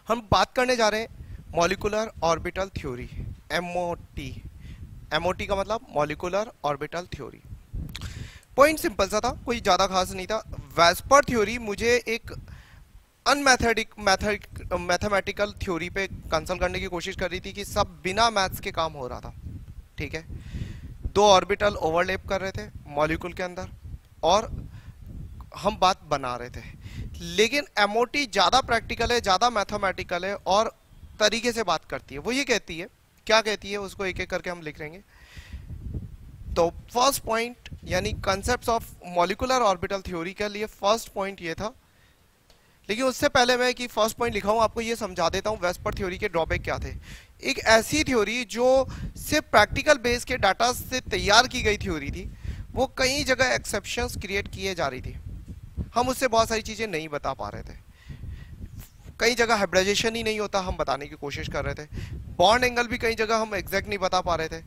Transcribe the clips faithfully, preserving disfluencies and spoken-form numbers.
हम बात करने जा रहे हैं molecular orbital theory, MOT. MOT का मतलब molecular orbital theory. Point simple सा था, कोई ज्यादा खास नहीं था। वेस्पर थ्योरी मुझे एक अनमैथेटिक मैथड मैथमेटिकल थ्योरी पे कंसल्ट करने की कोशिश कर रही थी कि सब बिना मैथ्स के काम हो रहा था। ठीक है, दो ऑर्बिटल ओवरलैप कर रहे थे मॉलिक्यूल के अंदर और हम बात बना रहे थे। लेकिन एमओटी ज्यादा प्रैक्टिकल है, ज्यादा मैथमेटिकल है और तरीके से बात करती है। वो ये कहती है, क्या कहती है उसको एक एक करके हम लिख लेंगे। तो फर्स्ट पॉइंट यानी concept of molecular orbital theory के लिए फर्स्ट पॉइंट ये था। लेकिन उससे पहले मैं कि फर्स्ट पॉइंट लिखा हूं, आपको ये समझा देता हूं वेस्पर थ्योरी के ड्रॉबैक क्या थे। एक ऐसी थ्योरी जो सिर्फ प्रैक्टिकल बेस के डाटा से तैयार की गई थ्योरी थी, वो कई जगह एक्सेप्शंस क्रिएट किए जा रही थी। हम उससे बहुत सारी चीजें नहीं बता पा रहे थे। कई जगह हाइब्रिडाइजेशन ही नहीं होता, हम बताने की कोशिश कर रहे थे। बॉन्ड एंगल भी कई जगह हम एग्जैक्ट नहीं बता पा रहे थे।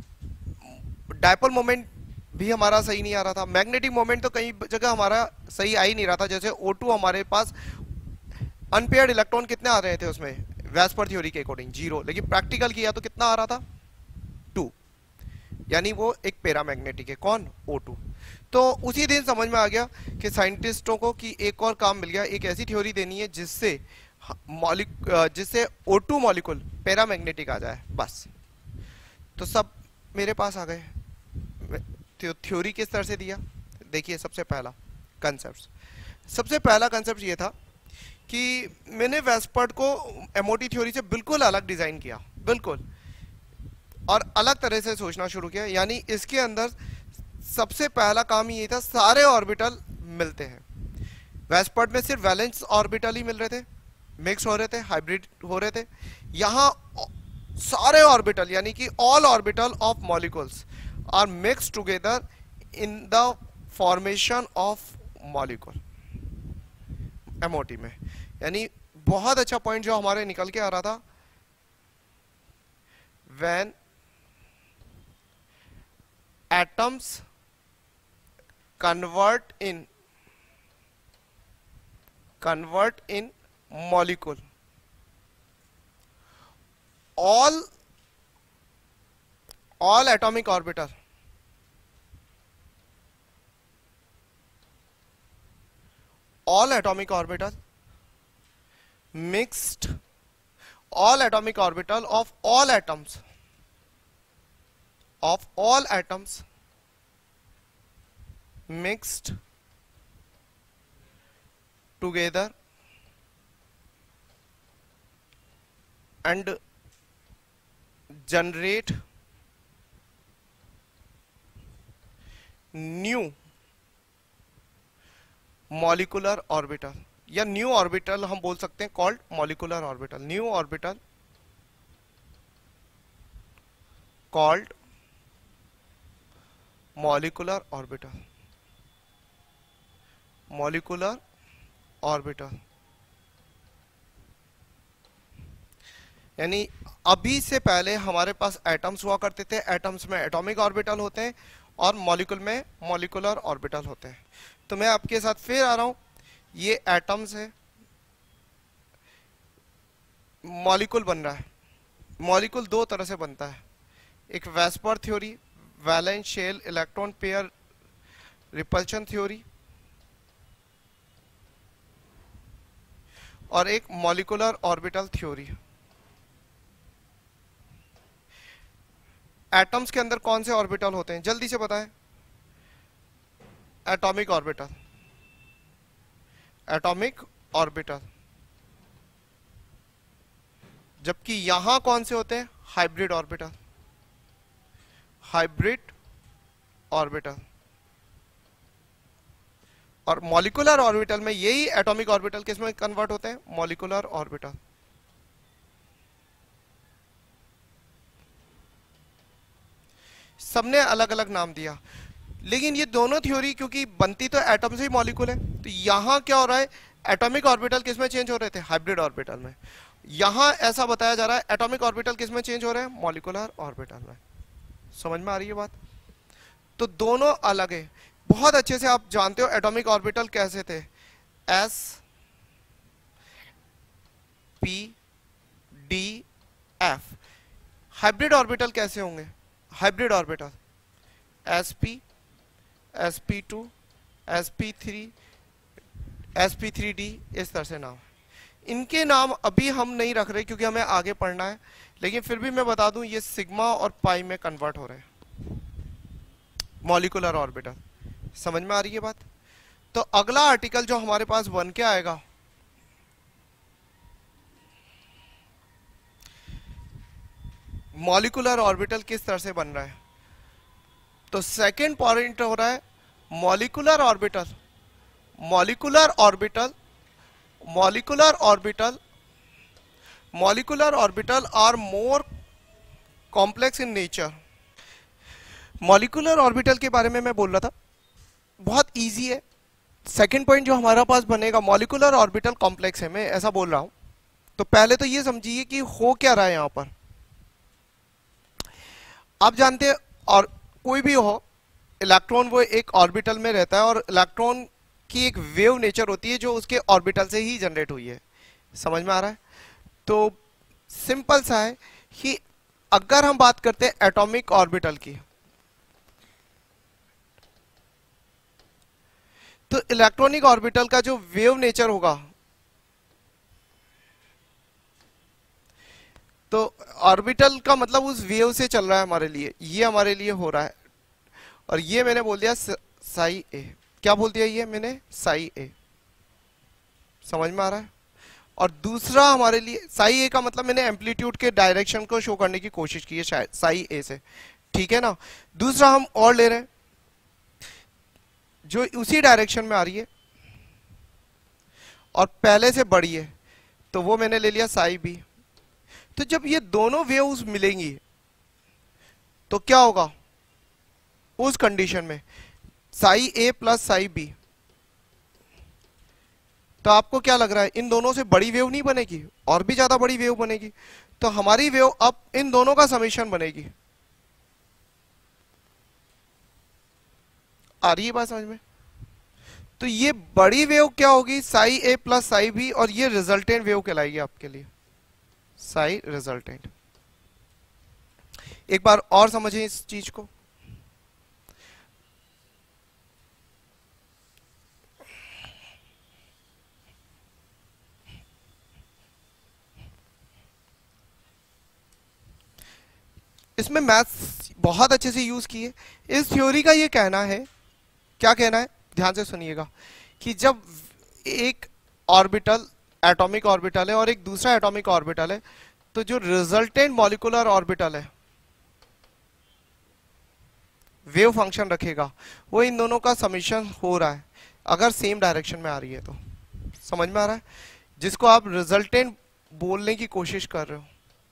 डायपोल मोमेंट भी हमारा सही नहीं आ रहा था। मैग्नेटिक मोमेंट तो कई जगह हमारा सही आ ही नहीं रहा था। जैसे ओ टू हमारे पास अनपेयर्ड इलेक्ट्रॉन कितने आ रहे थे उसमें वेस्पर थ्योरी के अकॉर्डिंग, जीरो। लेकिन प्रैक्टिकल किया तो कितना आ रहा था, टू। यानी वो एक पैरामैग्नेटिक है। कौन, ओ टू। तो उसी दिन समझ में आ गया कि साइंटिस्टों को कि एक और काम मिल गया, एक ऐसी थ्योरी देनी है जिससे मॉलिक जिससे ओ टू मॉलिक्यूल पैरामैग्नेटिक आ जाए, बस। तो सब मेरे पास आ गए। तो थ्योरी किस तरह से दिया, देखिए। सबसे पहला कंसेप्ट सबसे पहला कंसेप्ट ये था कि मैंने वेस्पर्ड को एमओटी थ्योरी से बिल्कुल अलग डिजाइन किया, बिल्कुल, और अलग तरह से सोचना शुरू किया। यानी इसके अंदर सबसे पहला काम ये था, सारे ऑर्बिटल मिलते हैं। वेस्पर्ड में सिर्फ वैलेंस ऑर्बिटल ही मिल रहे थे, मिक्स हो रहे थे, हाइब्रिड हो रहे थे। यहां सारे ऑर्बिटल यानी कि all orbital of molecules are mix together in the formation of molecule, MOT में। यानी बहुत अच्छा पॉइंट जो हमारे निकल के आ रहा था, when atoms convert in convert in molecule, all all atomic orbital all atomic orbital mixed all atomic orbital of all atoms of all atoms mixed together and generate new molecular orbital, या new orbital हम बोल सकते हैं, called molecular orbital. New orbital called molecular orbital molecular orbital. यानी अभी से पहले हमारे पास एटम्स हुआ करते थे, एटम्स में एटॉमिक ऑर्बिटल होते हैं और मॉलिक्यूल में मॉलिक्यूलर ऑर्बिटल होते हैं। तो मैं आपके साथ फिर आ रहा हूं, ये एटम्स है, मॉलिक्यूल बन रहा है। मॉलिक्यूल दो तरह से बनता है, एक VSEPR theory, valence shell electron pair repulsion theory, और एक मॉलिक्यूलर ऑर्बिटल थ्योरी। एटम्स के अंदर कौन से ऑर्बिटल होते हैं, जल्दी से बताएं। Atomic orbital, atomic orbital. जबकि यहां कौन से होते हैं, हाइब्रिड ऑर्बिटल, हाइब्रिड ऑर्बिटल। और मॉलिक्यूलर ऑर्बिटल में यही एटॉमिक ऑर्बिटल किसमें कन्वर्ट होते हैं, मॉलिक्यूलर ऑर्बिटल। सबने अलग अलग नाम दिया, लेकिन ये दोनों थ्योरी क्योंकि बनती तो एटम से ही मॉलिक्यूल है, तो यहां क्या हो रहा है, एटॉमिक ऑर्बिटल किसमें चेंज हो रहे थे, हाइब्रिड ऑर्बिटल में। यहां ऐसा बताया जा रहा है एटॉमिक ऑर्बिटल किसमें चेंज हो रहे हैं, मॉलिक्यूलर ऑर्बिटल में। समझ में आ रही है बात। तो दोनों अलग है। बहुत अच्छे से आप जानते हो एटॉमिक ऑर्बिटल कैसे थे, एस पी हाइब्रिड ऑर्बिटल कैसे होंगे? Hybrid orbital sp sp2 sp3 sp3d, इस तरह से नाम। इनके नाम अभी हम नहीं रख रहे क्योंकि हमें आगे पढ़ना है, लेकिन फिर भी मैं बता दूं ये सिग्मा और पाई में कन्वर्ट हो रहे हैं मॉलिक्यूलर ऑर्बिटल। समझ में आ रही है बात? तो अगला आर्टिकल जो हमारे पास बन के आएगा, मॉलिक्यूलर ऑर्बिटल किस तरह से बन रहा है। तो सेकंड पॉइंट हो रहा है molecular orbital. Molecular orbital molecular orbital molecular orbital are more complex in nature. Molecular orbital के बारे में मैं बोल रहा था, बहुत इजी है। सेकंड पॉइंट जो हमारा पास बनेगा, मॉलिक्यूलर ऑर्बिटल कॉम्प्लेक्स है, मैं ऐसा बोल रहा हूं। तो पहले तो ये समझिए कि हो क्या रहा है यहां पर। आप जानते हैं, और कोई भी हो इलेक्ट्रॉन वो एक ऑर्बिटल में रहता है, और इलेक्ट्रॉन की एक वेव नेचर होती है जो उसके ऑर्बिटल से ही जनरेट हुई है। समझ में आ रहा है? तो सिंपल सा है कि अगर हम बात करते हैं एटॉमिक ऑर्बिटल की, तो इलेक्ट्रॉनिक ऑर्बिटल का जो वेव नेचर होगा, तो ऑर्बिटल का मतलब उस वेव से चल रहा है हमारे लिए, ये हमारे लिए हो रहा है। और ये मैंने बोल दिया साई ए। क्या बोल दिया ये मैंने? साई ए। समझ में आ रहा है? और दूसरा हमारे लिए साई ए का मतलब मैंने एम्पलीट्यूड के डायरेक्शन को शो करने की कोशिश की है शायद साई ए से, ठीक है ना। दूसरा हम और ले रहे हैं जो उसी डायरेक्शन में आ रही है और पहले से बड़ी है, तो वो मैंने ले लिया साई बी। तो जब ये दोनों वेव्स मिलेंगी तो क्या होगा उस कंडीशन में? Psi A plus psi B. तो आपको क्या लग रहा है, इन दोनों से बड़ी वेव नहीं बनेगी, और भी ज्यादा बड़ी वेव बनेगी। तो हमारी वेव अब इन दोनों का समेशन बनेगी। आ रही है बात समझ में? तो ये बड़ी वेव क्या होगी? Psi A plus psi B, और ये रिजल्टेंट वेव कहलाएगी आपके लिए, साई रिजल्टेंट। एक बार और समझें इस चीज को। इसमें मैथ्स बहुत अच्छे से यूज किए। इस थ्योरी का ये कहना है, क्या कहना है ध्यान से सुनिएगा, कि जब एक ऑर्बिटल एटॉमिक ऑर्बिटल है और एक दूसरा एटॉमिक ऑर्बिटल है, तो जो रिजल्टेंट मॉलिक्यूलर ऑर्बिटल है वेव फंक्शन रखेगा, वो इन दोनों का समेशन हो रहा है अगर सेम डायरेक्शन में आ रही है तो। समझ में आ रहा है? जिसको आप रिजल्टेंट बोलने की कोशिश कर रहे हो।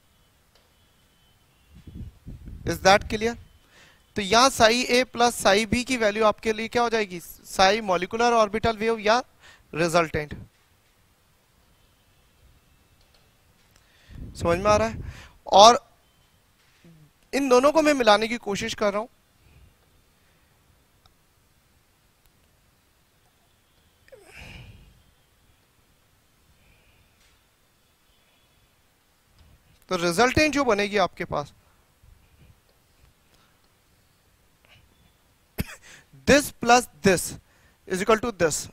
Is that clear? तो यहां psi A plus psi B की वैल्यू आपके लिए क्या हो जाएगी? साई मॉलिक्यूलर ऑर्बिटल वेव या रिजल्टेंट। समझ में आ रहा है? और इन दोनों को मैं मिलाने की कोशिश कर रहा हूं। तो रिजल्टेंट जो बनेगी आपके पास, this plus this is equal to this.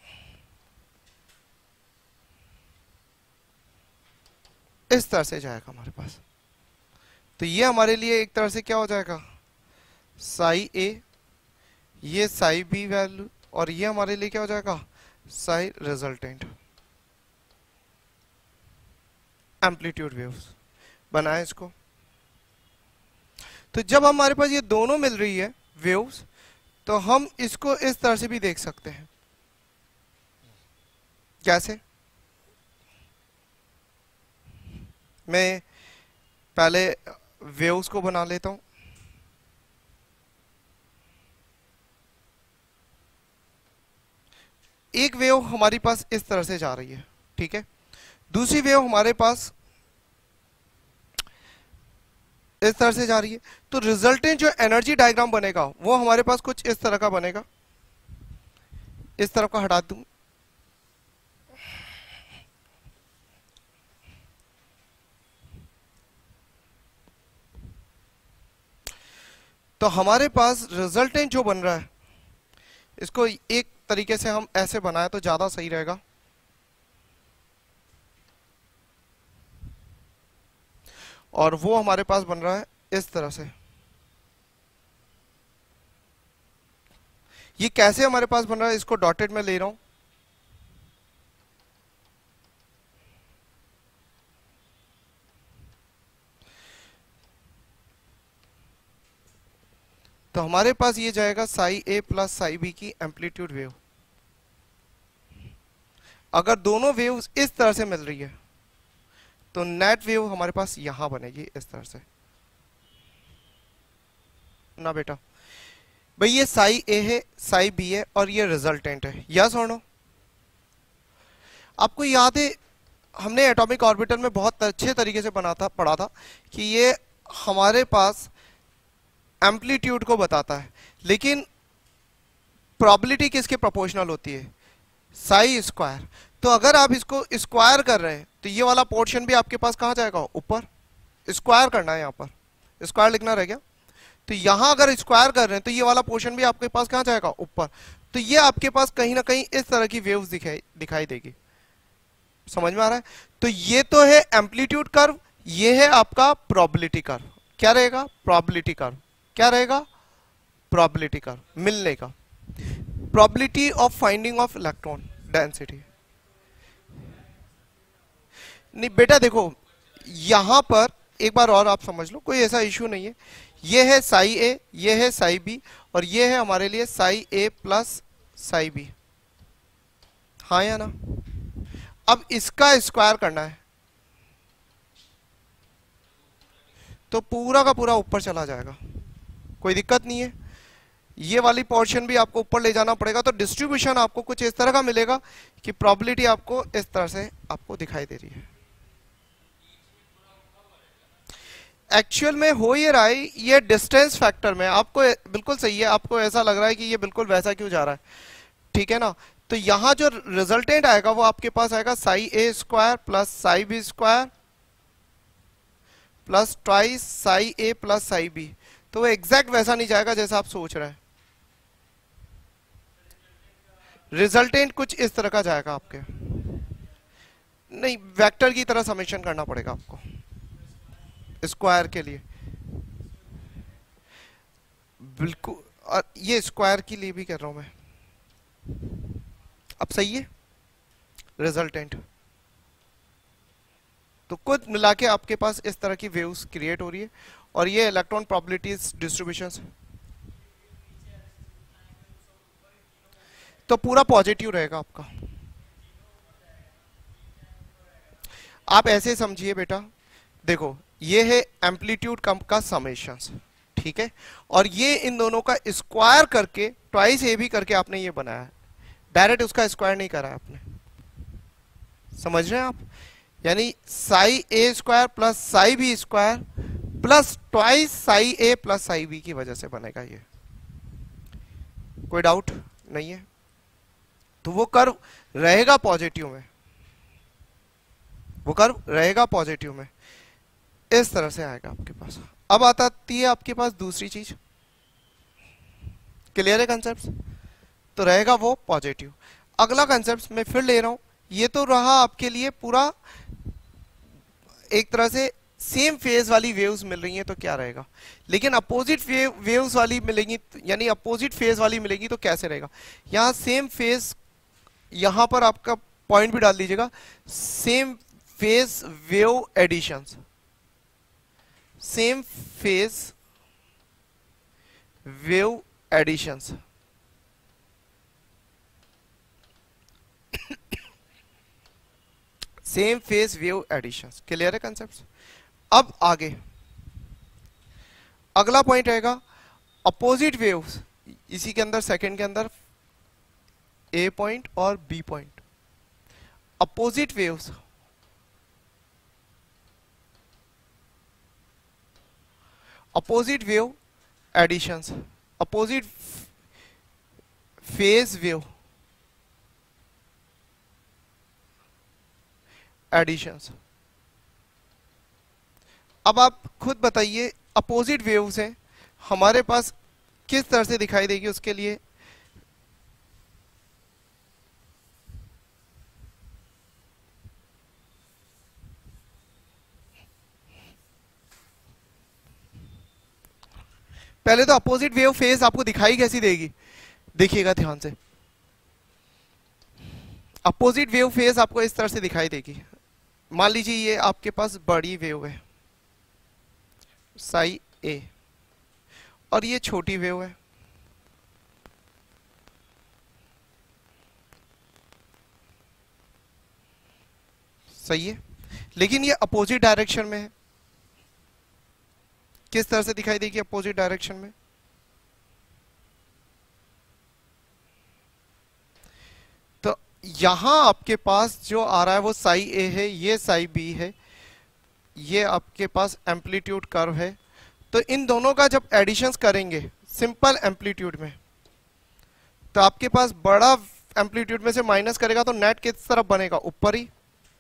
इस तरह से जाएगा हमारे पास। तो ये हमारे लिए एक तरह से क्या हो जाएगा? साई ए, ये साई बी वैल्यू, और ये हमारे लिए क्या हो जाएगा? साई रिजल्टेंट। एम्पलीट्यूड वेव्स बनाए इसको। तो जब हमारे पास ये दोनों मिल रही है वेव्स, तो हम इसको इस तरह से भी देख सकते हैं। कैसे? मैं पहले वेव्स को बना लेता हूं। एक वेव हमारी पास इस तरह से जा रही है, ठीक है। दूसरी वेव हमारे पास इस तरह से जा रही है। तो रिजल्टेंट जो एनर्जी डायग्राम बनेगा वो हमारे पास कुछ इस तरह का बनेगा। इस तरफ का हटा दूं, तो हमारे पास रिजल्टेंट जो बन रहा है, इसको एक तरीके से हम ऐसे बनाए तो ज्यादा सही रहेगा। और वो हमारे पास बन रहा है इस तरह से। ये कैसे हमारे पास बन रहा है, इसको डॉटेड में ले रहा हूं। तो हमारे पास ये जाएगा psi A plus psi B की एम्पलीट्यूड वेव। अगर दोनों वेव्स इस तरह से मिल रही है तो नेट वेव हमारे पास यहां बनेगी इस तरह से ना बेटा। भाई ये साई ए है, साई बी है और ये रिजल्टेंट है, यस और नो? आपको याद है हमने एटॉमिक ऑर्बिटल में बहुत अच्छे तरीके से बना था पढ़ा था कि ये हमारे पास एम्पलीट्यूड को बताता है, लेकिन प्रोबेबिलिटी किसके प्रोपोर्शनल होती है? Psi square. तो अगर आप इसको स्क्वायर कर रहे हैं तो ये वाला पोर्शन भी आपके पास कहां जाएगा? ऊपर। स्क्वायर करना है, यहां पर स्क्वायर लिखना रह गया। तो यहां अगर स्क्वायर कर रहे हैं तो ये वाला पोर्शन भी आपके पास कहां जाएगा? ऊपर। तो ये आपके पास कहीं ना कहीं इस तरह की वेव्स दिखाई दिखाई देगी। समझ में आ रहा है? तो ये तो है एम्पलीट्यूड कर्व, ये है आपका प्रोबेबिलिटी कर्व। क्या रहेगा? Probability curve. क्या रहेगा? प्रोबेबिलिटी कर्व मिलने का। Probability of finding of electron density. नहीं बेटा देखो, यहां पर एक बार और आप समझ लो, कोई ऐसा इश्यू नहीं है। ये है साई ए, ये है साई बी और ये है हमारे लिए psi A plus psi B. हाँ या ना? अब इसका स्क्वायर करना है तो पूरा का पूरा ऊपर चला जाएगा, कोई दिक्कत नहीं है। ये वाली पोर्शन भी आपको ऊपर ले जाना पड़ेगा, तो डिस्ट्रीब्यूशन आपको कुछ इस तरह का मिलेगा कि प्रोबेबिलिटी आपको इस तरह से आपको दिखाई दे रही है। एक्चुअल में हो ये रहा है, ये डिस्टेंस फैक्टर में आपको बिल्कुल सही है। आपको ऐसा लग रहा है कि ये बिल्कुल वैसा क्यों जा रहा है, ठीक है ना? तो यहां जो रिजल्टेंट आएगा वो आपके पास आएगा psi A square plus psi B square plus twice psi A plus psi B. तो वो एग्जैक्ट वैसा नहीं जाएगा जैसा आप सोच रहे हैं। रिजल्टेंट कुछ इस तरह का जाएगा आपके, नहीं वेक्टर की तरह समेशन करना पड़ेगा आपको स्क्वायर के लिए, बिल्कुल। और ये स्क्वायर के लिए भी कर रहा हूं मैं। अब सही है रिजल्टेंट। तो कुछ मिला के आपके पास इस तरह की वेव्स क्रिएट हो रही है और ये इलेक्ट्रॉन प्रोबेबिलिटीज डिस्ट्रीब्यूशंस। तो पूरा पॉजिटिव रहेगा आपका। आप ऐसे समझिए बेटा, देखो ये है एम्पलीट्यूड कम का समेशंस, ठीक है? और ये इन दोनों का स्क्वायर करके ट्वाइस ए भी करके आपने ये बनाया है, डायरेक्ट उसका स्क्वायर नहीं करा है आपने। समझ रहे हैं आप? यानी psi A square plus psi B square plus twice psi A plus psi B की वजह से बनेगा ये। कोई डाउट नहीं है? तो वो कर्व रहेगा पॉजिटिव में, वो कर्व रहेगा पॉजिटिव में, इस तरह से आएगा आपके पास। अब आती है आपके पास दूसरी चीज। क्लियर है कंसेप्ट? तो रहेगा वो पॉजिटिव। अगला कंसेप्ट मैं फिर ले रहा हूं, ये तो रहा आपके लिए पूरा एक तरह से सेम फेज वाली वेव्स मिल रही हैं तो क्या रहेगा, लेकिन अपोजिट वेव वेव्स वाली मिलेंगी, यानी अपोजिट फेज वाली मिलेगी तो कैसे रहेगा? यहां सेम फेज, यहां पर आपका पॉइंट भी डाल दीजिएगा, same phase wave additions, same phase wave additions. Same phase wave additions. Clear है कंसेप्ट? अब आगे अगला पॉइंट रहेगा अपोजिट वेव्स, इसी के अंदर सेकंड के अंदर ए पॉइंट और B point. Opposite waves, opposite wave additions, opposite phase wave additions. अब आप खुद बताइए, अपोजिट वेव्स हैं हमारे पास किस तरह से दिखाई देगी उसके लिए पहले तो अपोजिट वेव फेज आपको दिखाई कैसी देगी, देखिएगा ध्यान से। अपोजिट वेव फेज आपको इस तरह से दिखाई देगी। मान लीजिए ये आपके पास बड़ी वेव है साई ए, और ये छोटी वेव है, सही है, लेकिन ये अपोजिट डायरेक्शन में है। किस तरह से दिखाई देगी अपोजिट डायरेक्शन में? तो यहां आपके पास जो आ रहा है वो साई ए है, ये साई बी है, ये आपके पास एम्पलीट्यूड कर्व है। तो इन दोनों का जब एडिशंस करेंगे सिंपल एम्पलीट्यूड में, तो आपके पास बड़ा एम्पलीट्यूड में से माइनस करेगा तो नेट किस तरफ बनेगा, ऊपर ही।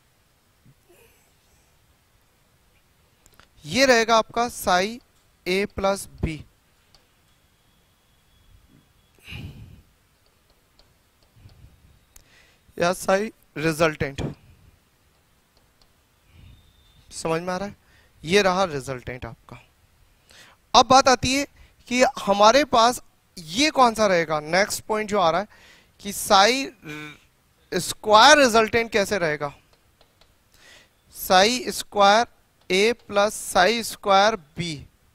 ये रहेगा आपका साई ए प्लस बी, या साई रिजल्टेंट। समझ में आ रहा है? ये रहा रिजल्टेंट आपका। अब बात आती है कि हमारे पास ये कौन सा रहेगा, नेक्स्ट पॉइंट जो आ रहा है कि साई स्क्वायर रिजल्टेंट कैसे रहेगा। Psi square A plus psi square B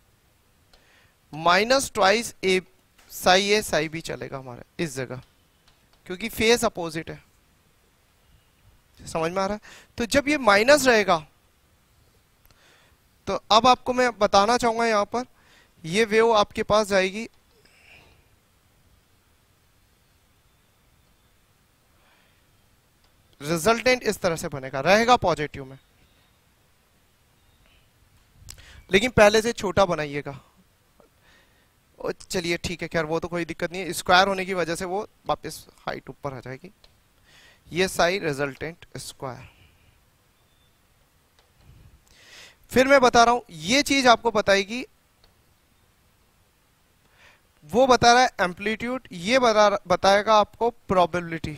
minus twice A, psi A psi B चलेगा हमारे इस जगह, क्योंकि फेस अपोजिट है। समझ में आ रहा है? तो जब ये माइनस रहेगा तो अब आपको मैं बताना चाहूंगा यहां पर, ये वेव आपके पास जाएगी रिजल्टेंट इस तरह से बनेगा, रहेगा पॉजिटिव में, लेकिन पहले से छोटा बनाइएगा। चलिए ठीक है, खैर वो तो कोई दिक्कत नहीं है, स्क्वायर होने की वजह से वो वापस हाइट ऊपर आ जाएगी। ये साई रिजल्टेंट स्क्वायर। फिर मैं बता रहा हूं, ये चीज आपको बताएगी, वो बता रहा है एम्पलीट्यूड, ये बता बताएगा आपको प्रोबेबिलिटी।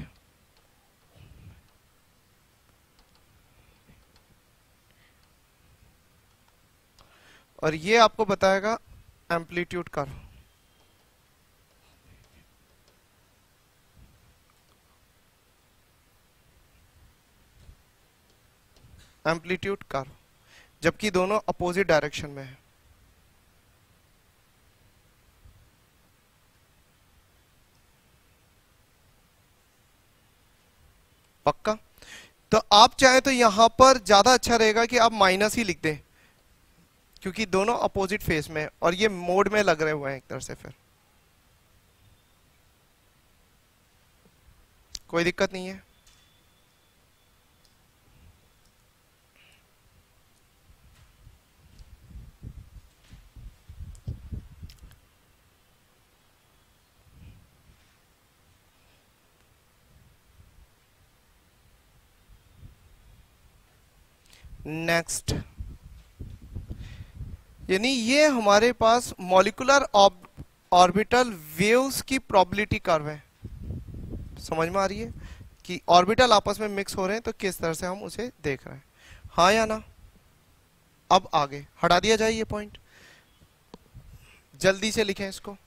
और ये आपको बताएगा एम्पलीट्यूड कर्व। एम्पलीट्यूड कर्व, जबकि दोनों अपोजिट डायरेक्शन में है। पक्का? तो आप चाहे तो यहां पर ज्यादा अच्छा रहेगा कि आप माइनस ही लिख दें, क्योंकि दोनों अपोजिट फेस में और ये मोड में लग रहे हुए हैं एक तरह से। फिर कोई दिक्कत नहीं है। नेक्स्ट, यानी ये हमारे पास मॉलिक्यूलर ऑर्बिटल वेव्स की प्रोबेबिलिटी कर्व है। समझ में आ रही है कि ऑर्बिटल आपस में मिक्स हो रहे हैं तो किस तरह से हम उसे देख रहे हैं, हाँ या ना? अब आगे हटा दिया जाए ये पॉइंट, जल्दी से लिखें इसको।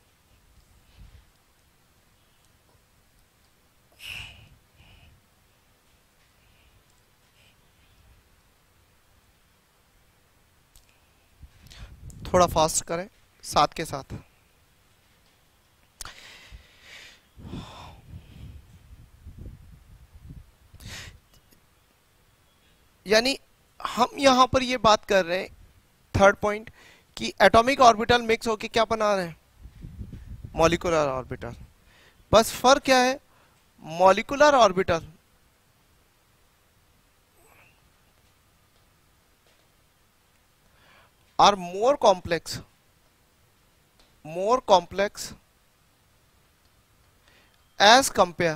थोड़ा फास्ट करें साथ के साथ। यानी हम यहां पर ये बात कर रहे हैं, थर्ड पॉइंट, कि एटॉमिक ऑर्बिटल मिक्स होके क्या बना रहे हैं, मॉलिक्यूलर ऑर्बिटल। बस फर्क क्या है, molecular orbital are more complex, more complex as compare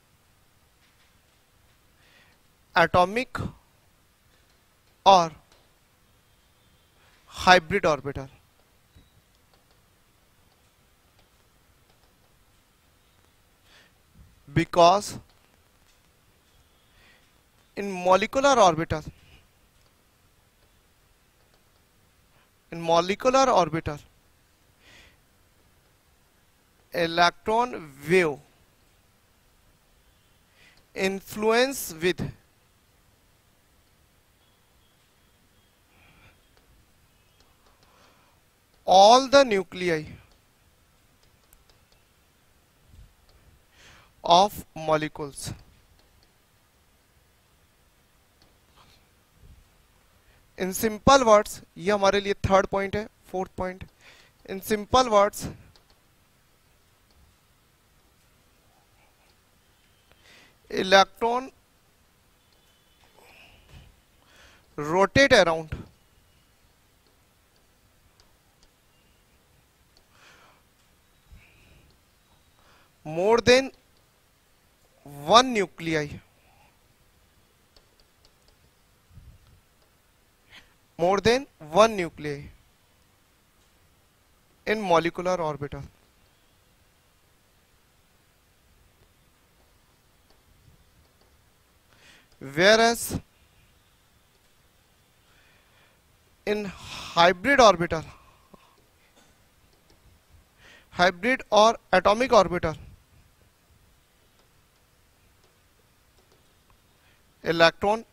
atomic और hybrid orbital. because in molecular orbital in molecular orbital electron wave influence with all the nuclei of molecules. In simple words, ये हमारे लिए third point है, fourth point. In simple words electron rotate around more than one nuclei more than one nuclei in molecular orbital. Whereas in hybrid orbital hybrid or atomic orbital electron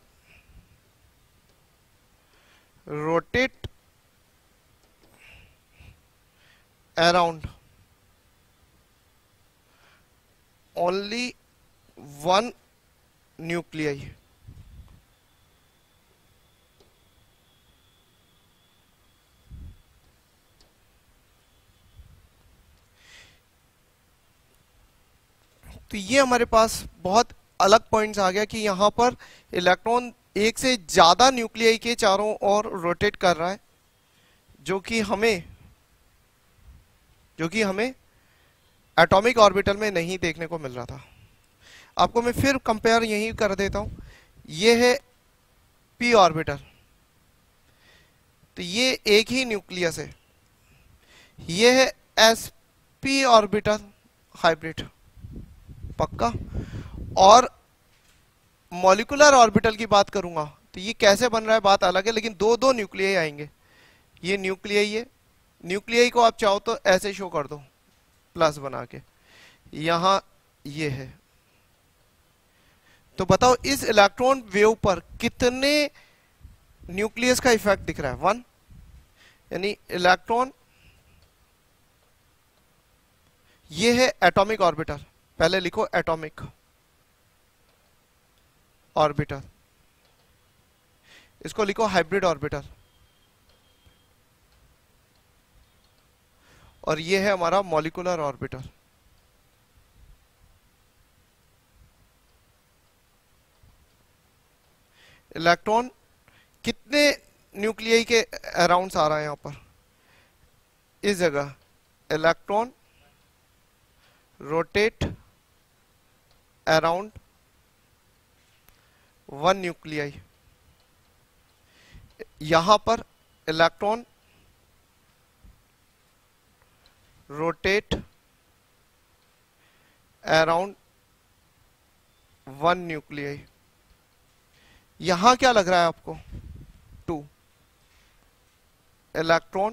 rotate around only one nuclei. तो ये हमारे पास बहुत अलग points आ गया कि यहाँ पर electron एक से ज्यादा न्यूक्लियाई के चारों ओर रोटेट कर रहा है, जो कि हमें जो कि हमें एटॉमिक ऑर्बिटल में नहीं देखने को मिल रहा था. आपको मैं फिर कंपेयर यही कर देता हूं. ये है पी ऑर्बिटल, तो ये एक ही न्यूक्लियस है. ये है एस पी ऑर्बिटल हाइब्रिड, पक्का. और मॉलिक्यूलर ऑर्बिटल की बात करूंगा तो ये कैसे बन रहा है बात अलग है, लेकिन दो दो न्यूक्लियाई आएंगे. ये न्यूक्लियाई है, न्यूक्लियाई को आप चाहो तो ऐसे शो कर दो प्लस बना के, यहां ये है. तो बताओ इस इलेक्ट्रॉन वेव पर कितने न्यूक्लियस का इफेक्ट दिख रहा है? वन. यानी इलेक्ट्रॉन, ये है एटॉमिक ऑर्बिटल, पहले लिखो एटॉमिक ऑर्बिटल, इसको लिखो हाइब्रिड ऑर्बिटल, और ये है हमारा मॉलिक्यूलर ऑर्बिटल. इलेक्ट्रॉन कितने न्यूक्लियाई के अराउंड आ रहा है यहां पर? इस जगह electron rotate around one nuclei. यहां पर electron rotate around one nuclei. यहां क्या लग रहा है आपको? Two. Electron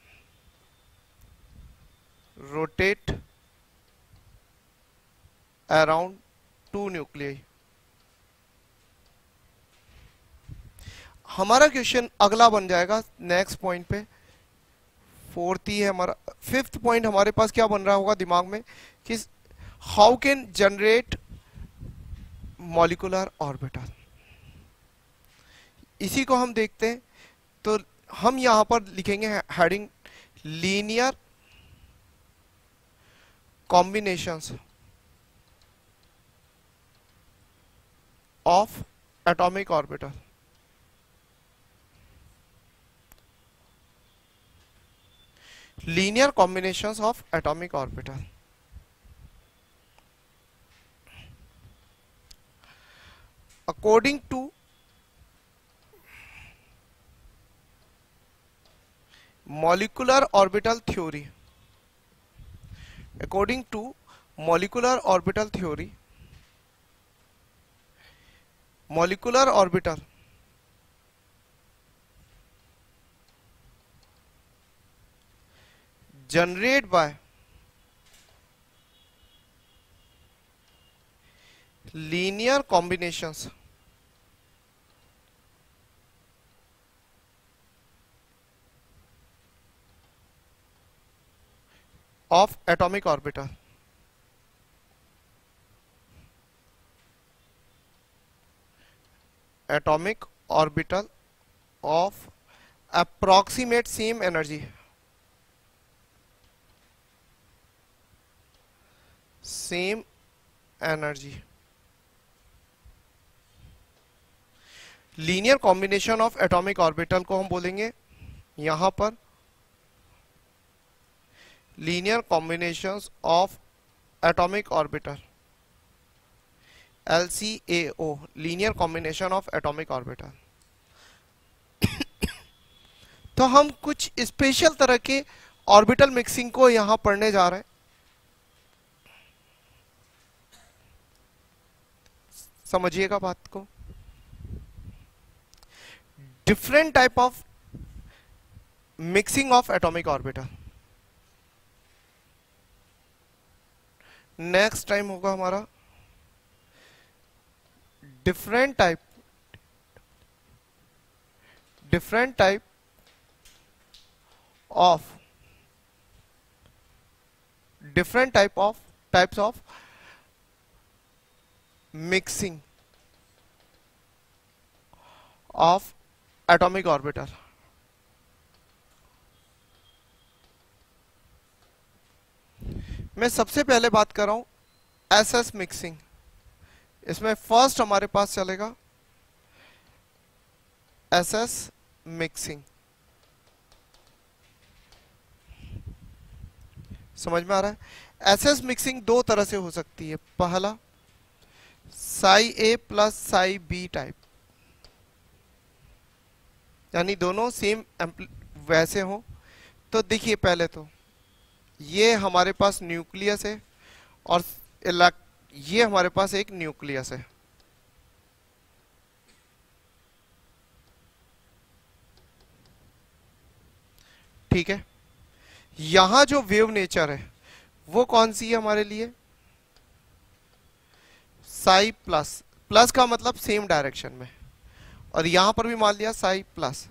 rotate around two nuclei. हमारा क्वेश्चन अगला बन जाएगा नेक्स्ट पॉइंट पे. फोर्थ ही है हमारा. फिफ्थ पॉइंट हमारे पास क्या बन रहा होगा दिमाग में कि how can generate molecular orbital. इसी को हम देखते हैं. तो हम यहां पर लिखेंगे heading linear combinations of atomic orbital. Linear combinations of atomic orbital. According to molecular orbital theory, according to molecular orbital theory, molecular orbital generated by linear combinations of atomic orbital atomic orbital of approximate same energy same energy linear combination of atomic orbital को हम बोलेंगे यहां पर linear combinations of atomic orbital L C A O linear combination of atomic orbital. तो हम कुछ special तरह के ऑर्बिटल मिक्सिंग को यहां पढ़ने जा रहे हैं। समझिएगा बात को। Different type of mixing of atomic orbital next time होगा हमारा different type different type of different type of types of mixing of atomic orbital. मैं सबसे पहले बात कर रहा हूं एस एस मिक्सिंग। इसमें फर्स्ट हमारे पास चलेगा एस एस मिक्सिंग। समझ में आ रहा है? एस एस मिक्सिंग दो तरह से हो सकती है। पहला psi A plus psi B type, यानी दोनों सेम वैसे हो। तो देखिए पहले तो ये हमारे पास न्यूक्लियस है और ये हमारे पास एक न्यूक्लियस है। ठीक है, यहां जो वेव नेचर है वो कौन सी है हमारे लिए? साई प्लस। प्लस का मतलब सेम डायरेक्शन में, और यहां पर भी मान लिया साई प्लस,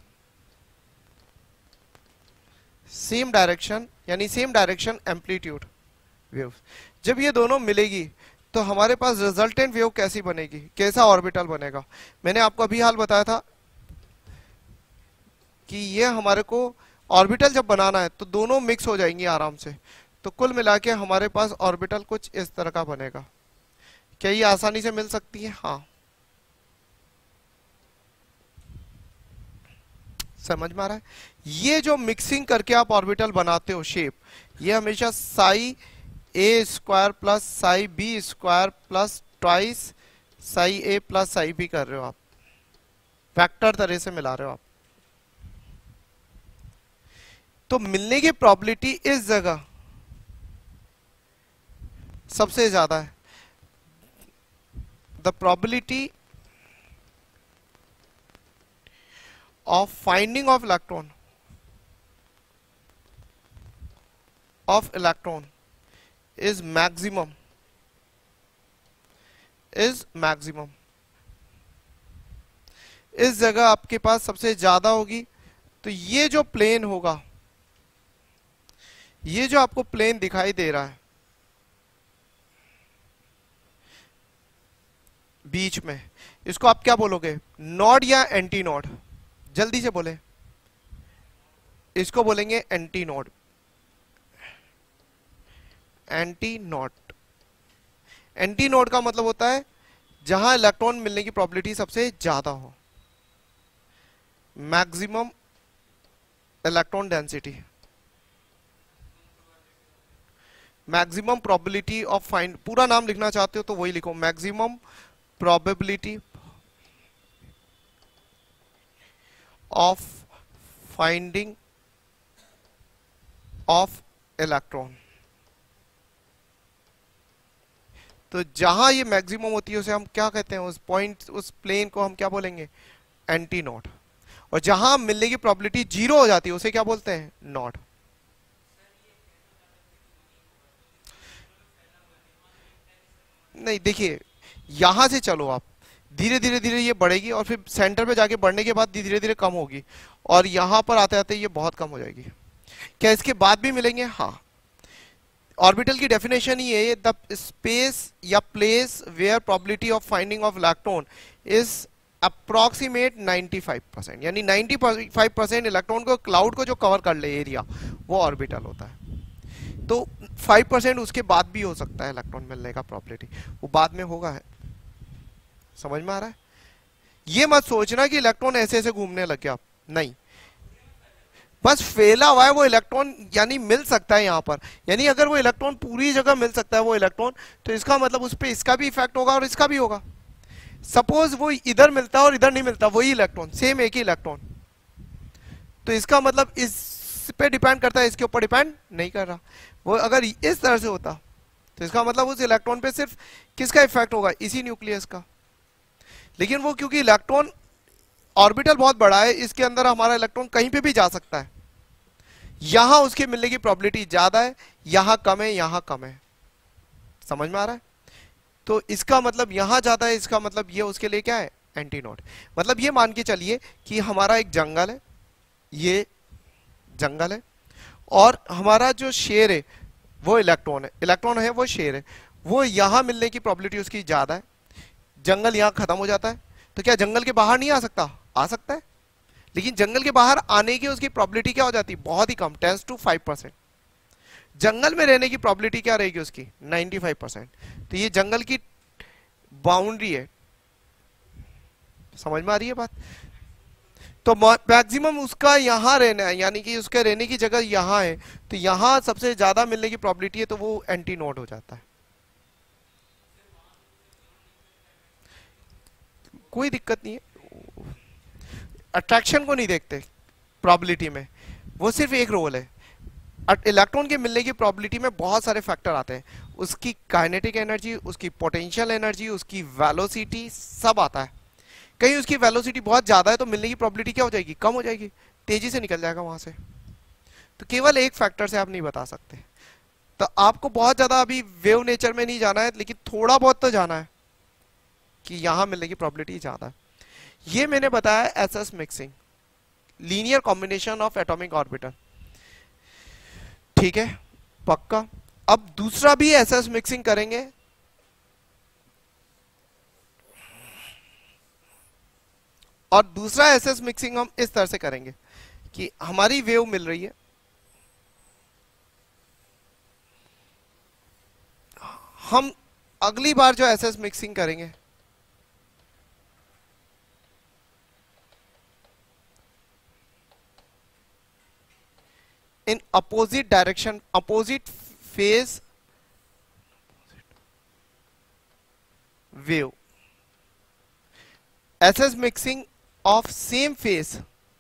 सेम डायरेक्शन यानी सेम डायरेक्शन एम्पलीट्यूड वेव। जब ये दोनों मिलेगी तो हमारे पास रिजल्टेंट वेव कैसी बनेगी, कैसा ऑर्बिटल बनेगा? मैंने आपको अभी हाल बताया था कि ये हमारे को ऑर्बिटल जब बनाना है तो दोनों मिक्स हो जाएंगी आराम से। तो कुल मिला के हमारे पास ऑर्बिटल कुछ इस तरह का बनेगा। क्या ये आसानी से मिल सकती है? हाँ, समझ में आ रहा है? ये जो मिक्सिंग करके आप ऑर्बिटल बनाते हो शेप, ये हमेशा psi A square plus psi B square plus twice psi A plus psi B कर रहे हो आप, फैक्टर तरह से मिला रहे हो आप। तो मिलने की प्रोबेबिलिटी इस जगह सबसे ज्यादा है। The probability of finding of electron of electron is maximum is maximum इस जगह आपके पास सबसे ज्यादा होगी। तो ये जो प्लेन होगा, ये जो आपको प्लेन दिखाई दे रहा है बीच में, इसको आप क्या बोलोगे? नोड या एंटी नोड? जल्दी से बोले। इसको बोलेंगे anti node. Anti node anti node का मतलब होता है जहां इलेक्ट्रॉन मिलने की प्रोबेबिलिटी सबसे ज्यादा हो, maximum electron density, maximum probability of find. पूरा नाम लिखना चाहते हो तो वही लिखो, maximum probability of finding of electron। तो जहां ये मैक्सिमम होती है उसे हम क्या कहते हैं, उस पॉइंट उस प्लेन को हम क्या बोलेंगे, एंटी नॉट। और जहां मिलने की प्रोबेबिलिटी जीरो हो जाती है उसे क्या बोलते हैं, नॉट। नहीं देखिए, यहां से चलो आप, धीरे धीरे धीरे ये बढ़ेगी और फिर सेंटर पे जाके बढ़ने के बाद धीरे धीरे कम होगी और यहां पर आते आते ये बहुत कम हो जाएगी। क्या इसके बाद भी मिलेंगे, हाँ। ऑर्बिटल की डेफिनेशन ही है, द स्पेस या place where probability of finding of electron is approximate ninety five percent, यानी नाइंटी फाइव परसेंट इलेक्ट्रॉन को, क्लाउड को जो कवर कर ले एरिया, वो ऑर्बिटल होता है। तो फाइव परसेंट उसके बाद भी हो सकता है इलेक्ट्रॉन मिलने का प्रोबेबिलिटी, वो बाद में होगा है। समझ में आ रहा है? ये मत सोचना कि इलेक्ट्रॉन ऐसे ऐसे घूमने लग गया, नहीं, बस फैला हुआ है वो इलेक्ट्रॉन, यानी मिल सकता है यहां पर। यानी अगर वो इलेक्ट्रॉन पूरी जगह मिल सकता है वो इलेक्ट्रॉन, तो इसका मतलब उस पर इसका भी इफेक्ट होगा और इसका भी होगा। सपोज वो इधर मिलता है और इधर नहीं मिलता, वही इलेक्ट्रॉन, सेम एक ही इलेक्ट्रॉन, तो इसका मतलब इस पे डिपेंड करता है, इसके ऊपर डिपेंड नहीं कर रहा। वो अगर इस तरह से होता तो इसका मतलब उस इलेक्ट्रॉन पे सिर्फ किसका इफेक्ट होगा, इसी न्यूक्लियस का। लेकिन वो क्योंकि इलेक्ट्रॉन ऑर्बिटल बहुत बड़ा है, इसके अंदर हमारा इलेक्ट्रॉन कहीं पे भी जा सकता है, यहां उसके मिलने की प्रोबेबिलिटी ज्यादा है, यहां कम है, यहां कम है। समझ में आ रहा है? तो इसका मतलब यहां ज्यादा है, इसका मतलब ये उसके लिए क्या है, एंटी नॉट। मतलब ये मान के चलिए कि हमारा एक जंगल है, ये जंगल है, और हमारा जो शेर है वो इलेक्ट्रॉन है, इलेक्ट्रॉन है वो शेर है, वो यहां मिलने की प्रोबेबिलिटी उसकी ज्यादा है। जंगल यहां खत्म हो जाता है, तो क्या जंगल के बाहर नहीं आ सकता, आ सकता है, लेकिन जंगल के बाहर आने की उसकी प्रोबेबिलिटी क्या हो जाती है, बहुत ही कम, टेन टू फाइव परसेंट। जंगल में रहने की प्रोबेबिलिटी क्या रहेगी उसकी, नाइंटी फाइव परसेंट। तो ये जंगल की बाउंड्री है। समझ में आ रही है बात? तो मैक्सिमम उसका यहां रहना है, यानी कि उसके रहने की जगह यहां है, तो यहां सबसे ज्यादा मिलने की प्रोबेबिलिटी है, तो वो एंटी नोड हो जाता है। कोई दिक्कत नहीं है, अट्रैक्शन को नहीं देखते प्रोबेबिलिटी में, वो सिर्फ एक रोल है। इलेक्ट्रॉन के मिलने की प्रोबेबिलिटी में बहुत सारे फैक्टर आते हैं, उसकी काइनेटिक एनर्जी, उसकी पोटेंशियल एनर्जी, उसकी वेलोसिटी, सब आता है। कहीं उसकी वेलोसिटी बहुत ज्यादा है तो मिलने की प्रोबेबिलिटी क्या हो जाएगी, कम हो जाएगी, तेजी से निकल जाएगा वहां से। तो केवल एक फैक्टर से आप नहीं बता सकते। तो आपको बहुत ज्यादा अभी वेव नेचर में नहीं जाना है, लेकिन थोड़ा बहुत तो जाना है कि यहां मिलने की प्रोबेबिलिटी ज्यादा है। ये मैंने बताया SS mixing, linear combination of atomic orbital. ठीक है, पक्का। अब दूसरा भी एसएस मिक्सिंग करेंगे, और दूसरा एसएस मिक्सिंग हम इस तरह से करेंगे कि हमारी वेव मिल रही है, हम अगली बार जो एसएस मिक्सिंग करेंगे in opposite direction, opposite phase wave, SS mixing of same phase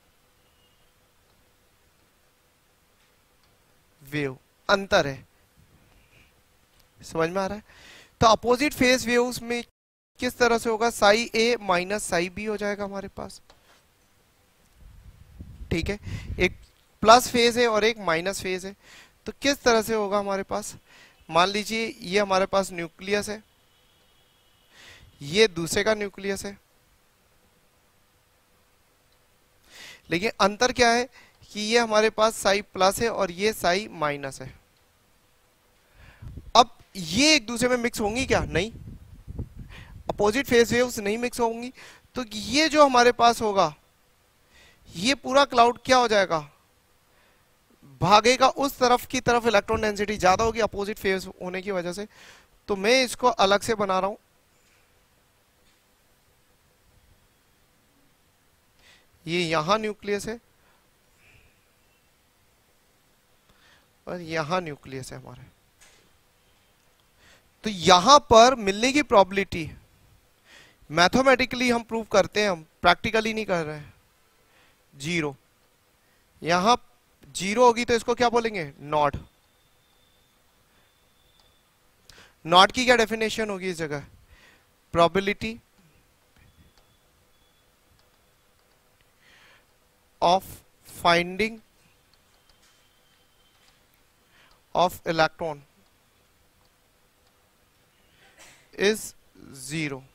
wave, अंतर है। समझ में आ रहा है? तो अपोजिट फेज वेव्स में किस तरह से होगा, psi A minus psi B हो जाएगा हमारे पास। ठीक है, एक प्लस फेज है और एक माइनस फेज है, तो किस तरह से होगा हमारे पास, मान लीजिए ये हमारे पास न्यूक्लियस है, ये दूसरे का न्यूक्लियस है, लेकिन अंतर क्या है कि ये हमारे पास साई प्लस है और ये साई माइनस है। अब ये एक दूसरे में मिक्स होंगी क्या, नहीं, अपोजिट फेज वेव्स नहीं मिक्स होंगी। तो ये जो हमारे पास होगा, ये पूरा क्लाउड क्या हो जाएगा, भागेगा उस तरफ की तरफ, इलेक्ट्रॉन डेंसिटी ज्यादा होगी अपोजिट फेज होने की वजह से। तो मैं इसको अलग से बना रहा हूं, ये यहां न्यूक्लियस है और यहां न्यूक्लियस है हमारे। तो यहां पर मिलने की प्रोबेबिलिटी मैथमेटिकली हम प्रूव करते हैं, हम प्रैक्टिकली नहीं कर रहे हैं, जीरो। यहां जीरो होगी तो इसको क्या बोलेंगे, नॉट। नॉट की क्या डेफिनेशन होगी इस जगह? Probability of finding of electron is zero,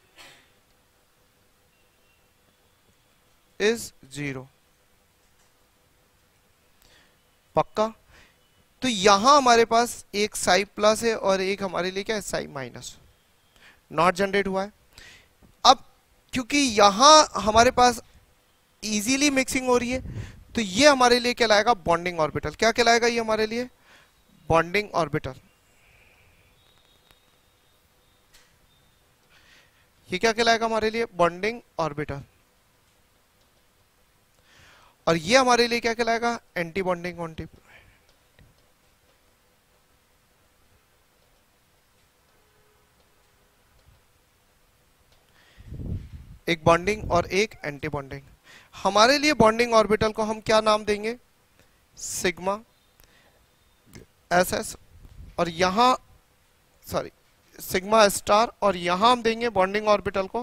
is zero. पक्का? तो यहां हमारे पास एक साई प्लस है और एक हमारे लिए क्या है, साई माइनस, नॉट जनरेट हुआ है। अब क्योंकि यहां हमारे पास इजीली मिक्सिंग हो रही है, तो ये हमारे लिए कहलाएगा बॉन्डिंग ऑर्बिटल। क्या कहलाएगा ये हमारे लिए? Bonding orbital. ये क्या कहलाएगा हमारे लिए? Bonding orbital. और ये हमारे लिए क्या कहलाएगा? Anti bonding orbital. एक बॉन्डिंग और एक एंटी बॉन्डिंग। हमारे लिए बॉन्डिंग ऑर्बिटल को हम क्या नाम देंगे? सिग्मा एस एस, और यहां सॉरी सिग्मा स्टार, और यहां हम देंगे बॉन्डिंग ऑर्बिटल को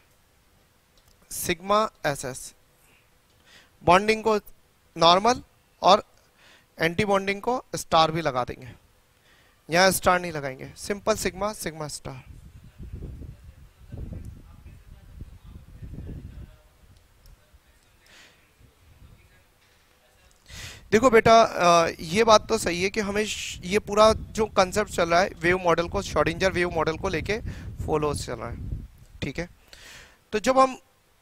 सिग्मा एस एस। बॉन्डिंग को नॉर्मल और एंटी बॉन्डिंग को स्टार भी लगा देंगे, यहां स्टार नहीं लगाएंगे, सिंपल सिग्मा सिग्मा स्टार। देखो बेटा, ये बात तो सही है कि हमें ये पूरा जो कंसेप्ट चल रहा है वेव मॉडल को, श्रोडिंगर वेव मॉडल को लेके फॉलो चल रहा है, ठीक है। तो जब हम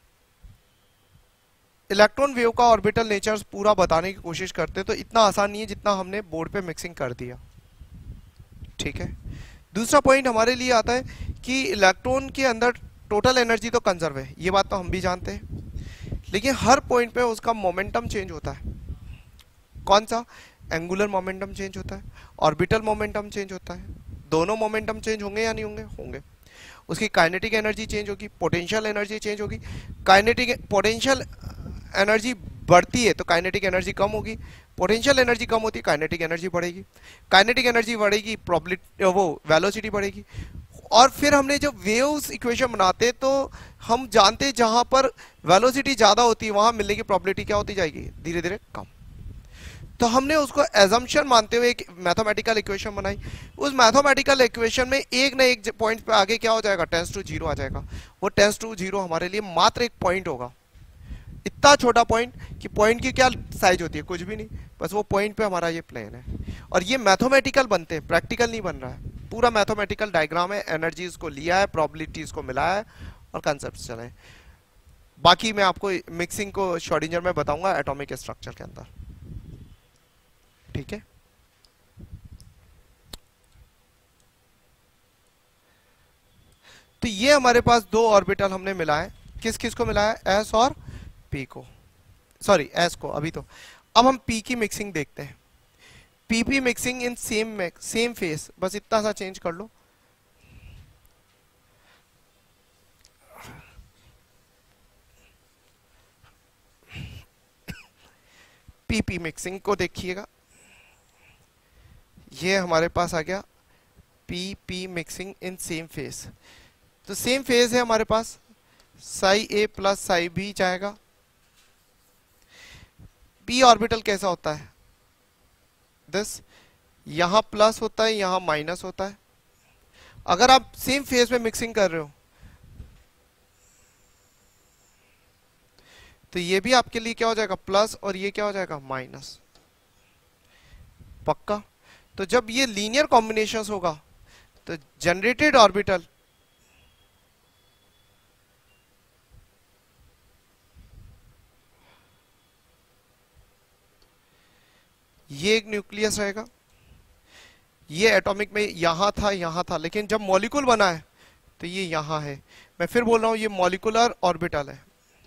इलेक्ट्रॉन वेव का ऑर्बिटल नेचर पूरा बताने की कोशिश करते हैं तो इतना आसान नहीं है जितना हमने बोर्ड पे मिक्सिंग कर दिया, ठीक है। दूसरा पॉइंट हमारे लिए आता है कि इलेक्ट्रॉन के अंदर टोटल एनर्जी तो कंजर्व है, ये बात तो हम भी जानते हैं, लेकिन हर पॉइंट पे उसका मोमेंटम चेंज होता है। कौन सा? एंगुलर मोमेंटम चेंज होता है, ऑर्बिटल मोमेंटम चेंज होता है। दोनों मोमेंटम चेंज होंगे या नहीं होंगे? होंगे। उसकी काइनेटिक एनर्जी चेंज होगी, पोटेंशियल एनर्जी चेंज होगी। काइनेटिक पोटेंशियल एनर्जी बढ़ती है तो काइनेटिक एनर्जी कम होगी, पोटेंशियल एनर्जी कम होती है काइनेटिक एनर्जी बढ़ेगी, काइनेटिक एनर्जी बढ़ेगी प्रोबेबिलिटी वो वेलोसिटी बढ़ेगी। और फिर हमने जब वेव्स इक्वेशन बनाते तो हम जानते जहां पर वेलोसिटी ज्यादा होती है वहां मिलने की प्रोबेबिलिटी क्या होती जाएगी? धीरे धीरे कम। तो हमने उसको एजम्पशन मानते हुए एक मैथमेटिकल इक्वेशन बनाई। उस मैथमेटिकल इक्वेशन में एक ना एक पॉइंट पे आगे क्या हो जाएगा? टेंस टू जीरो आ जाएगा। वो टेंस टू जीरो हमारे लिए मात्र एक पॉइंट होगा, इतना छोटा पॉइंट कि पॉइंट की क्या साइज होती है? कुछ भी नहीं, बस वो पॉइंट पे हमारा ये प्लेन है। और ये मैथमेटिकल बनते हैं, प्रैक्टिकल नहीं बन रहा है, पूरा मैथमेटिकल डायग्राम है। एनर्जीज को लिया है, प्रोबेबिलिटीज को मिलाया है और कंसेप्ट चले। बाकी मैं आपको मिक्सिंग को श्रोडिंगर में बताऊंगा एटॉमिक स्ट्रक्चर के अंदर, ठीक है। तो ये हमारे पास दो ऑर्बिटल हमने मिला है, किस किस को मिला है? एस और पी को, सॉरी एस को अभी तो। अब हम पी की मिक्सिंग देखते हैं। P p mixing in same same phase, बस इतना सा चेंज कर लो। पीपी मिक्सिंग को देखिएगा, ये हमारे पास आ गया p p mixing in same phase. तो सेम फेज है हमारे पास, psi A plus psi B जाएगा। पी ऑर्बिटल कैसा होता है? दिस, यहां प्लस होता है यहां माइनस होता है। अगर आप सेम फेज में मिक्सिंग कर रहे हो तो ये भी आपके लिए क्या हो जाएगा? प्लस, और ये क्या हो जाएगा? माइनस। पक्का? तो जब ये लीनियर कॉम्बिनेशंस होगा तो जनरेटेड ऑर्बिटल ये एक न्यूक्लियस रहेगा, ये एटॉमिक में यहां था यहां था, लेकिन जब मॉलिक्यूल बना है तो ये यहां है। मैं फिर बोल रहा हूं, ये मॉलिक्यूलर ऑर्बिटल है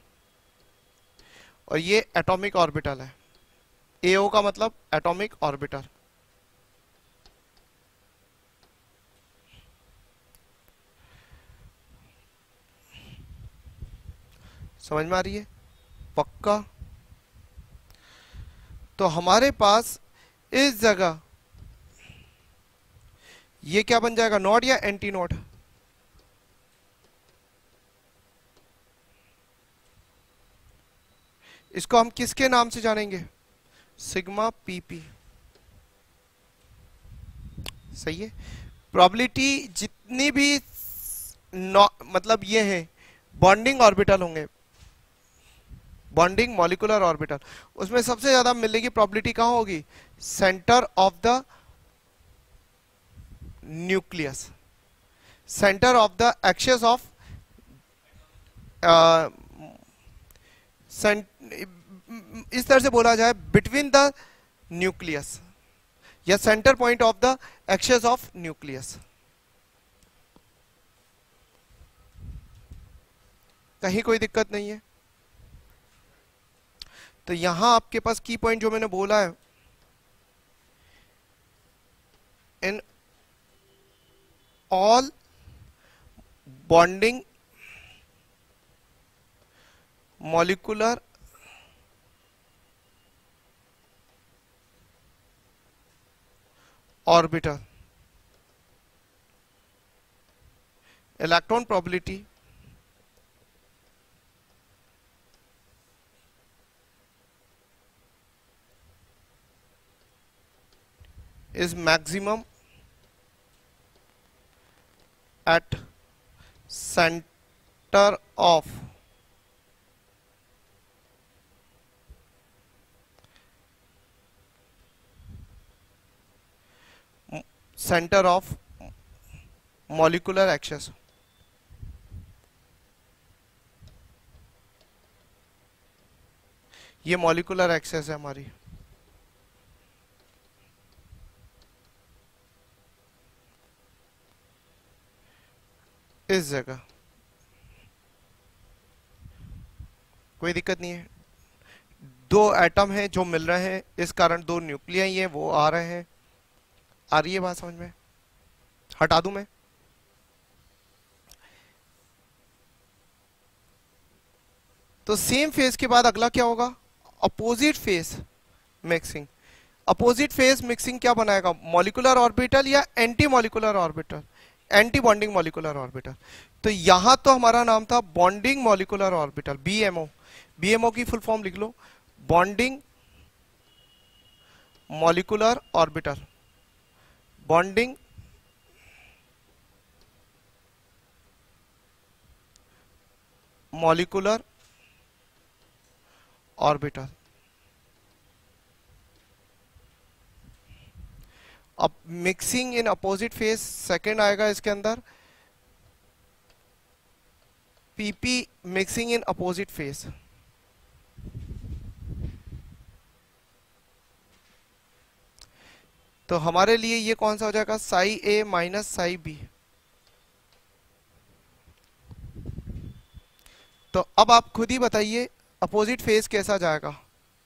और ये एटॉमिक ऑर्बिटल है। एओ का मतलब एटॉमिक ऑर्बिटल। समझ में आ रही है? पक्का? तो हमारे पास इस जगह ये क्या बन जाएगा, नोड या एंटी नोड? इसको हम किसके नाम से जानेंगे, सिग्मा पीपी। सही है। प्रोबेबिलिटी जितनी भी नौ, मतलब ये है बॉन्डिंग ऑर्बिटल होंगे, बॉन्डिंग मॉलिक्यूलर ऑर्बिटल, उसमें सबसे ज्यादा मिलने की प्रोबेबिलिटी कहां होगी, centre of the nucleus, centre of the axis of, इस तरह से बोला जाए बिटवीन द न्यूक्लियस, या centre point of the axis of nucleus. कहीं कोई दिक्कत नहीं है। तो यहां आपके पास की पॉइंट जो मैंने बोला है, in all bonding molecular orbital, electron probability is maximum at center of center of molecular axis। ये मॉलिक्यूलर एक्सेस है हमारी। इस जगह कोई दिक्कत नहीं है, दो एटम हैं जो मिल रहे हैं, इस कारण दो न्यूक्लियाई हैं वो आ रहे हैं। आ रही है बात समझ में? हटा दूं मैं? तो सेम फेज के बाद अगला क्या होगा, opposite phase mixing. Opposite phase mixing क्या बनाएगा, मॉलिक्यूलर ऑर्बिटल या anti molecular orbital, anti bonding molecular orbital. तो यहां तो हमारा नाम था bonding molecular orbital, BMO. BMO की फुल फॉर्म लिख लो, bonding molecular orbital, bonding molecular orbital. अब mixing in opposite phase second आएगा इसके अंदर, p p mixing in opposite phase. तो हमारे लिए ये कौन सा हो जाएगा, psi A minus psi B. तो अब आप खुद ही बताइए अपोजिट फेज कैसा जाएगा,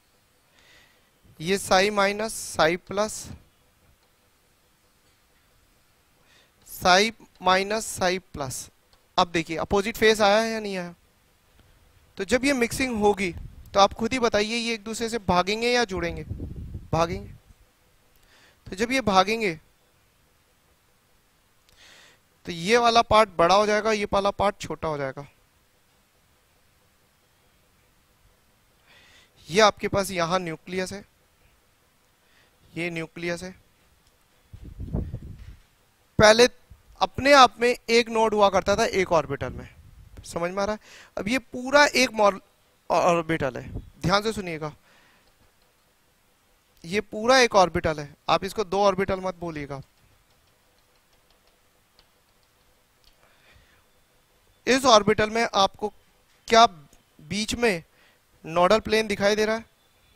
ये psi minus psi plus, psi minus psi plus. अब देखिए अपोजिट फेज आया है या नहीं आया। तो जब ये मिक्सिंग होगी तो आप खुद ही बताइए ये एक दूसरे से भागेंगे या जुड़ेंगे, भागेंगे। तो जब ये भागेंगे तो ये वाला पार्ट बड़ा हो जाएगा, ये वाला पार्ट छोटा हो जाएगा। ये आपके पास यहां न्यूक्लियस है, ये न्यूक्लियस है। पहले अपने आप में एक नोड हुआ करता था एक ऑर्बिटल में, समझ में आ रहा है? अब ये पूरा एक ऑर्बिटल है, ध्यान से सुनिएगा, ये पूरा एक ऑर्बिटल है। आप इसको दो ऑर्बिटल मत बोलिएगा। इस ऑर्बिटल में आपको क्या बीच में नोडल प्लेन दिखाई दे रहा है?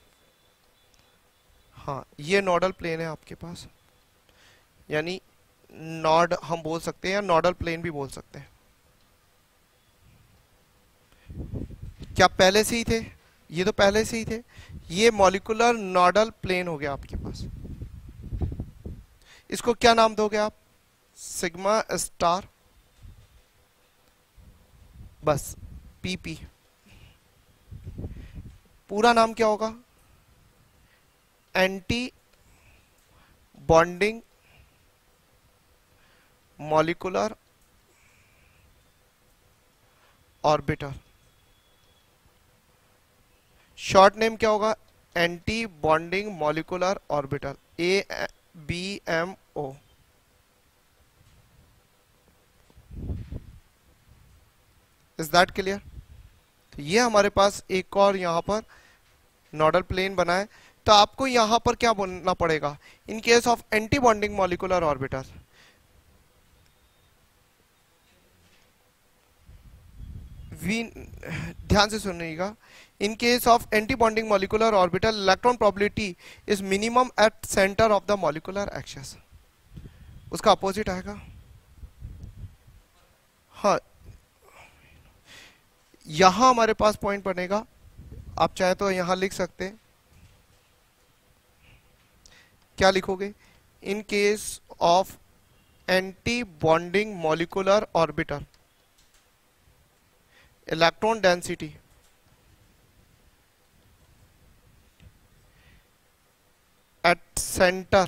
हाँ, ये नोडल प्लेन है आपके पास, यानी नोड हम बोल सकते हैं या नोडल प्लेन भी बोल सकते हैं। क्या पहले से ही थे? ये तो पहले से ही थे। ये मॉलिक्यूलर नोडल प्लेन हो गया आपके पास। इसको क्या नाम दोगे आप? सिग्मा स्टार, बस पीपी। पूरा नाम क्या होगा? Anti bonding molecular orbital, short name क्या होगा, anti bonding molecular orbital, A B M O. Is that clear? तो ये हमारे पास एक और यहां पर नोडल प्लेन बना है। तो आपको यहां पर क्या बोलना पड़ेगा, in case of anti bonding molecular orbital, we, ध्यान से सुनिएगा, in case of anti bonding molecular orbital electron probability is minimum at centre of the molecular axis. उसका अपोजिट आएगा, हाँ यहां हमारे पास पॉइंट बनेगा, आप चाहे तो यहां लिख सकते हैं, क्या लिखोगे, in case of anti bonding molecular orbital electron density at center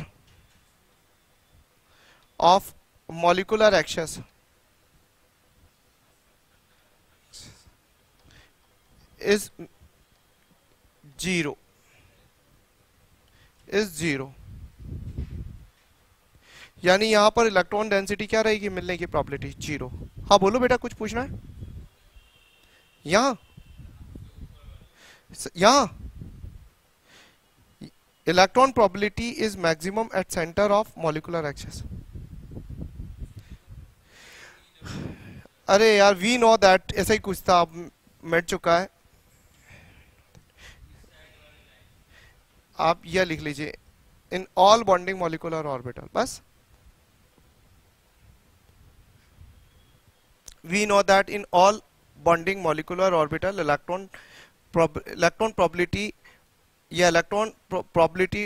of molecular axis is zero, is zero, यानी यहां पर इलेक्ट्रॉन डेंसिटी क्या रहेगी, मिलने की प्रोबेबिलिटी जीरो। हाँ बोलो बेटा, कुछ पूछना है? यहां यहां electron probability is maximum at centre of molecular axis. अरे यार वी नो दैट, ऐसा ही कुछ था, अब मिट चुका है। आप यह लिख लीजिए, in all bonding molecular orbital, बस। We know that in all bonding molecular orbital electron electron probability, या इलेक्ट्रॉन प्रोबेबिलिटी,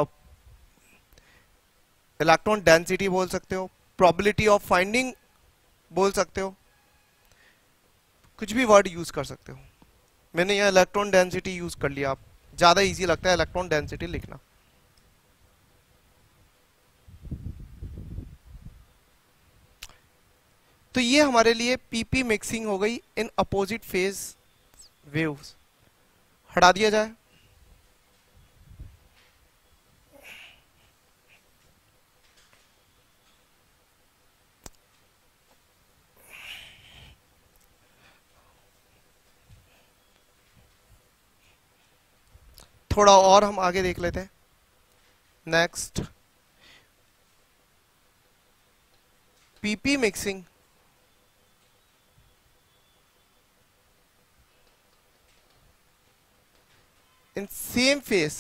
इलेक्ट्रॉन डेंसिटी बोल सकते हो, प्रोबेबिलिटी ऑफ फाइंडिंग बोल सकते हो, कुछ भी वर्ड यूज कर सकते हो। मैंने यहाँ इलेक्ट्रॉन डेंसिटी यूज कर लिया, आप ज्यादा इजी लगता है इलेक्ट्रॉन डेंसिटी लिखना। तो ये हमारे लिए पीपी मिक्सिंग हो गई इन अपोजिट फेज वेव्स। हटा दिया जाए, थोड़ा और हम आगे देख लेते हैं। Next, p p mixing in same phase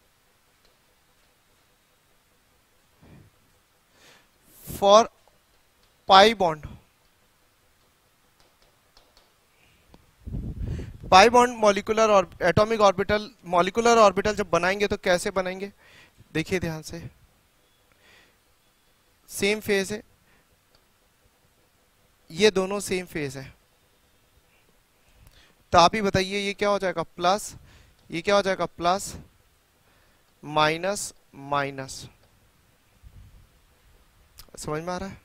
for pi bond. Pi bond molecular और एटॉमिक ऑर्बिटल, मॉलिकुलर ऑर्बिटल जब बनाएंगे तो कैसे बनाएंगे, देखिए ध्यान से, सेम फेज है, ये दोनों सेम फेज है, तो आप ही बताइए ये क्या हो जाएगा, प्लस, ये क्या हो जाएगा, प्लस माइनस माइनस। समझ में आ रहा है?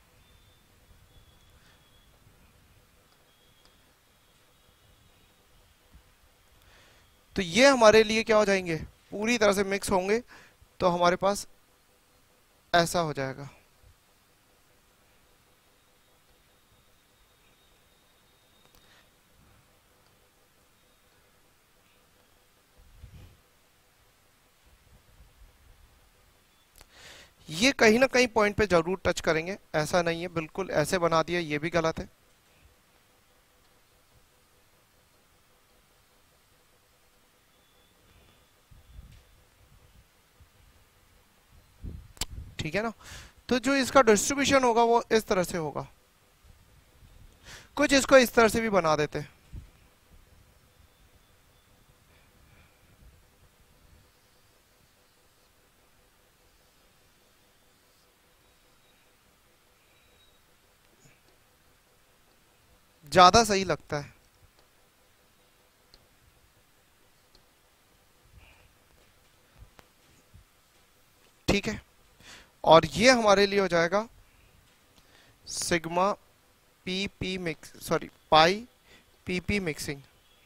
तो ये हमारे लिए क्या हो जाएंगे, पूरी तरह से मिक्स होंगे, तो हमारे पास ऐसा हो जाएगा। ये कहीं ना कहीं पॉइंट पे जरूर टच करेंगे, ऐसा नहीं है बिल्कुल ऐसे बना दिया, ये भी गलत है। ठीक है ना? तो जो इसका डिस्ट्रीब्यूशन होगा वो इस तरह से होगा, कुछ इसको इस तरह से भी बना देते हैं। ज्यादा सही लगता है। ठीक है, और ये हमारे लिए हो जाएगा sigma p p mix sorry pi p p mixing.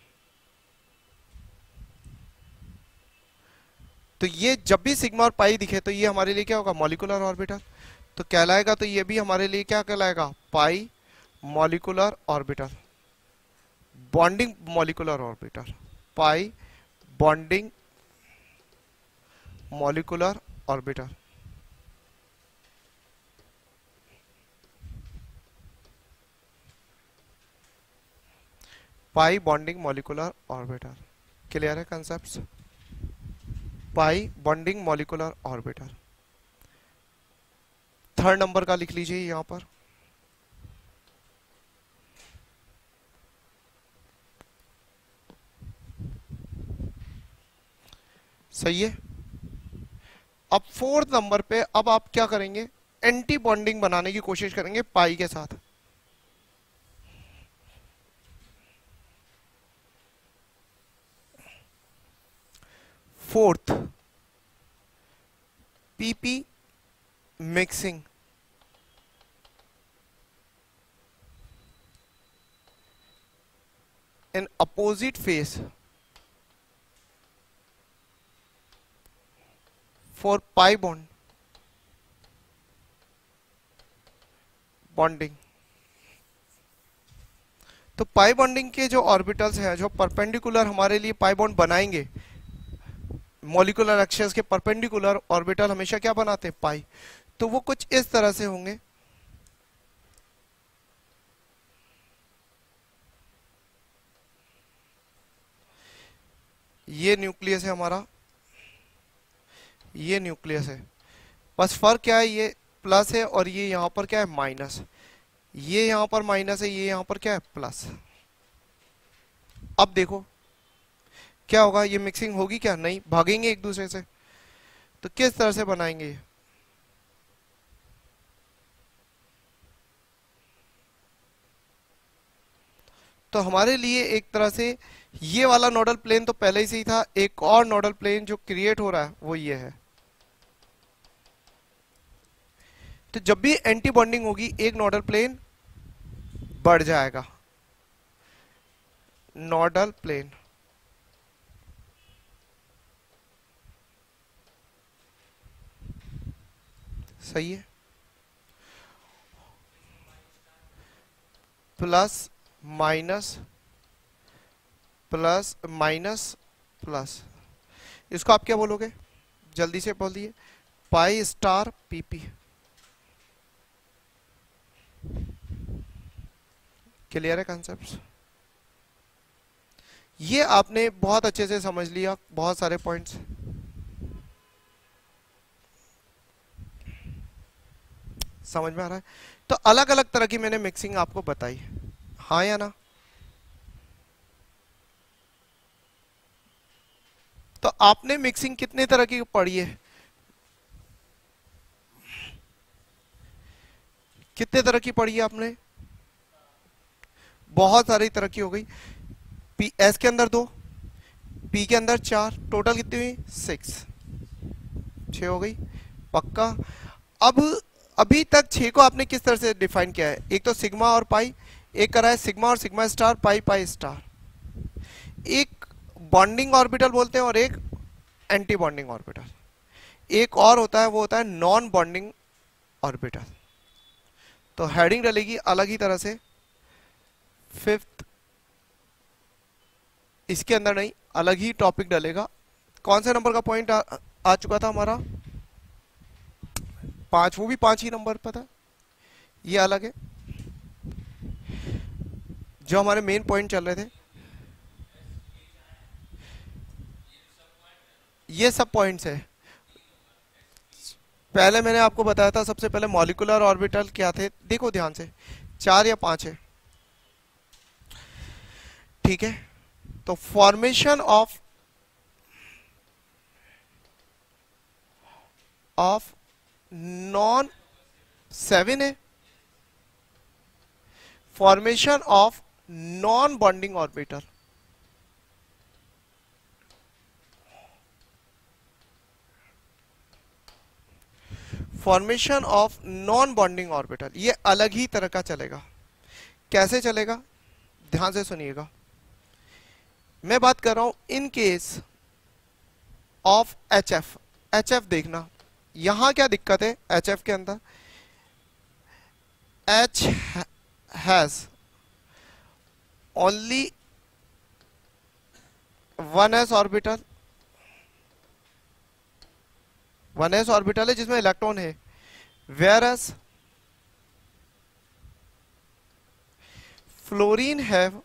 तो ये जब भी सिग्मा और पाई दिखे तो ये हमारे लिए क्या होगा, मॉलिक्यूलर ऑर्बिटल। तो कहलाएगा, तो ये भी हमारे लिए क्या कहलाएगा, pi molecular orbital, bonding molecular orbital, pi bonding molecular orbital. Pi bonding molecular orbital. Clear है concepts? Pi bonding molecular orbital. Third number का लिख लीजिए यहां पर। सही है। अब फोर्थ नंबर पे अब आप क्या करेंगे, एंटी बॉन्डिंग बनाने की कोशिश करेंगे पाई के साथ। Fourth, p p mixing. In opposite phase for pi bond bonding. तो पाई बॉन्डिंग के जो ऑर्बिटल्स हैं जो परपेंडिकुलर हमारे लिए पाई बॉन्ड बनाएंगे, मॉलिक्यूलर एक्सिस के परपेंडिकुलर ऑर्बिटल हमेशा क्या बनाते हैं, पाई। तो वो कुछ इस तरह से होंगे। ये न्यूक्लियस है हमारा, ये न्यूक्लियस है, बस फर्क क्या है, ये प्लस है और ये यहां पर क्या है, माइनस। ये यहां पर माइनस है, ये यहां पर क्या है, प्लस। अब देखो क्या होगा, ये मिक्सिंग होगी क्या, नहीं, भागेंगे एक दूसरे से। तो किस तरह से बनाएंगे ये, तो हमारे लिए एक तरह से ये वाला नोडल प्लेन तो पहले ही से ही था, एक और नोडल प्लेन जो क्रिएट हो रहा है वो ये है। तो जब भी एंटी बॉन्डिंग होगी एक नोडल प्लेन बढ़ जाएगा, नोडल प्लेन। सही है। Plus minus plus minus plus, इसको आप क्या बोलोगे, जल्दी से बोल दिए, पाई स्टार पीपी। क्लियर है कंसेप्ट? ये आपने बहुत अच्छे से समझ लिया, बहुत सारे पॉइंट्स। समझ में आ रहा है? तो अलग अलग तरह की मैंने मिक्सिंग आपको बताई, हाँ या ना? तो आपने मिक्सिंग कितने तरह की पढ़ी है, कितने तरह की पढ़ी है आपने? बहुत सारी तरह की हो गई। पी एस के अंदर दो, पी के अंदर चार, टोटल कितनी हुई, सिक्स, छह हो गई पक्का। अब अभी तक छह को आपने किस तरह से डिफाइन किया है, एक तो सिग्मा और पाई, एक करा है सिग्मा और sigma star, pi pi star. एक बॉन्डिंग ऑर्बिटल बोलते हैं और एक एंटी बॉन्डिंग ऑर्बिटल। एक और होता है, वो होता है नॉन बॉन्डिंग ऑर्बिटल। तो हेडिंग डलेगी अलग ही तरह से, फिफ्थ इसके अंदर नहीं, अलग ही टॉपिक डलेगा। कौन से नंबर का पॉइंट आ, आ चुका था हमारा, पांच, वो भी पांच ही नंबर पर था, ये अलग है। जो हमारे मेन पॉइंट चल रहे थे, ये सब पॉइंट्स है। पहले मैंने आपको बताया था, सबसे पहले मॉलिक्यूलर ऑर्बिटल क्या थे, देखो ध्यान से, चार या पांच है, ठीक है। तो formation of of non, seven है, formation of non bonding orbital, formation of non bonding orbital, ये अलग ही तरह का चलेगा। कैसे चलेगा, ध्यान से सुनिएगा। मैं बात कर रहा हूं in case of H F. H F देखना, यहां क्या दिक्कत है एच एफ के अंदर, H has only one s orbital, one s orbital है जिसमें इलेक्ट्रॉन है, whereas fluorine have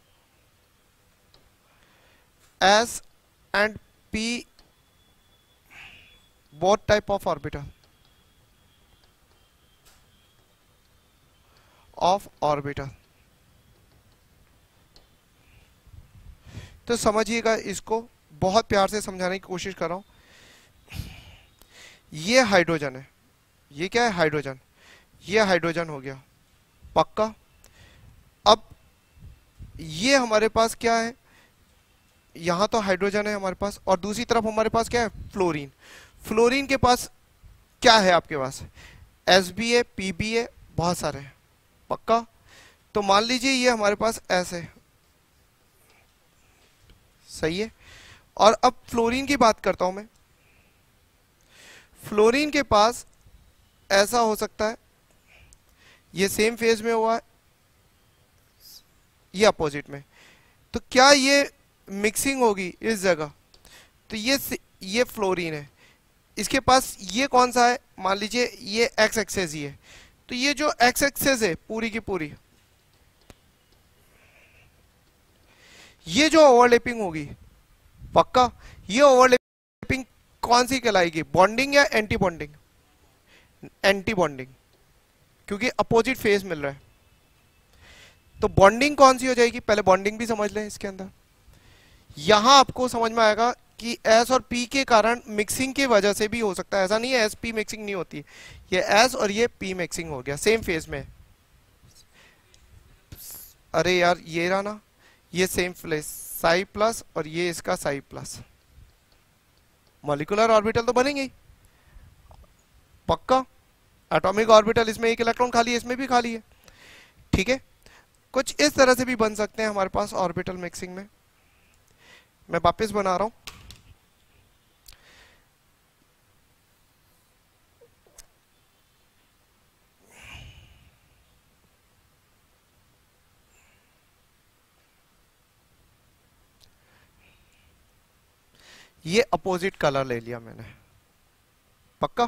s and p both type of orbital of orbital। तो समझिएगा, इसको बहुत प्यार से समझाने की कोशिश कर रहा हूं। ये हाइड्रोजन है, ये क्या है हाइड्रोजन, ये हाइड्रोजन हो गया पक्का। अब ये हमारे पास क्या है, यहां तो हाइड्रोजन है हमारे पास, और दूसरी तरफ हमारे पास क्या है फ्लोरीन। फ्लोरीन के पास क्या है आपके पास, S B A, P B A, बहुत सारे हैं पक्का। तो मान लीजिए ये हमारे पास एस है, सही है। और अब फ्लोरीन की बात करता हूं मैं। फ्लोरीन के पास ऐसा हो सकता है, ये सेम फेज में हुआ है, ये अपोजिट में, तो क्या ये मिक्सिंग होगी इस जगह, तो ये ये फ्लोरीन है, इसके पास ये कौन सा है, मान लीजिए ये एक्स एक्सेस ही है, तो ये जो एक्स एक्सेस है पूरी की पूरी, ये जो ओवरलैपिंग होगी पक्का, ये ओवरलैपिंग कौन सी कहलाएगी, बॉन्डिंग या एंटी बॉन्डिंग, एंटी बॉन्डिंग, क्योंकि अपोजिट फेज मिल रहा है। तो बॉन्डिंग कौन सी हो जाएगी, पहले बॉन्डिंग भी समझ लें इसके अंदर। यहां आपको समझ में आएगा कि S और P के कारण मिक्सिंग की वजह से भी हो सकता है, ऐसा नहीं है S P मिक्सिंग नहीं होती, ये S और ये P मिक्सिंग हो गया सेम फेज में। अरे यार ये रहा ना, ये सेम फेज साई प्लस और ये इसका साई प्लस, मॉलिक्यूलर ऑर्बिटल तो बनेंगे ही पक्का। एटॉमिक ऑर्बिटल, इसमें एक इलेक्ट्रॉन खाली है, इसमें भी खाली है, ठीक है। कुछ इस तरह से भी बन सकते हैं हमारे पास ऑर्बिटल मिक्सिंग में। मैं वापस बना रहा हूं, ये अपोजिट कलर ले लिया मैंने पक्का।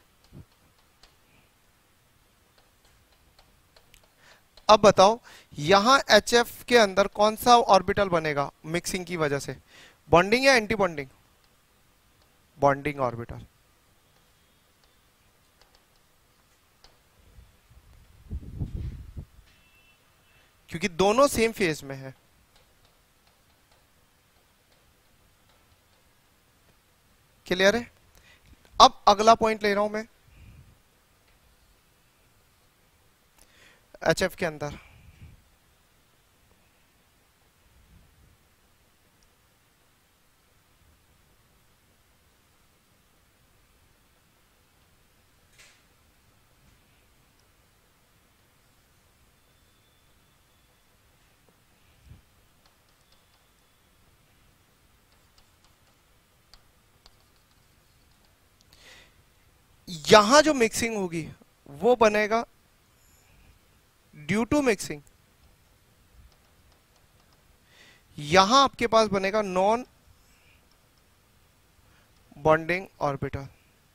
अब बताओ यहां H F के अंदर कौन सा ऑर्बिटल बनेगा मिक्सिंग की वजह से, बॉन्डिंग या एंटी बॉन्डिंग, बॉन्डिंग ऑर्बिटल। क्योंकि दोनों सेम फेज में है। क्लियर है। अब अगला पॉइंट ले रहा हूं मैं H F के अंदर, यहां जो मिक्सिंग होगी वो बनेगा ड्यू टू मिक्सिंग, यहां आपके पास बनेगा non bonding orbital.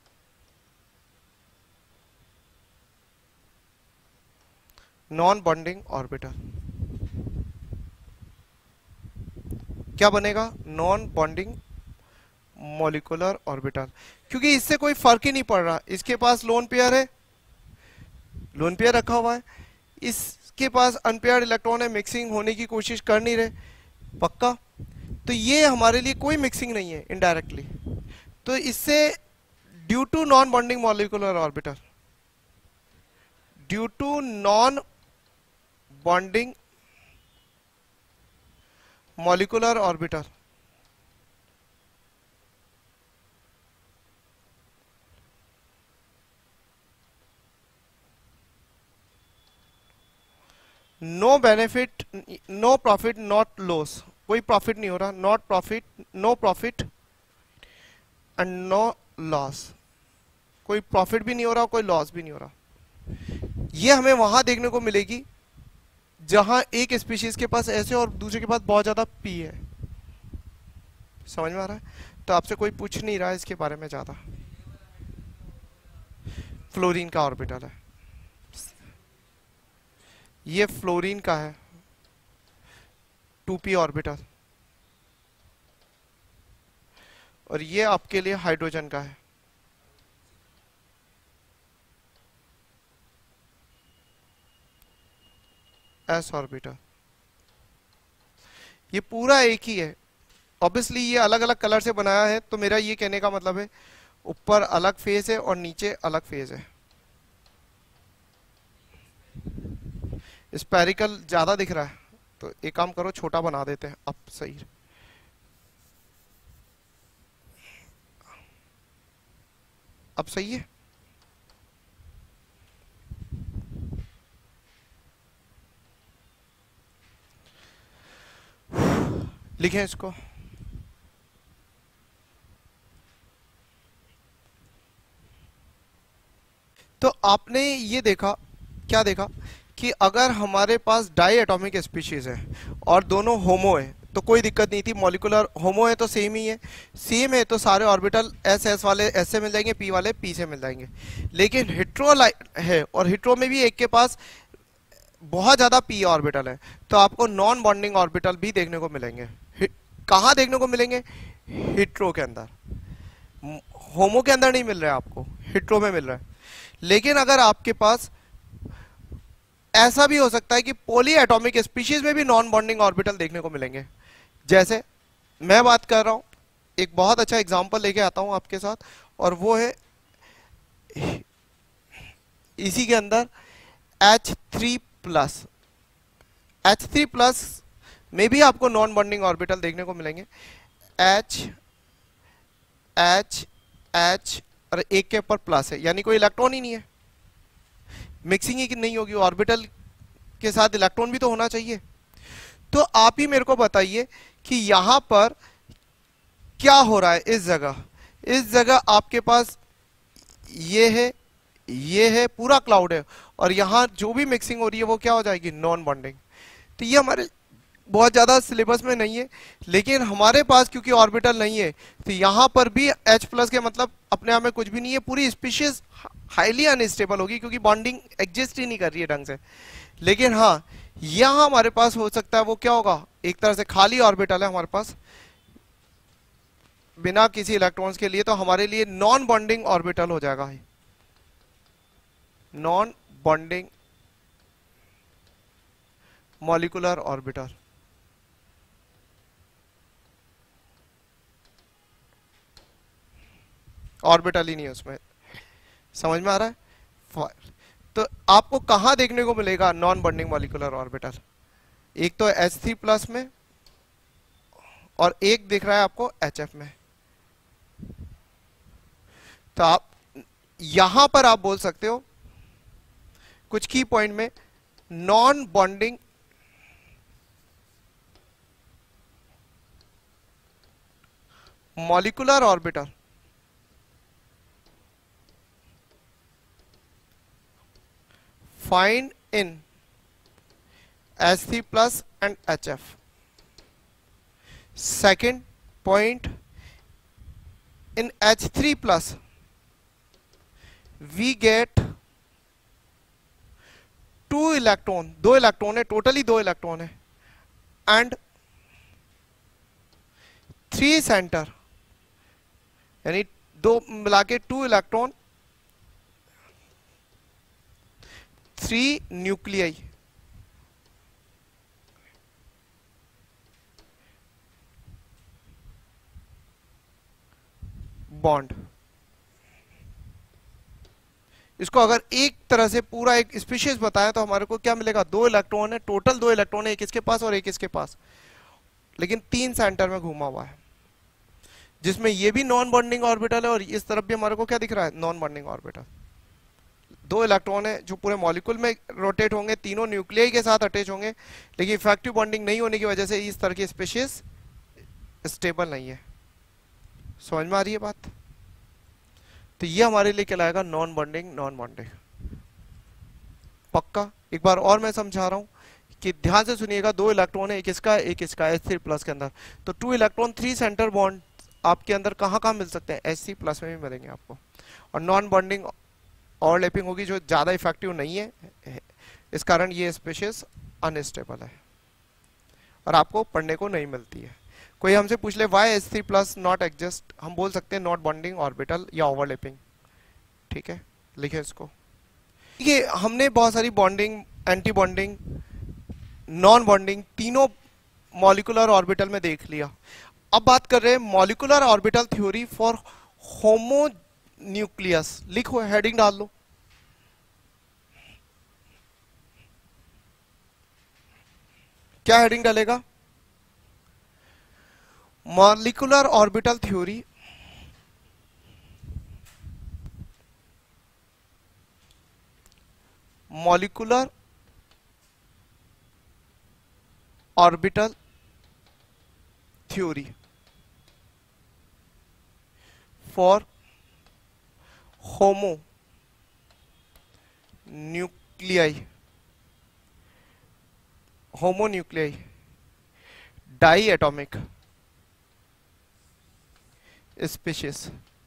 Non bonding orbital क्या बनेगा, नॉन बॉन्डिंग मॉलिक्यूलर ऑर्बिटल, क्योंकि इससे कोई फर्क ही नहीं पड़ रहा। इसके पास लोन पेयर है, लोन पेयर रखा हुआ है, इसके पास अनपेयर्ड इलेक्ट्रॉन है, मिक्सिंग होने की कोशिश कर नहीं रहे पक्का। तो ये हमारे लिए कोई मिक्सिंग नहीं है इनडायरेक्टली। तो इससे due to non bonding molecular orbital, due to non bonding molecular orbital, no benefit, no profit, not loss, कोई प्रॉफिट नहीं हो रहा, not profit, no profit and no loss, कोई प्रॉफिट भी नहीं हो रहा, कोई लॉस भी नहीं हो रहा। ये हमें वहां देखने को मिलेगी जहां एक स्पीशीज के पास ऐसे और दूसरे के पास बहुत ज्यादा पी है। समझ में आ रहा है? तो आपसे कोई पूछ नहीं रहा है इसके बारे में ज्यादा। फ्लोरीन का ऑर्बिटल है, ये फ्लोरीन का है टू पी ऑर्बिटल, और ये आपके लिए हाइड्रोजन का है। एस ऑर्बिटल, ये पूरा एक ही है। ऑब्वियसली ये अलग अलग कलर से बनाया है, तो मेरा ये कहने का मतलब है ऊपर अलग फेज है और नीचे अलग फेज है। स्पेरिकल ज्यादा दिख रहा है, तो एक काम करो छोटा बना देते हैं। अब सही, अब सही है। लिखें इसको। तो आपने ये देखा, क्या देखा कि अगर हमारे पास डाई एटॉमिक स्पीशीज है और दोनों होमो है तो कोई दिक्कत नहीं थी। मॉलिकुलर होमो है तो सेम ही है, सेम है तो सारे ऑर्बिटल एस एस वाले एस से मिल जाएंगे, पी वाले पी से मिल जाएंगे। लेकिन हिट्रो है और हिट्रो में भी एक के पास बहुत ज्यादा पी ऑर्बिटल है, तो आपको नॉन बॉन्डिंग ऑर्बिटल भी देखने को मिलेंगे। कहाँ देखने को मिलेंगे? हिट्रो के अंदर, होमो के अंदर नहीं मिल रहा है आपको, हिट्रो में मिल रहा है। लेकिन अगर आपके पास ऐसा भी हो सकता है कि पॉली एटॉमिक स्पीशीज में भी नॉन बॉन्डिंग ऑर्बिटल देखने को मिलेंगे। जैसे मैं बात कर रहा हूं, एक बहुत अच्छा एग्जांपल लेके आता हूं आपके साथ, और वो है इसी के अंदर H three plus. H three plus में भी आपको नॉन बॉन्डिंग ऑर्बिटल देखने को मिलेंगे। H H H और एक के ऊपर प्लस है, यानी कोई इलेक्ट्रॉन ही नहीं है, मिक्सिंग ही नहीं होगी, ऑर्बिटल के साथ इलेक्ट्रॉन भी तो होना चाहिए। तो आप ही मेरे को बताइए कि यहां पर क्या हो रहा है। इस जगह इस जगह आपके पास ये है, ये है, पूरा क्लाउड है, और यहां जो भी मिक्सिंग हो रही है वो क्या हो जाएगी? Non bonding. तो ये हमारे बहुत ज्यादा सिलेबस में नहीं है, लेकिन हमारे पास क्योंकि ऑर्बिटल नहीं है तो यहां पर भी H प्लस के मतलब अपने आप में कुछ भी नहीं है, पूरी स्पीशीज हाईली अनस्टेबल होगी क्योंकि बॉन्डिंग एग्जिस्ट ही नहीं कर रही है ढंग से। लेकिन हाँ, यहां हमारे पास हो सकता है वो क्या होगा, एक तरह से खाली ऑर्बिटल है हमारे पास बिना किसी इलेक्ट्रॉन्स के लिए, तो हमारे लिए नॉन बॉन्डिंग ऑर्बिटल हो जाएगा, non bonding molecular orbital. Orbital ही नहीं है उसमें। समझ में आ रहा है? तो आपको कहां देखने को मिलेगा नॉन बॉन्डिंग मॉलिक्यूलर ऑर्बिटल? एक तो एच थ्री प्लस में और एक दिख रहा है आपको एच एफ में। तो आप यहां पर आप बोल सकते हो कुछ की पॉइंट में non bonding molecular orbital find in H three plus and H F. Second point, in H three plus we get two electron, दो इलेक्ट्रॉन है, टोटली दो इलेक्ट्रॉन है, एंड थ्री सेंटर, यानी दो मिला के two electron, three nuclei. Bond. इसको अगर एक तरह से पूरा एक स्पीशीज बताएं तो हमारे को क्या मिलेगा? दो इलेक्ट्रॉन है, टोटल दो इलेक्ट्रॉन है, एक इसके पास और एक इसके पास, लेकिन तीन सेंटर में घूमा हुआ है, जिसमें ये भी नॉन बॉन्डिंग ऑर्बिटल है और इस तरफ भी हमारे को क्या दिख रहा है? Non bonding orbital. दो इलेक्ट्रॉन है जो पूरे मॉलिक्यूल में रोटेट होंगे, तीनों न्यूक्लियाई के साथ अटैच होंगे, लेकिन इफेक्टिव बॉन्डिंग नहीं होने की वजह से इस तरह की स्पीशीज स्टेबल नहीं है। समझ में आ रही है बात? तो ये हमारे लिए कहलाएगा नॉन बॉन्डिंग नॉन बॉन्डिंग। पक्का? एक बार और मैं समझा रहा हूं कि ध्यान से सुनिएगा। दो इलेक्ट्रॉन है, एक इसका एक इसका एच थ्री प्लस के अंदर, तो two electron three centre bond आपके अंदर कहाँ कहाँ मिल सकते हैं? एच सी प्लस में भी मिलेंगे आपको। और नॉन बॉन्डिंग ओवरलैपिंग होगी जो ज़्यादा इफेक्टिव नहीं है, इस कारण ये स्पीशीज अनस्टेबल है और आपको पढ़ने को नहीं मिलती है। कोई हमसे पूछ ले why H three plus not exist, हम बोल सकते हैं नॉट बॉन्डिंग ऑर्बिटल या ओवरलैपिंग। ठीक है, लिखे इसको। ये हमने बहुत सारी bonding, anti bonding, non bonding तीनों मॉलिक्यूलर ऑर्बिटल में देख लिया। अब बात कर रहे हैं molecular orbital theory for homonucleus. लिखो, हेडिंग डाल लो। क्या हेडिंग डालेगा? Molecular orbital theory molecular orbital theory for homonuclei homonuclei diatomic species.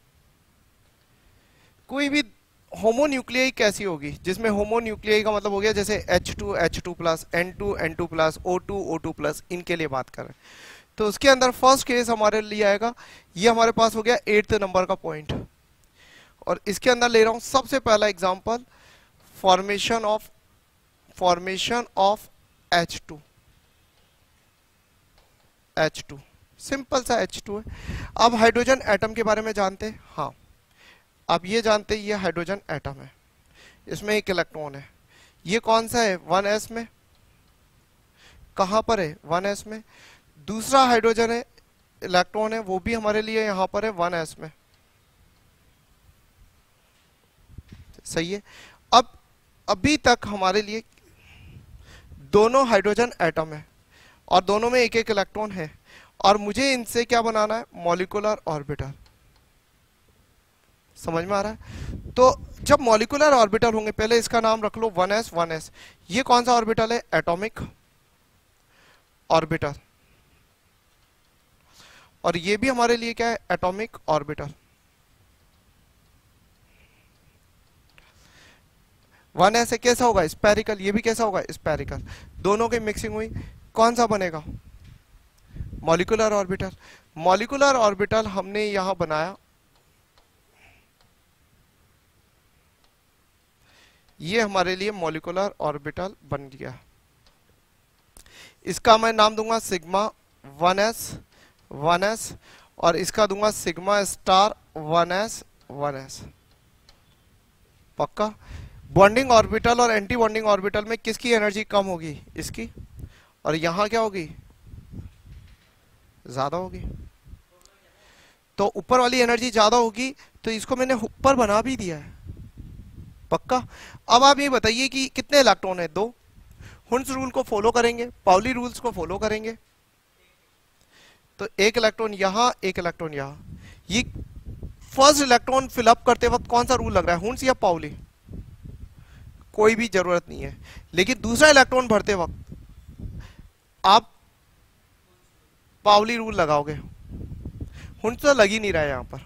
कोई भी होमोन्यूक्लियाई कैसी होगी? जिसमें होमोन्यूक्लियाई का मतलब हो गया जैसे H two H two plus, N two N two plus, O two O two plus, इनके लिए बात कर रहे हैं। तो उसके अंदर फर्स्ट केस हमारे लिए आएगा, ये हमारे पास हो गया एट्थ नंबर का पॉइंट। और इसके अंदर ले रहा हूं सबसे पहला example, formation of formation of H two H two simple सा एच टू है। अब हाइड्रोजन एटम के बारे में जानते हैं। हाँ, अब ये जानते हैं ये हाइड्रोजन एटम है, इसमें एक इलेक्ट्रॉन है। ये कौन सा है? वन एस में। कहां पर है? वन एस में। दूसरा हाइड्रोजन है, इलेक्ट्रॉन है, वो भी हमारे लिए यहां पर है वन एस में। सही है। अब अभी तक हमारे लिए दोनों हाइड्रोजन एटम है और दोनों में एक एक इलेक्ट्रॉन है, और मुझे इनसे क्या बनाना है? Molecular orbital. समझ में आ रहा है? तो जब मॉलिक्यूलर ऑर्बिटल होंगे, पहले इसका नाम रख लो वन एस वन एस। ये कौन सा ऑर्बिटल है? Atomic orbital. और ये भी हमारे लिए क्या है? Atomic orbital. वन एस कैसा होगा? स्पेरिकल। ये भी कैसा होगा? स्पेरिकल। दोनों की मिक्सिंग हुई, कौन सा बनेगा? Molecular orbital. मॉलिक्यूलर ऑर्बिटल हमने यहां बनाया, ये हमारे लिए मॉलिक्यूलर ऑर्बिटल बन गया। इसका मैं नाम दूंगा sigma one s one s, और इसका दूंगा sigma star one s one s. पक्का? बॉन्डिंग ऑर्बिटल और एंटी बॉन्डिंग ऑर्बिटल में किसकी एनर्जी कम होगी? इसकी। और यहां क्या होगी? ज्यादा होगी। तो ऊपर वाली एनर्जी ज्यादा होगी, तो इसको मैंने ऊपर बना भी दिया है। पक्का? अब आप ये बताइए कि कितने इलेक्ट्रॉन है? दो। हुन्स रूल को फॉलो करेंगे, पाउली रूल्स को फॉलो करेंगे, तो एक इलेक्ट्रॉन यहां, एक इलेक्ट्रॉन यहां। ये फर्स्ट इलेक्ट्रॉन फिलअप करते वक्त कौन सा रूल लग रहा है? हुन्स या पाउली? कोई भी जरूरत नहीं है। लेकिन दूसरा इलेक्ट्रॉन भरते वक्त आप पाउली रूल लगाओगे। हुन्स तो लग ही नहीं रहा है यहां पर।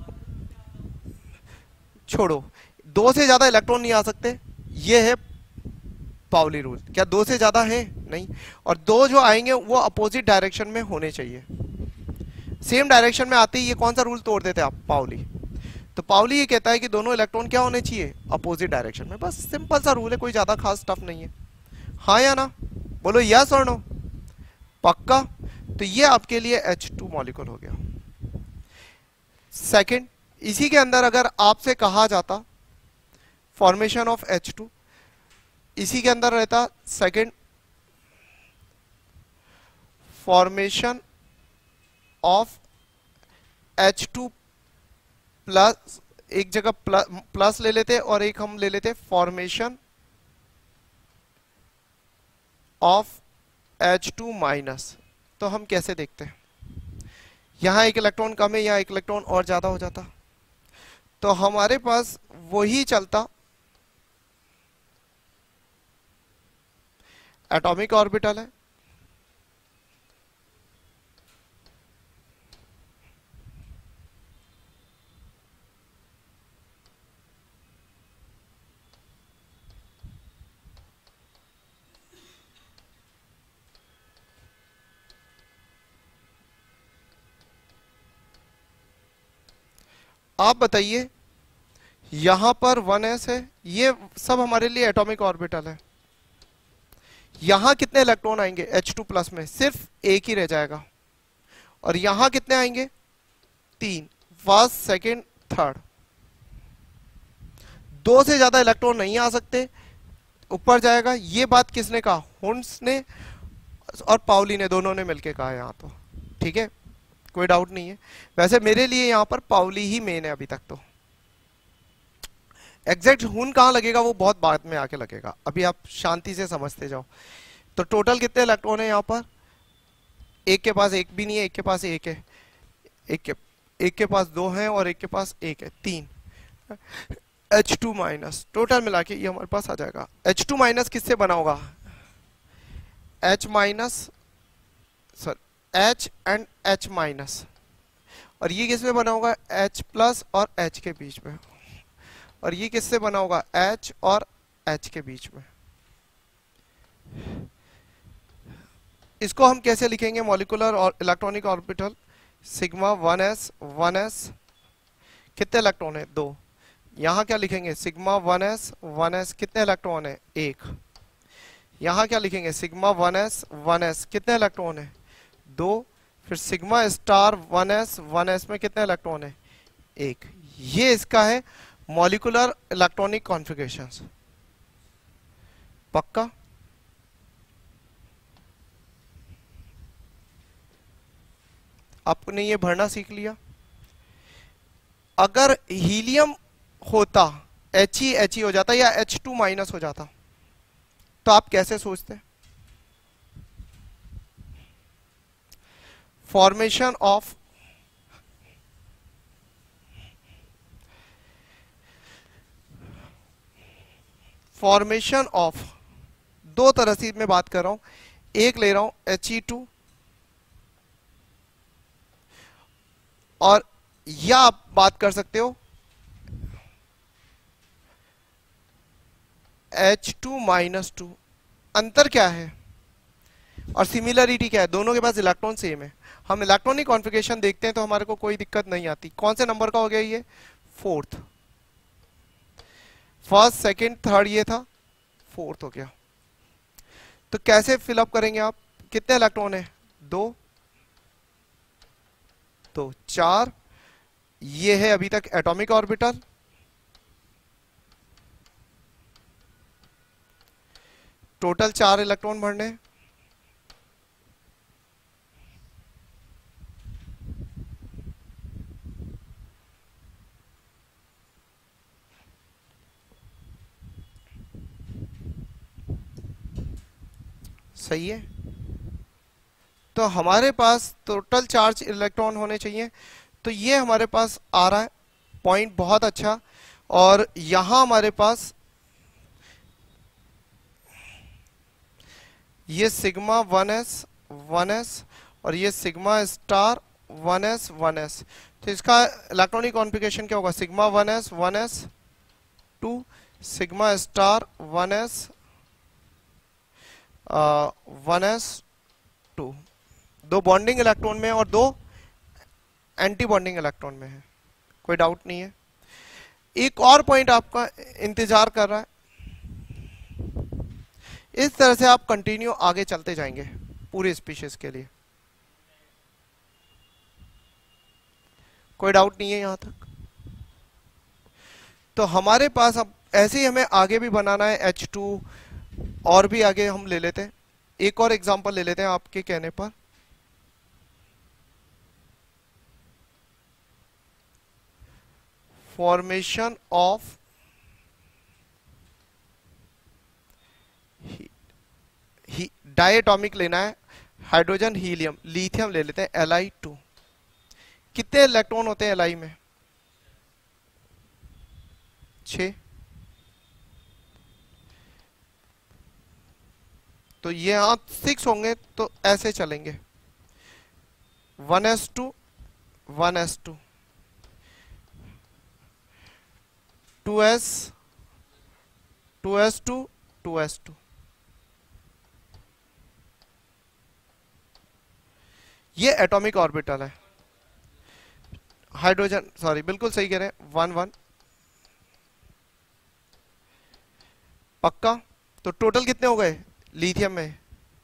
छोड़ो, दो से ज्यादा इलेक्ट्रॉन नहीं आ सकते, ये है पाउली रूल। क्या दो से ज्यादा है? नहीं। और दो जो आएंगे वो अपोजिट डायरेक्शन में होने चाहिए। सेम डायरेक्शन में आते ही ये कौन सा रूल तोड़ देते आप? पाउली। तो पाउली ये कहता है कि दोनों इलेक्ट्रॉन क्या होने चाहिए? अपोजिट डायरेक्शन में। बस सिंपल सा रूल है, कोई ज्यादा खास टफ नहीं है। हाँ या ना? बोलो यस और नो। पक्का? तो ये आपके लिए एच टू मॉलिक्यूल हो गया। सेकंड, इसी के अंदर अगर आपसे कहा जाता फॉर्मेशन ऑफ एच टू, इसी के अंदर रहता second formation of H two plus, एक जगह प्लस, प्लस ले लेते और एक हम ले लेते formation of H two minus. तो हम कैसे देखते हैं, यहां एक इलेक्ट्रॉन कम है, यहां एक इलेक्ट्रॉन और ज्यादा हो जाता, तो हमारे पास वही चलता एटॉमिक ऑर्बिटल है, आप बताइए यहां पर वन एस है, ये सब हमारे लिए एटॉमिक ऑर्बिटल है, यहां कितने इलेक्ट्रॉन आएंगे एच टू प्लस में, सिर्फ एक ही रह जाएगा, और यहां कितने आएंगे, तीन, फर्स्ट सेकंड थर्ड, दो से ज्यादा इलेक्ट्रॉन नहीं आ सकते, ऊपर जाएगा। ये बात किसने कहा, हुंस ने और पाउली ने, दोनों ने मिलकर कहा यहां, तो ठीक है, कोई डाउट नहीं है। वैसे मेरे लिए यहां पर पाउली ही मेन है अभी तक, तो एग्जैक्ट हुन कहां लगेगा वो बहुत बाद में आके लगेगा, अभी आप शांति से समझते जाओ। तो टोटल कितने इलेक्ट्रॉन है यहां पर, एक के पास एक भी नहीं है, एक के पास एक है, एक के एक के पास दो हैं और एक के पास एक है, तीन, एच टू माइनस, टोटल मिला के ये हमारे पास आ जाएगा। एच टू माइनस किससे बना होगा, H minus, sir H and H minus, और ये किसमें बना होगा, H प्लस और H के बीच में, और ये किससे बना होगा, H और H के बीच में। इसको हम कैसे लिखेंगे, मॉलिक्यूलर और electronic orbital, sigma one s one s, कितने इलेक्ट्रॉन है, दो, यहां क्या लिखेंगे, sigma one s one s, कितने इलेक्ट्रॉन है, एक, यहां क्या लिखेंगे, sigma one s one s, कितने इलेक्ट्रॉन है, दो, फिर sigma star one s one s में कितने इलेक्ट्रॉन है, एक। ये इसका है मॉलिक्यूलर इलेक्ट्रॉनिक कॉन्फ़िगरेशंस, पक्का। आपने ये भरना सीख लिया। अगर हीलियम होता एच ही एच ही हो जाता या एच टू माइनस हो जाता, तो आप कैसे सोचते, फॉर्मेशन ऑफ फॉर्मेशन ऑफ दो तरह से मैं बात कर रहा हूं, एक ले रहा हूं एच ई टू, और या आप बात कर सकते हो एच टू माइनस टू। अंतर क्या है और सिमिलरिटी क्या है, दोनों के पास इलेक्ट्रॉन सेम है। हम इलेक्ट्रॉनिक कॉन्फ़िगरेशन देखते हैं तो हमारे को कोई दिक्कत नहीं आती। कौन से नंबर का हो गया ये, फोर्थ, फर्स्ट सेकंड थर्ड ये था, फोर्थ हो गया। तो कैसे फिलअप करेंगे आप, कितने इलेक्ट्रॉन है, दो, तो चार, ये है अभी तक एटॉमिक ऑर्बिटल, टोटल चार इलेक्ट्रॉन भरने, सही है। तो हमारे पास टोटल चार्ज इलेक्ट्रॉन होने चाहिए, तो ये हमारे पास आ रहा है पॉइंट, बहुत अच्छा। और यहां हमारे पास ये sigma one s one s और ये sigma star one s one s, तो इसका इलेक्ट्रॉनिक कॉन्फ़िगरेशन क्या होगा, sigma one s one s two, sigma star one s one s two, दो बॉन्डिंग इलेक्ट्रॉन में और दो एंटी बॉन्डिंग इलेक्ट्रॉन में है, कोई डाउट नहीं है। एक और पॉइंट आपका इंतजार कर रहा है, इस तरह से आप कंटिन्यू आगे चलते जाएंगे पूरे स्पीशीज के लिए, कोई डाउट नहीं है यहां तक। तो हमारे पास अब ऐसे ही हमें आगे भी बनाना है एच टू, और भी आगे हम ले लेते हैं, एक और एग्जांपल ले लेते हैं आपके कहने पर। फॉर्मेशन ऑफ डायटॉमिक लेना है, हाइड्रोजन हीलियम लिथियम ले लेते हैं, एल आई टू। कितने इलेक्ट्रॉन होते हैं एल आई में? छह। तो ये यहां सिक्स होंगे तो ऐसे चलेंगे, one s two one s two, two S two S two two S two. ये एटॉमिक ऑर्बिटल है। हाइड्रोजन, सॉरी बिल्कुल सही कह रहे हैं, वन वन। पक्का? तो टोटल कितने हो गए लिथियम में?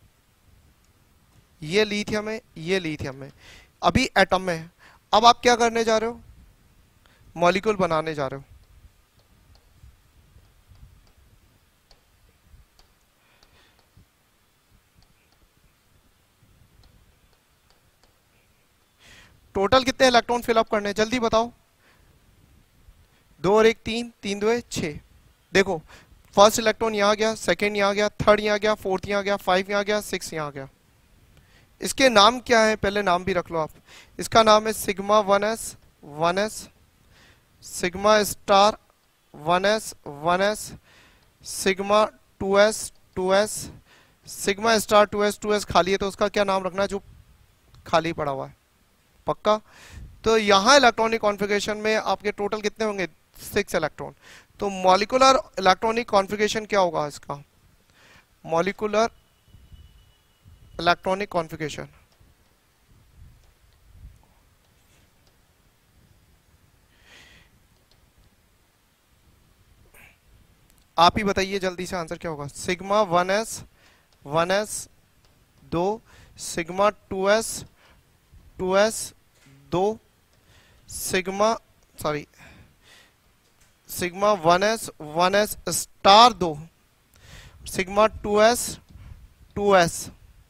ये लिथियम है, ये लिथियम है, अभी एटम में है। अब आप क्या करने जा रहे हो? मॉलिक्यूल बनाने जा रहे हो। टोटल कितने इलेक्ट्रॉन फिलअप करने हैं जल्दी बताओ? दो और एक तीन, तीन दो छह। देखो फर्स्ट इलेक्ट्रॉन यहां गया, सेकंड यहां गया, थर्ड यहां गया, फोर्थ यहां गया, फाइव यहां गया, सिक्स यहां गया। इसके नाम क्या है? पहले नाम भी रख लो आप। इसका नाम है sigma one s one s, sigma star one s one s, sigma two S two s, sigma star two S two s खाली है तो उसका क्या नाम रखना जो खाली पड़ा हुआ है? पक्का? तो यहां इलेक्ट्रॉनिक कॉन्फ़िगरेशन में आपके टोटल कितने होंगे? Six electron. तो मॉलिक्यूलर इलेक्ट्रॉनिक कॉन्फ़िगरेशन क्या होगा इसका? मॉलिक्यूलर इलेक्ट्रॉनिक कॉन्फ़िगरेशन आप ही बताइए जल्दी से, आंसर क्या होगा? Sigma one s one s दो, sigma two S two s दो, sigma sorry sigma one s one s star दो, sigma two S two s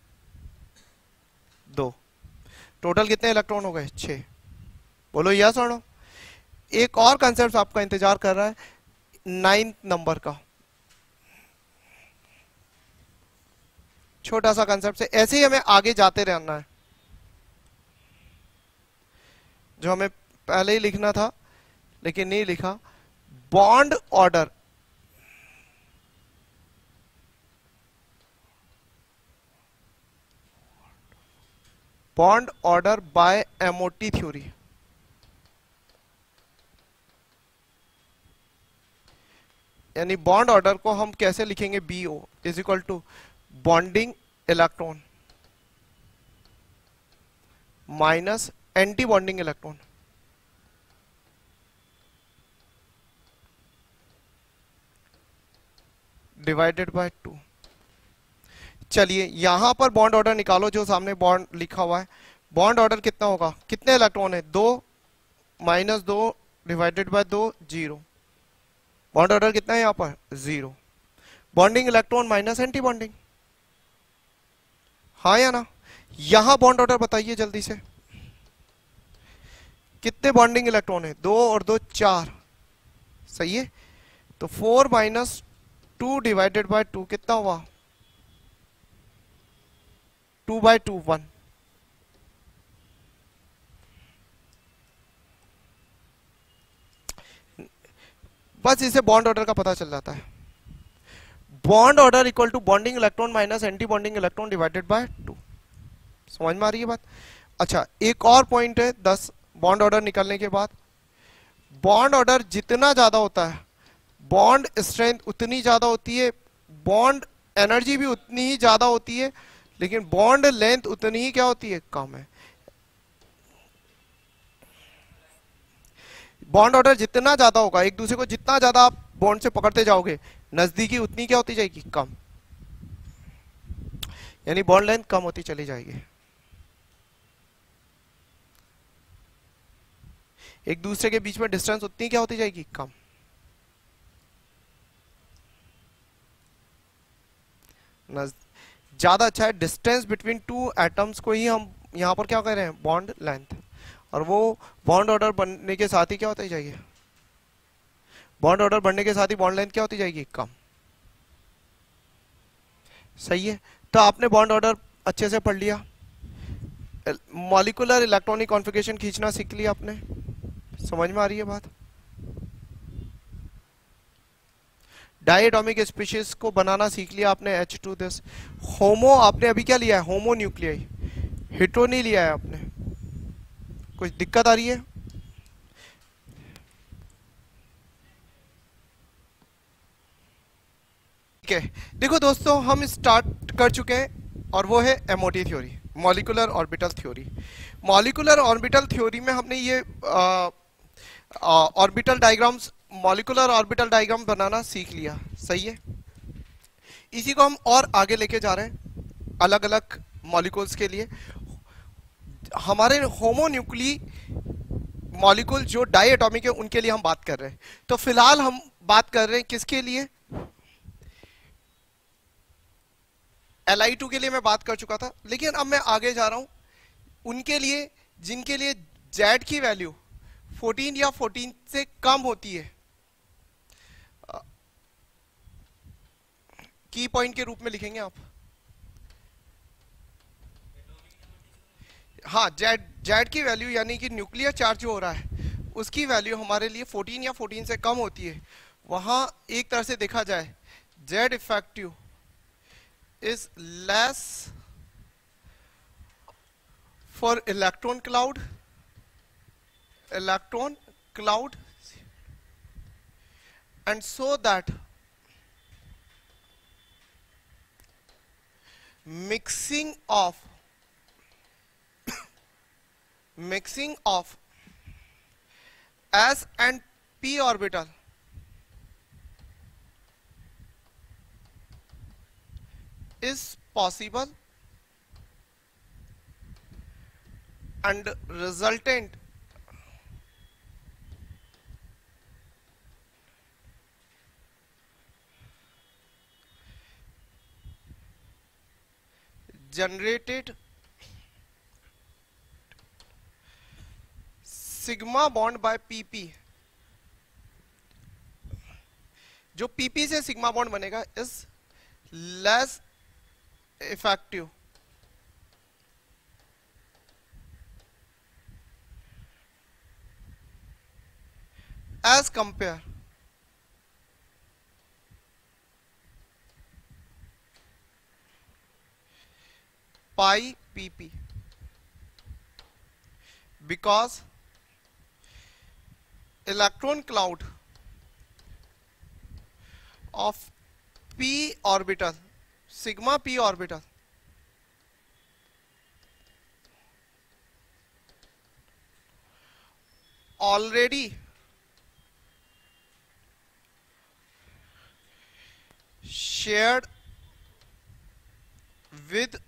दो। टोटल कितने इलेक्ट्रॉन हो गए? छह। बोलो यस और नो। एक और कंसेप्ट आपका इंतजार कर रहा है, नाइन्थ नंबर का। छोटा सा कंसेप्ट है, ऐसे ही हमें आगे जाते रहना है। जो हमें पहले ही लिखना था लेकिन नहीं लिखा, bond order. Bond order by MOT theory. यानी बॉन्ड ऑर्डर को हम कैसे लिखेंगे? B O is equal to bonding electron minus anti bonding electron divided by two. चलिए यहां पर बॉन्ड ऑर्डर निकालो, जो सामने बॉन्ड लिखा हुआ है। बॉन्ड ऑर्डर कितना होगा? कितने इलेक्ट्रॉन है? दो माइनस दो डिवाइडेड बाय दो, जीरो। बॉन्ड ऑर्डर कितना है यहां पर? Zero. Bonding electron minus anti bonding, हाँ या ना? यहां बॉन्ड ऑर्डर बताइए जल्दी से, कितने बॉन्डिंग इलेक्ट्रॉन है? दो और दो चार, सही है। तो four minus two divided by two कितना हुआ? Two by two, one. बस इसे बॉन्ड ऑर्डर का पता चल जाता है। Bond order equal to bonding electron minus anti bonding electron divided by two. समझ में आ रही है बात? अच्छा एक और पॉइंट है, दस बॉन्ड ऑर्डर निकलने के बाद, बॉन्ड ऑर्डर जितना ज्यादा होता है बॉन्ड स्ट्रेंथ उतनी ज्यादा होती है, बॉन्ड एनर्जी भी उतनी ही ज्यादा होती है, लेकिन बॉन्ड लेंथ उतनी ही क्या होती है? कम है। बॉन्ड ऑर्डर जितना ज्यादा होगा, एक दूसरे को जितना ज्यादा आप बॉन्ड से पकड़ते जाओगे, नजदीकी उतनी क्या होती जाएगी? कम। यानी बॉन्ड लेंथ कम होती चली जाएगी। एक दूसरे के बीच में डिस्टेंस उतनी क्या होती जाएगी? कम। ज्यादा अच्छा है, डिस्टेंस बिटवीन टू एटम्स को ही हम यहां पर क्या कह रहे हैं? Bond length. और वो बॉन्ड ऑर्डर बनने के साथ ही क्या होता ही जाएगी? बॉन्ड ऑर्डर बढ़ने के साथ ही बॉन्ड लेंथ क्या होती जाएगी, कम। सही है, तो आपने बॉन्ड ऑर्डर अच्छे से पढ़ लिया, मॉलिक्यूलर इलेक्ट्रॉनिक कॉन्फ़िगरेशन खींचना सीख लिया आपने, समझ में आ रही है बात। डाई एटॉमिक स्पीशीज को बनाना सीख लिया आपने, एच टू दिस। होमो आपने अभी क्या लिया है, होमो न्यूक्लियाई, हेटेरो नहीं लिया है आपने। कुछ दिक्कत आ रही है? ठीक है, देखो दोस्तों हम स्टार्ट कर चुके हैं और वो है MOT theory, molecular orbital theory. Molecular orbital theory में हमने ये orbital diagrams, molecular orbital diagram बनाना सीख लिया। सही है, इसी को हम और आगे लेके जा रहे हैं अलग अलग मॉलिक्यूल्स के लिए। हमारे होमोन्यूक्ली मॉलिक्यूल जो डाई एटॉमिक है उनके लिए हम बात कर रहे हैं। तो फिलहाल हम बात कर रहे हैं किसके लिए, एल आई टू के लिए मैं बात कर चुका था, लेकिन अब मैं आगे जा रहा हूं उनके लिए जिनके लिए जेड की वैल्यू फोर्टीन या फोर्टीन से कम होती है। की पॉइंट के रूप में लिखेंगे आप, हाँ, जेड जेड की वैल्यू यानी कि न्यूक्लियर चार्ज जो हो रहा है उसकी वैल्यू हमारे लिए फोर्टीन या फोर्टीन से कम होती है। वहां एक तरह से देखा जाए z effective is less for electron cloud, electron cloud and so that mixing of mixing of s and p orbital is possible and resultant generated sigma bond by pp, जो pp से सिग्मा बॉन्ड बनेगा is less effective as compare pi pp, because electron cloud of p orbital, sigma p orbital already shared with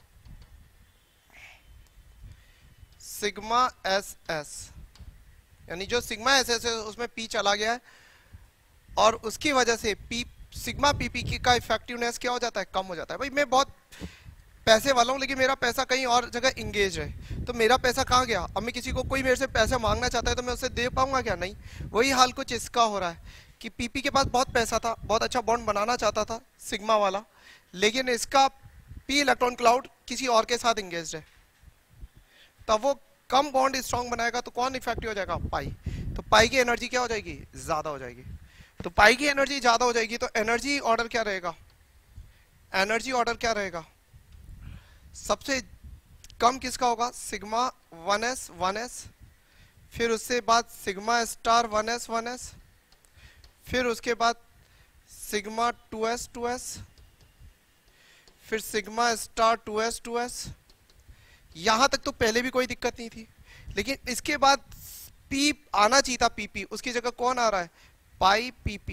sigma s s, यानी जो sigma s S है उसमें P चला गया है और उसकी वजह से पी सिग्मा पीपी की का इफेक्टिवनेस क्या हो जाता है, कम हो जाता है। भाई मैं बहुत पैसे वाला हूँ लेकिन मेरा पैसा कहीं और जगह इंगेज है, तो मेरा पैसा कहाँ गया। अब मैं किसी को, कोई मेरे से पैसे मांगना चाहता है तो मैं उसे दे पाऊंगा क्या, नहीं। वही हाल कुछ इसका हो रहा है कि पीपी के पास बहुत पैसा था, बहुत अच्छा बॉन्ड बनाना चाहता था सिग्मा वाला, लेकिन इसका पी इलेक्ट्रॉन क्लाउड किसी और के साथ इंगेज है, तब वो कम बॉन्ड स्ट्रॉन्ग बनाएगा तो कौन इफेक्टिव हो जाएगा, पाई। तो पाई की एनर्जी क्या हो जाएगी, ज्यादा हो जाएगी। तो पाई की एनर्जी ज्यादा हो जाएगी तो एनर्जी ऑर्डर क्या रहेगा, एनर्जी ऑर्डर क्या रहेगा, सबसे कम किसका होगा, sigma one s one s, फिर उससे बाद sigma star one s one s, फिर उसके बाद sigma two S two s, फिर sigma star two S two s. यहां तक तो पहले भी कोई दिक्कत नहीं थी, लेकिन इसके बाद पी आना चाहिए था, पीपी, उसकी जगह कौन आ रहा है, pi p p,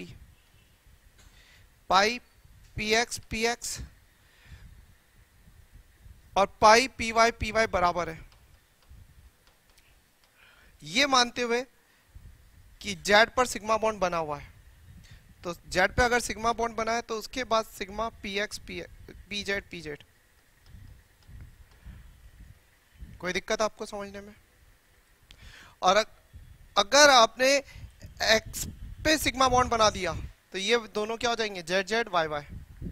pi p x p x और pi p y p y बराबर है। ये मानते हुए कि जेड पर सिग्मा बॉन्ड बना हुआ है, तो जेड पे अगर सिग्मा बॉन्ड बना है तो उसके बाद sigma p x p p z p z. कोई दिक्कत आपको समझने में? और अगर आपने एक्सपेक्ट पे सिग्मा बॉन्ड बना दिया तो ये दोनों क्या हो जाएंगे, जेड जेड वाई वाई।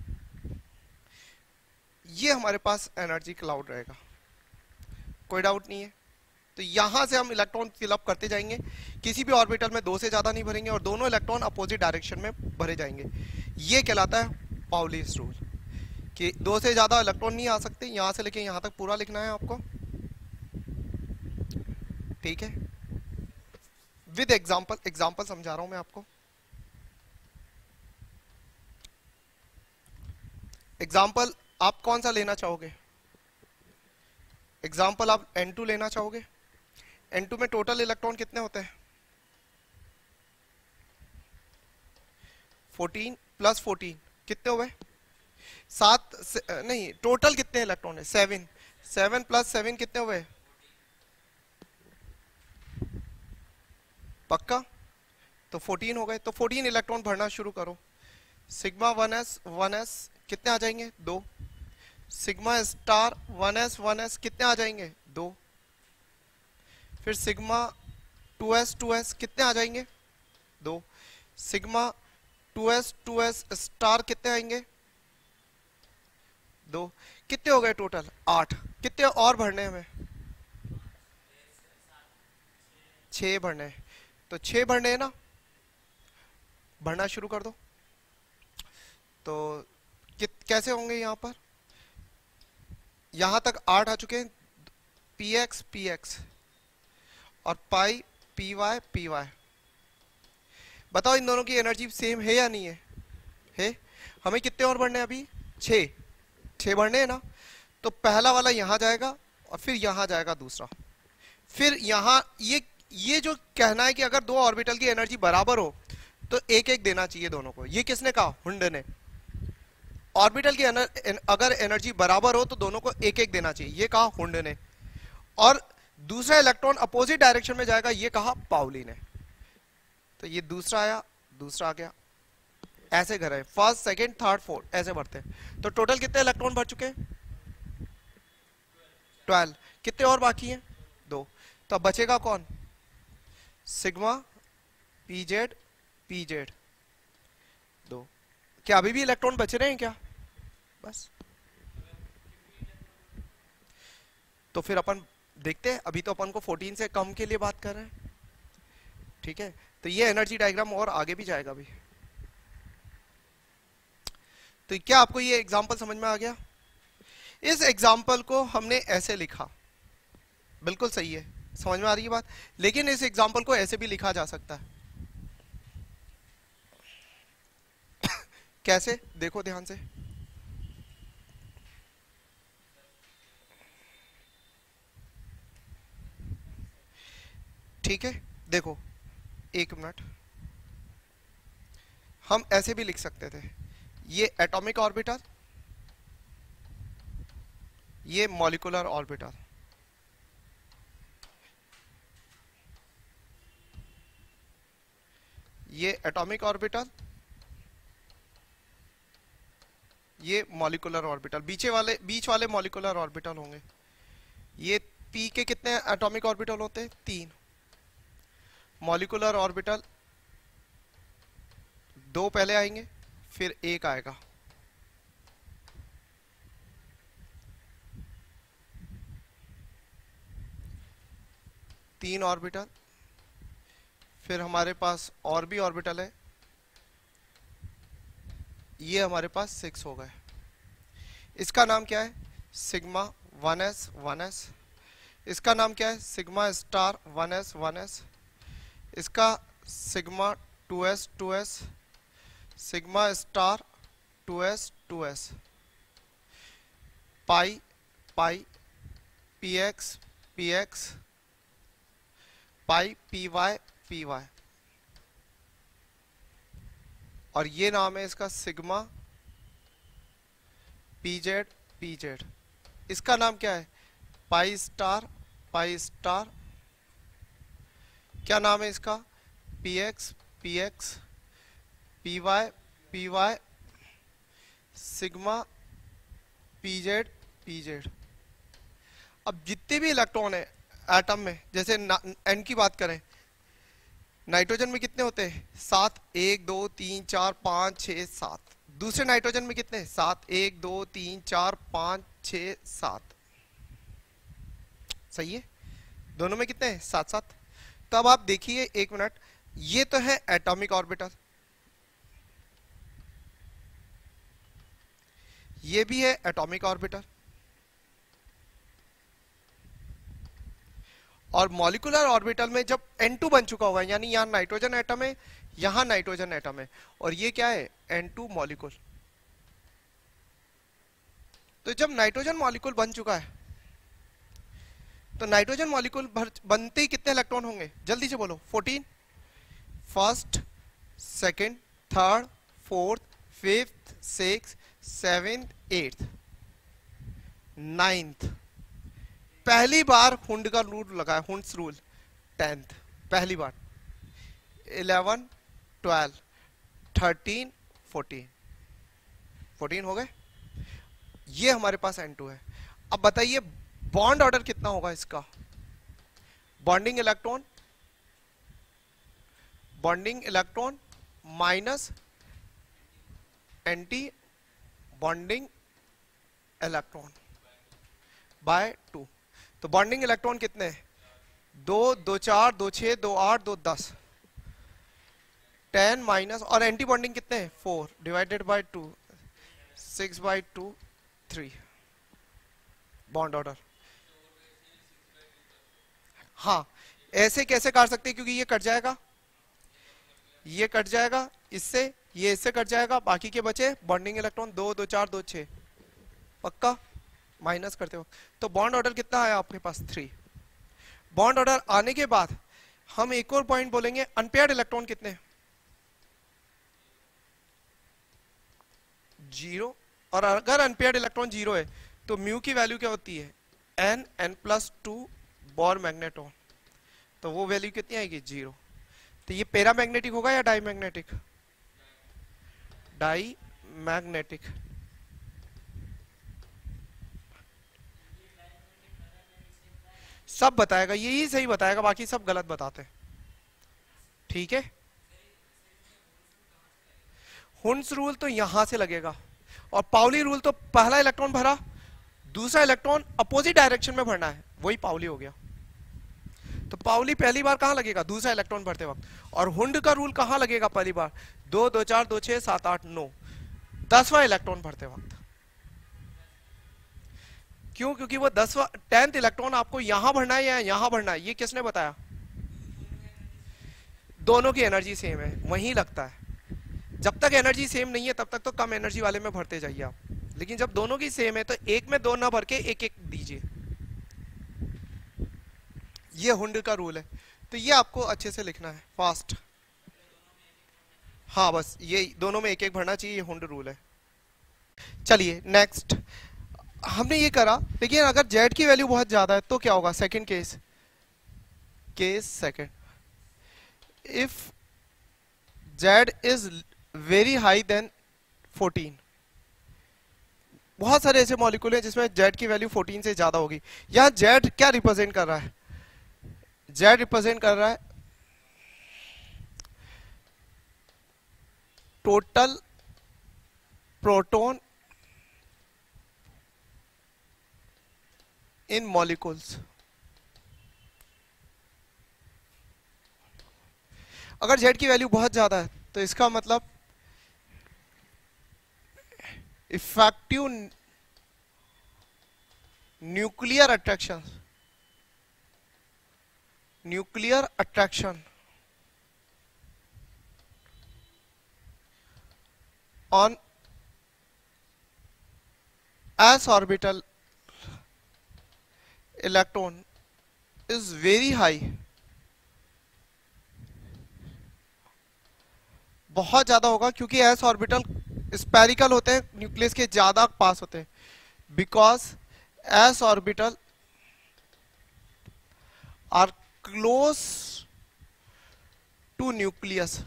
ये हमारे पास एनर्जी क्लाउड रहेगा, कोई डाउट नहीं है। तो यहां से हम इलेक्ट्रॉन फिलअप करते जाएंगे, किसी भी ऑर्बिटल में दो से ज्यादा नहीं भरेंगे और दोनों इलेक्ट्रॉन अपोजिट डायरेक्शन में भरे जाएंगे। ये कहलाता है पाउली's रूल, कि दो से ज्यादा इलेक्ट्रॉन नहीं आ सकते। यहां से लेके यहां तक पूरा लिखना है आपको, ठीक है। विद एग्जांपल, एग्जांपल समझा रहा हूं मैं आपको। एग्जांपल आप कौन सा लेना चाहोगे? एग्जांपल आप एन टू लेना चाहोगे? एन टू में टोटल इलेक्ट्रॉन कितने होते हैं? फोर्टीन प्लस फोर्टीन कितने हुए? सात से, नहीं टोटल कितने इलेक्ट्रॉन है? सेवन। सेवन प्लस सेवन कितने हुए? पक्का? तो फोर्टीन हो गए। तो फोर्टीन इलेक्ट्रॉन भरना शुरू करो। Sigma one s one s कितने आ जाएंगे? दो। Sigma star one s one s कितने आ जाएंगे? दो। फिर sigma two S two s कितने आ जाएंगे? दो। Sigma two S two s star कितने आएंगे? दो। कितने हो गए टोटल? आठ। कितने और भरने हैं हमें? छह भरने हैं। तो छह भरने हैं ना, भरना शुरू कर दो। तो कित कैसे होंगे? यहां पर यहां तक आठ आ चुके हैं, पी एक्स पी एक्स और pi p y p y. बताओ इन दोनों की एनर्जी सेम है या नहीं है? है। हमें कितने और भरने हैं अभी? छह। छह भरने हैं ना। तो पहला वाला यहां जाएगा और फिर यहां जाएगा दूसरा, फिर यहां। ये ये जो कहना है कि अगर दो ऑर्बिटल की एनर्जी बराबर हो तो एक एक देना चाहिए दोनों को, ये किसने कहा? हुंड ने। ऑर्बिटल की एनर, एन, अगर एनर्जी बराबर हो तो दोनों को एक एक देना चाहिए, ये कहा हुंड ने। और दूसरा इलेक्ट्रॉन अपोजिट डायरेक्शन में जाएगा, ये कहा पाउली ने। तो ये दूसरा आया, दूसरा आ गया, ऐसे कर रहे हैं। फर्स्ट सेकंड थर्ड फोर्थ ऐसे बढ़ते हैं। तो टोटल कितने इलेक्ट्रॉन भर चुके हैं? ट्वेल्व। कितने और बाकी हैं? दो। तो अब बचेगा कौन? Sigma p z p z. दो। क्या अभी भी इलेक्ट्रॉन बच रहे हैं क्या? बस। तो फिर अपन देखते हैं। अभी तो अपन को फोर्टीन से कम के लिए बात कर रहे हैं, ठीक है। तो ये एनर्जी डायग्राम और आगे भी जाएगा अभी। तो क्या आपको ये एग्जांपल समझ में आ गया? इस एग्जांपल को हमने ऐसे लिखा, बिल्कुल सही है, समझ में आ रही है बात। लेकिन इस एग्जांपल को ऐसे भी लिखा जा सकता है। कैसे? देखो ध्यान से। ठीक है, देखो एक मिनट, हम ऐसे भी लिख सकते थे। ये एटॉमिक ऑर्बिटल, ये मॉलिक्यूलर ऑर्बिटल। ये एटॉमिक ऑर्बिटल, ये मॉलिक्यूलर ऑर्बिटल। बीचे वाले बीच वाले मॉलिक्यूलर ऑर्बिटल होंगे। ये पी के कितने एटॉमिक ऑर्बिटल होते हैं? तीन। मॉलिक्यूलर ऑर्बिटल दो पहले आएंगे, फिर एक आएगा। तीन ऑर्बिटल, फिर हमारे पास और भी ऑर्बिटल है, ये हमारे पास सिक्स हो गए। इसका नाम क्या है? Sigma one s one s. इसका नाम क्या है? Sigma star one s one s. इसका sigma two S two s, sigma star two S two s, pi pi p x p x, pi p y p y. और ये नाम है इसका sigma p z p z. इसका नाम क्या है? Pi star pi star. क्या नाम है इसका? P x p x, p y p y, sigma p z p z. अब जितने भी इलेक्ट्रॉन है एटम में, जैसे एन की बात करें, नाइट्रोजन में कितने होते हैं? सात। एक दो तीन चार पाँच छः सात। दूसरे नाइट्रोजन में कितने? सात। एक दो तीन चार पाँच छः सात। सही है, दोनों में कितने हैं? सात सात। तो अब आप देखिए, एक मिनट, ये तो है एटॉमिक ऑर्बिटल, ये भी है एटॉमिक ऑर्बिटल, और मॉलिक्यूलर ऑर्बिटल में जब एन टू बन चुका होगा, यानी यहां नाइट्रोजन एटम है, यहां नाइट्रोजन एटम है, और ये क्या है? N two molecule. तो जब नाइट्रोजन मॉलिक्यूल बन चुका है, तो नाइट्रोजन मॉलिक्यूल बनते ही कितने इलेक्ट्रॉन होंगे? जल्दी से बोलो। Fourteen. First, second, third, fourth, fifth, six, seventh, eighth, ninth. पहली बार हुंड का रूल लगा है, हुंड्स रूल। टेंथ, पहली बार। Eleven, twelve, thirteen, fourteen. Fourteen हो गए, ये हमारे पास एन टू है। अब बताइए बॉन्ड ऑर्डर कितना होगा इसका? Bonding electron, bonding electron minus anti bonding electron by two. तो बॉन्डिंग इलेक्ट्रॉन कितने हैं? दो, दो चार, दो छः, दो आठ, दो दस, टेन माइनस, और एंटी बॉन्डिंग कितने हैं? Four divided by two, six by two, three. Bond order. हाँ, ऐसे कैसे काट सकते हैं? क्योंकि ये कट जाएगा, ये कट जाएगा इससे, ये इससे कट जाएगा, बाकी के बचे बॉन्डिंग इलेक्ट्रॉन दो, दो चार, दो छः। पक्का? माइनस करते वक्त तो बॉन्ड ऑर्डर कितना आया आपके पास? थ्री। बॉन्ड ऑर्डर आने के बाद हम एक और पॉइंट बोलेंगे, अनपेयर्ड इलेक्ट्रॉन कितने? जीरो। और अगर अनपेयर्ड इलेक्ट्रॉन जीरो है तो म्यू की वैल्यू क्या होती है? N, n plus two Bohr magneton. तो वो वैल्यू कितनी आएगी? जीरो। तो ये पैरा मैग्नेटिक होगा या डाई मैग्नेटिक? Die magnetic. सब बताएगा, यही सही बताएगा, बाकी सब गलत बताते हैं। ठीक है, हुंड्स रूल तो यहां से लगेगा, और पाउली रूल तो पहला इलेक्ट्रॉन भरा, दूसरा इलेक्ट्रॉन अपोजिट डायरेक्शन में भरना है, वही पाउली हो गया। तो पाउली पहली बार कहां लगेगा? दूसरा इलेक्ट्रॉन भरते वक्त। और हुंड का रूल कहां लगेगा पहली बार? दो, दो चार, दो छह, सात आठ, नौ, दसवां इलेक्ट्रॉन भरते वक्त। क्यों? क्योंकि वो दसवां, टेंथ इलेक्ट्रॉन आपको यहां भरना है या यहां भरना है, ये किसने बताया? दोनों की एनर्जी सेम है, वहीं लगता है। जब तक एनर्जी सेम नहीं है तब तक तो कम एनर्जी वाले में भरते जाइए आप, लेकिन जब दोनों की सेम है तो एक में दो ना भर के एक एक दीजिए। ये हुंड का रूल है, तो ये आपको अच्छे से लिखना है फास्ट। हाँ, बस ये दोनों में एक एक भरना चाहिए, ये हुंड रूल है। चलिए नेक्स्ट, हमने ये करा, लेकिन अगर जेड की वैल्यू बहुत ज्यादा है तो क्या होगा? Second case, case second, if z is very high then fourteen. बहुत सारे ऐसे मॉलिक्यूल हैं जिसमें जेड की वैल्यू फोर्टीन से ज्यादा होगी। यहां जेड क्या रिप्रेजेंट कर रहा है? जेड रिप्रेजेंट कर रहा है टोटल प्रोटॉन इन मॉलिक्यूल्स। अगर जेड की वैल्यू बहुत ज्यादा है तो इसका मतलब effective nuclear attraction, nuclear attraction on s orbital electron is very high, बहुत ज्यादा होगा, क्योंकि s ऑर्बिटल स्पेरिकल होते हैं, न्यूक्लियस के ज्यादा पास होते हैं, because s orbital are close to nucleus,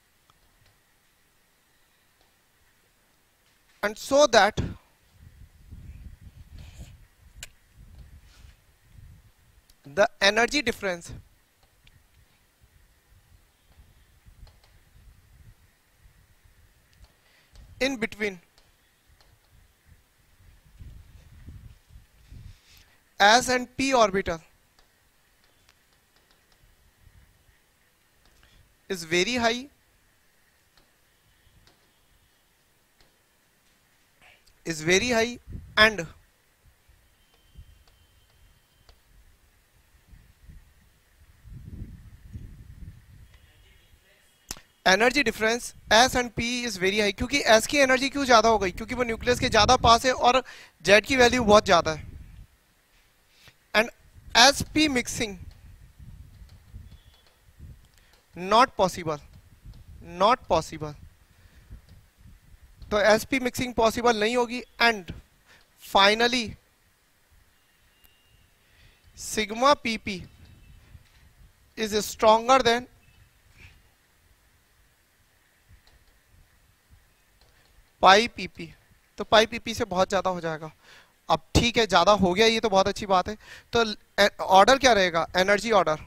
and so that the energy difference in between S and p orbital is very high, is very high and energy difference s and p is very high. क्योंकि s की energy क्यों ज्यादा हो गई? क्योंकि वो nucleus के ज्यादा पास है और जेड की वैल्यू बहुत ज्यादा है। And s p mixing not possible, not possible. तो एस पी मिक्सिंग पॉसिबल नहीं होगी। And finally sigma p p is stronger than pi p p. तो पाई पीपी से बहुत ज्यादा हो जाएगा। अब ठीक है, ज्यादा हो गया ये तो बहुत अच्छी बात है। तो ऑर्डर क्या रहेगा? एनर्जी ऑर्डर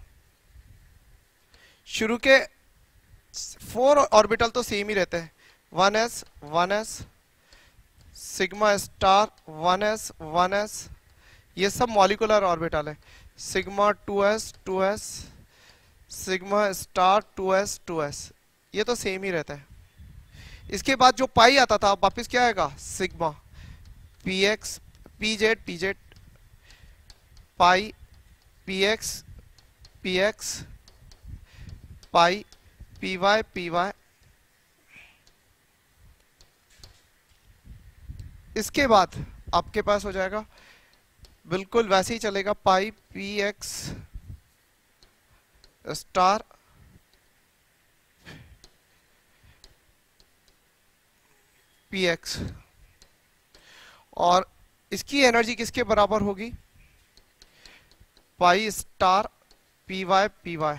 शुरू के फोर ऑर्बिटल तो सेम ही रहते हैं, one s one s sigma star one s one s, ये सब मॉलिकुलर ऑर्बिटल है। Sigma two S two s sigma star two S two s, ये तो सेम ही रहता है। इसके बाद जो पाई आता था वापस क्या आएगा? Sigma p x p z p z pi p x p x pi p y p y. इसके बाद आपके पास हो जाएगा बिल्कुल वैसे ही चलेगा, pi p x star p x. और इसकी एनर्जी किसके बराबर होगी? Pi star p y p y.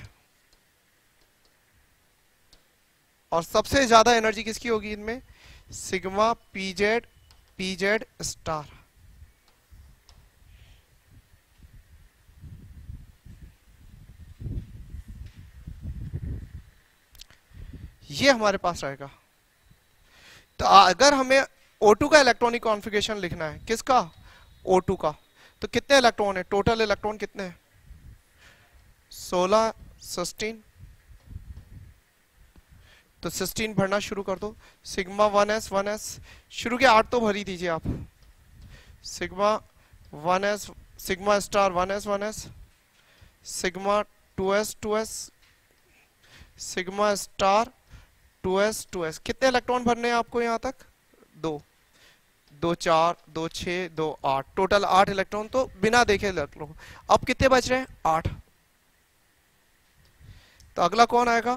और सबसे ज्यादा एनर्जी किसकी होगी इनमें? Sigma p z p z star. ये हमारे पास रहेगा। तो अगर हमें ओ टू का इलेक्ट्रॉनिक कॉन्फ़िगरेशन लिखना है, किसका? ओ टू का, तो कितने इलेक्ट्रॉन है? टोटल इलेक्ट्रॉन कितने हैं? सोलह सिक्सटीन। तो सिक्सटीन भरना शुरू कर दो। Sigma one s one s, शुरू के आठ तो भर ही दीजिए आप। Sigma one s sigma star one s one s sigma two S two s sigma star two S two s. कितने इलेक्ट्रॉन भरने हैं आपको यहां तक? दो दो चार दो छः दो आठ, टोटल आठ इलेक्ट्रॉन तो बिना देखे रख लो। अब कितने बच रहे हैं? आठ। तो अगला कौन आएगा?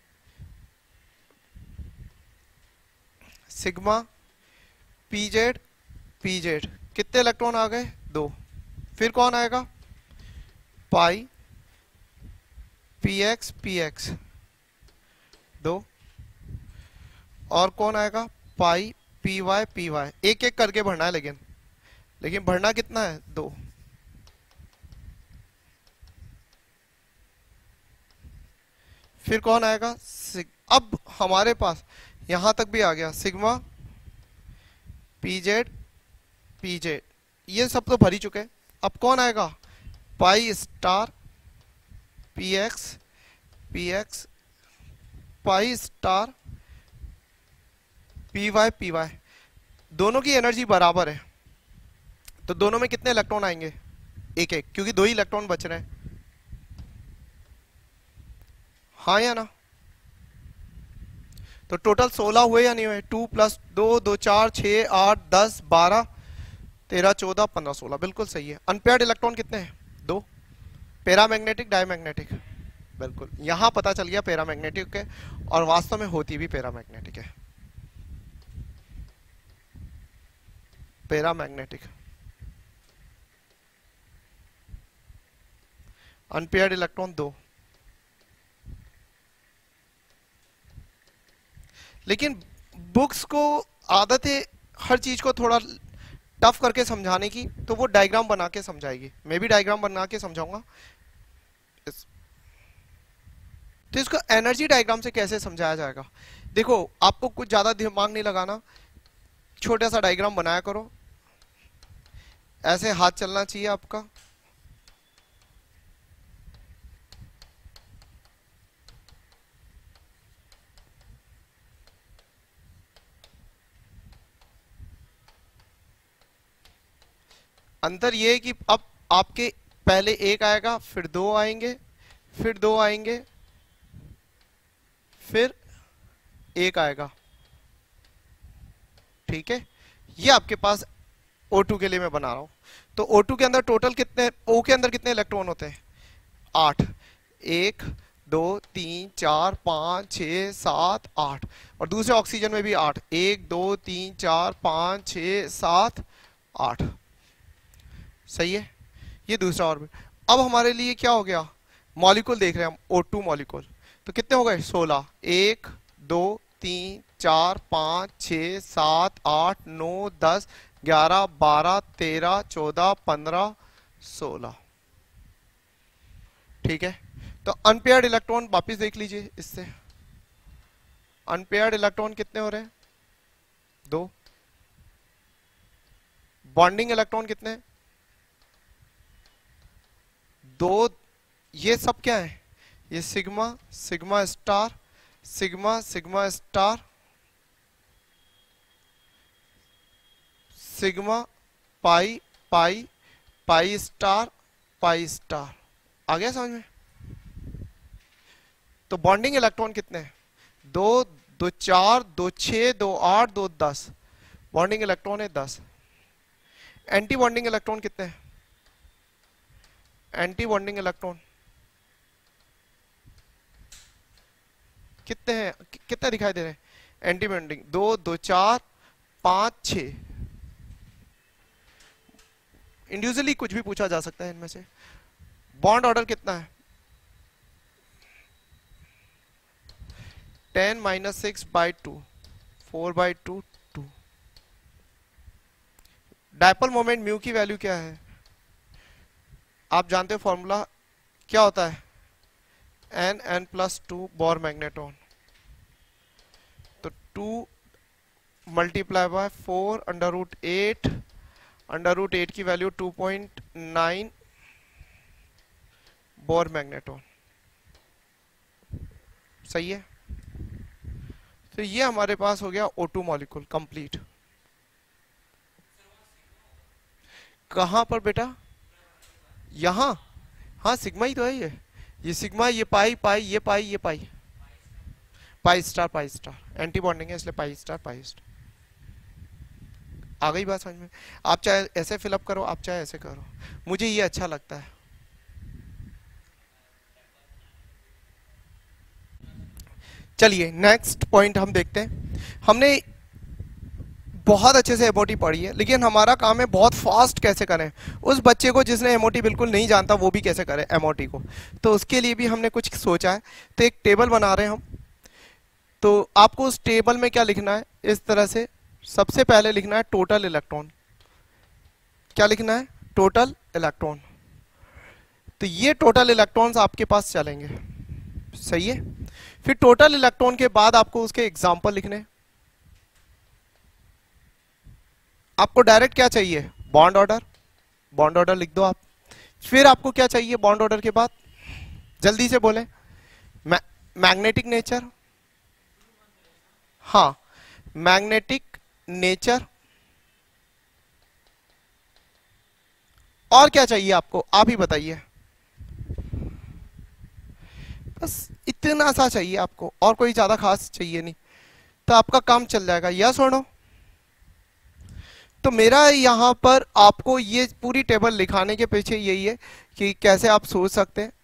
Sigma p z p z. कितने इलेक्ट्रॉन आ गए? दो। फिर कौन आएगा? Pi p x p x दो। और कौन आएगा? Pi p y p y. एक एक करके भरना है, लेकिन लेकिन भरना कितना है? दो। फिर कौन आएगा? अब हमारे पास यहां तक भी आ गया, sigma p z p z, ये सब तो भर ही चुके। अब कौन आएगा? Pi star p x p x pi star p y p y. दोनों की एनर्जी बराबर है, तो दोनों में कितने इलेक्ट्रॉन आएंगे? एक एक, क्योंकि दो ही इलेक्ट्रॉन बच रहे हैं। हाँ या ना? तो टोटल सोलह हुए या नहीं हुए? टू प्लस दो, दो चार छः आठ दस बारह तेरह चौदह पंद्रह सोलह, बिल्कुल सही है। अनपेयर्ड इलेक्ट्रॉन कितने हैं? दो। पैरामैग्नेटिक डायमैग्नेटिक, बिल्कुल यहां पता चल गया पैरामैग्नेटिक है, और वास्तव में होती भी पैरामैग्नेटिक है। पैरामैग्नेटिक। अनपेयर्ड इलेक्ट्रॉन दो। लेकिन बुक्स को आदत है हर चीज को थोड़ा टफ करके समझाने की, तो वो डायग्राम बना के समझाएगी। मैं भी डायग्राम बना के समझाऊंगा। इस, तो इसको एनर्जी डायग्राम से कैसे समझाया जाएगा? देखो, आपको कुछ ज्यादा दिमाग नहीं लगाना। छोटा सा डायग्राम बनाया करो, ऐसे हाथ चलना चाहिए आपका। अंतर ये है कि अब आपके पहले एक आएगा, फिर दो आएंगे, फिर दो आएंगे, फिर एक आएगा। ठीक है, ये आपके पास O टू के लिए मैं बना रहा हूं। तो O टू के अंदर टोटल कितने, O के अंदर कितने इलेक्ट्रॉन होते हैं? आठ। एक, दो, तीन, चार, पांच, छ, सात, आठ। और दूसरे ऑक्सीजन में भी आठ। एक, दो, तीन, चार, पांच, छ, सात, आठ। सही है, ये दूसरा ऑर्बिट। अब हमारे लिए क्या हो गया, मॉलिक्यूल देख रहे हैं हम, O टू मॉलिक्यूल। तो कितने हो गए? सोलह। एक, दो, तीन, चार, पांच, छ, सात, आठ, नौ, दस, ग्यारह, बारह, तेरह, चौदह, पंद्रह, सोलह। ठीक है, तो अनपेयर्ड इलेक्ट्रॉन वापिस देख लीजिए इससे। अनपेयर्ड इलेक्ट्रॉन कितने हो रहे हैं? दो। बॉन्डिंग इलेक्ट्रॉन कितने? दो। ये सब क्या है? ये sigma, sigma star, sigma, sigma star, sigma, pi, pi, pi star, pi star. आ गया समझ में? तो बॉन्डिंग इलेक्ट्रॉन कितने हैं? दो, दो चार, दो छः, दो आठ, दो दस। बॉन्डिंग इलेक्ट्रॉन है दस। एंटी बॉन्डिंग इलेक्ट्रॉन कितने हैं? एंटी बॉन्डिंग इलेक्ट्रॉन कितने हैं? कि, कितने दिखाई दे रहे हैं? एंटी बॉन्डिंग दो, दो चार, पांच, छ। इंडिविजुअली कुछ भी पूछा जा सकता है इनमें से। बॉन्ड ऑर्डर कितना है? Ten minus six by two, four by two, two. Dipole moment mu की वैल्यू क्या है? आप जानते हो फॉर्मूला क्या होता है? N n plus two Bohr magneton. तो two multiply by four under root eight, under root eight की value two point nine Bohr magneton. सही है, तो ये हमारे पास हो गया O टू मॉलिक्यूल कंप्लीट। कहां पर बेटा? यहां। हाँ सिग्मा ही तो है ये। ये सिग्मा, ये पाई, पाई, ये पाई, ये pi, pi star, pi star. Anti bonding है इसलिए पाई स्टार, पाई स्टार। आ गई बात समझ में? आप चाहे ऐसे फिलअप करो, आप चाहे ऐसे करो, मुझे ये अच्छा लगता है। चलिए नेक्स्ट पॉइंट हम देखते हैं। हमने बहुत अच्छे से एमओटी पढ़ी है, लेकिन हमारा काम है बहुत फास्ट कैसे करें। उस बच्चे को जिसने एमओटी बिल्कुल नहीं जानता वो भी कैसे करे एमओटी को, तो उसके लिए भी हमने कुछ सोचा है। तो एक टेबल बना रहे हैं हम। तो आपको उस टेबल में क्या लिखना है, इस तरह से सबसे पहले लिखना है टोटल इलेक्ट्रॉन। क्या लिखना है? Total electron. तो ये टोटल इलेक्ट्रॉन्स आपके पास चलेंगे, सही है। फिर टोटल इलेक्ट्रॉन के बाद आपको उसके एग्जाम्पल लिखने। आपको डायरेक्ट क्या चाहिए? Bond order. बॉन्ड ऑर्डर लिख दो आप। फिर आपको क्या चाहिए बॉन्ड ऑर्डर के बाद? जल्दी से बोले। मै, मैग्नेटिक नेचर। हाँ, मैग्नेटिक नेचर। और क्या चाहिए आपको? आप ही बताइए। बस इतना सा चाहिए आपको, और कोई ज्यादा खास चाहिए नहीं, तो आपका काम चल जाएगा। यस और नो? तो मेरा यहां पर आपको ये पूरी टेबल लिखाने के पीछे यही है कि कैसे आप सोच सकते हैं।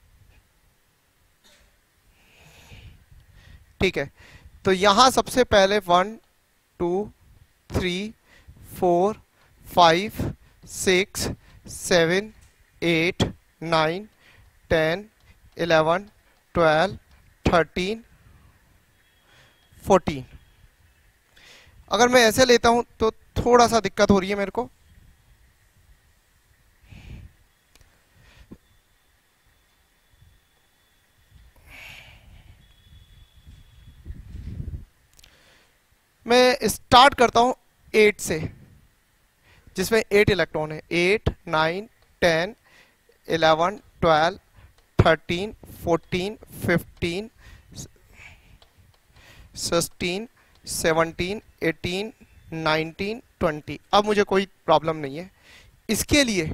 ठीक है, तो यहां सबसे पहले one, two, three, four, five, six, seven, eight, nine, ten, eleven, twelve, thirteen, fourteen. अगर मैं ऐसे लेता हूं तो थोड़ा सा दिक्कत हो रही है मेरे को। मैं स्टार्ट करता हूं एट से, जिसमें एट इलेक्ट्रॉन है, eight, nine, ten, eleven, twelve, thirteen, fourteen, fifteen, sixteen, seventeen, eighteen, nineteen, twenty. अब मुझे कोई प्रॉब्लम नहीं है इसके लिए।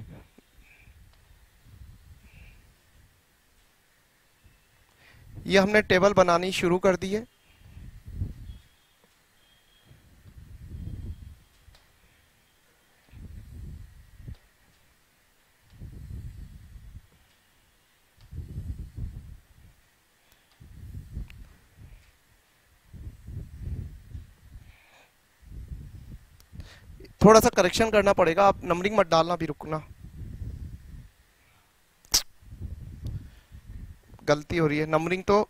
ये हमने टेबल बनानी शुरू कर दी है। थोड़ा सा करेक्शन करना पड़ेगा, आप नंबरिंग मत डालना, भी रुकना, गलती हो रही है नंबरिंग तो।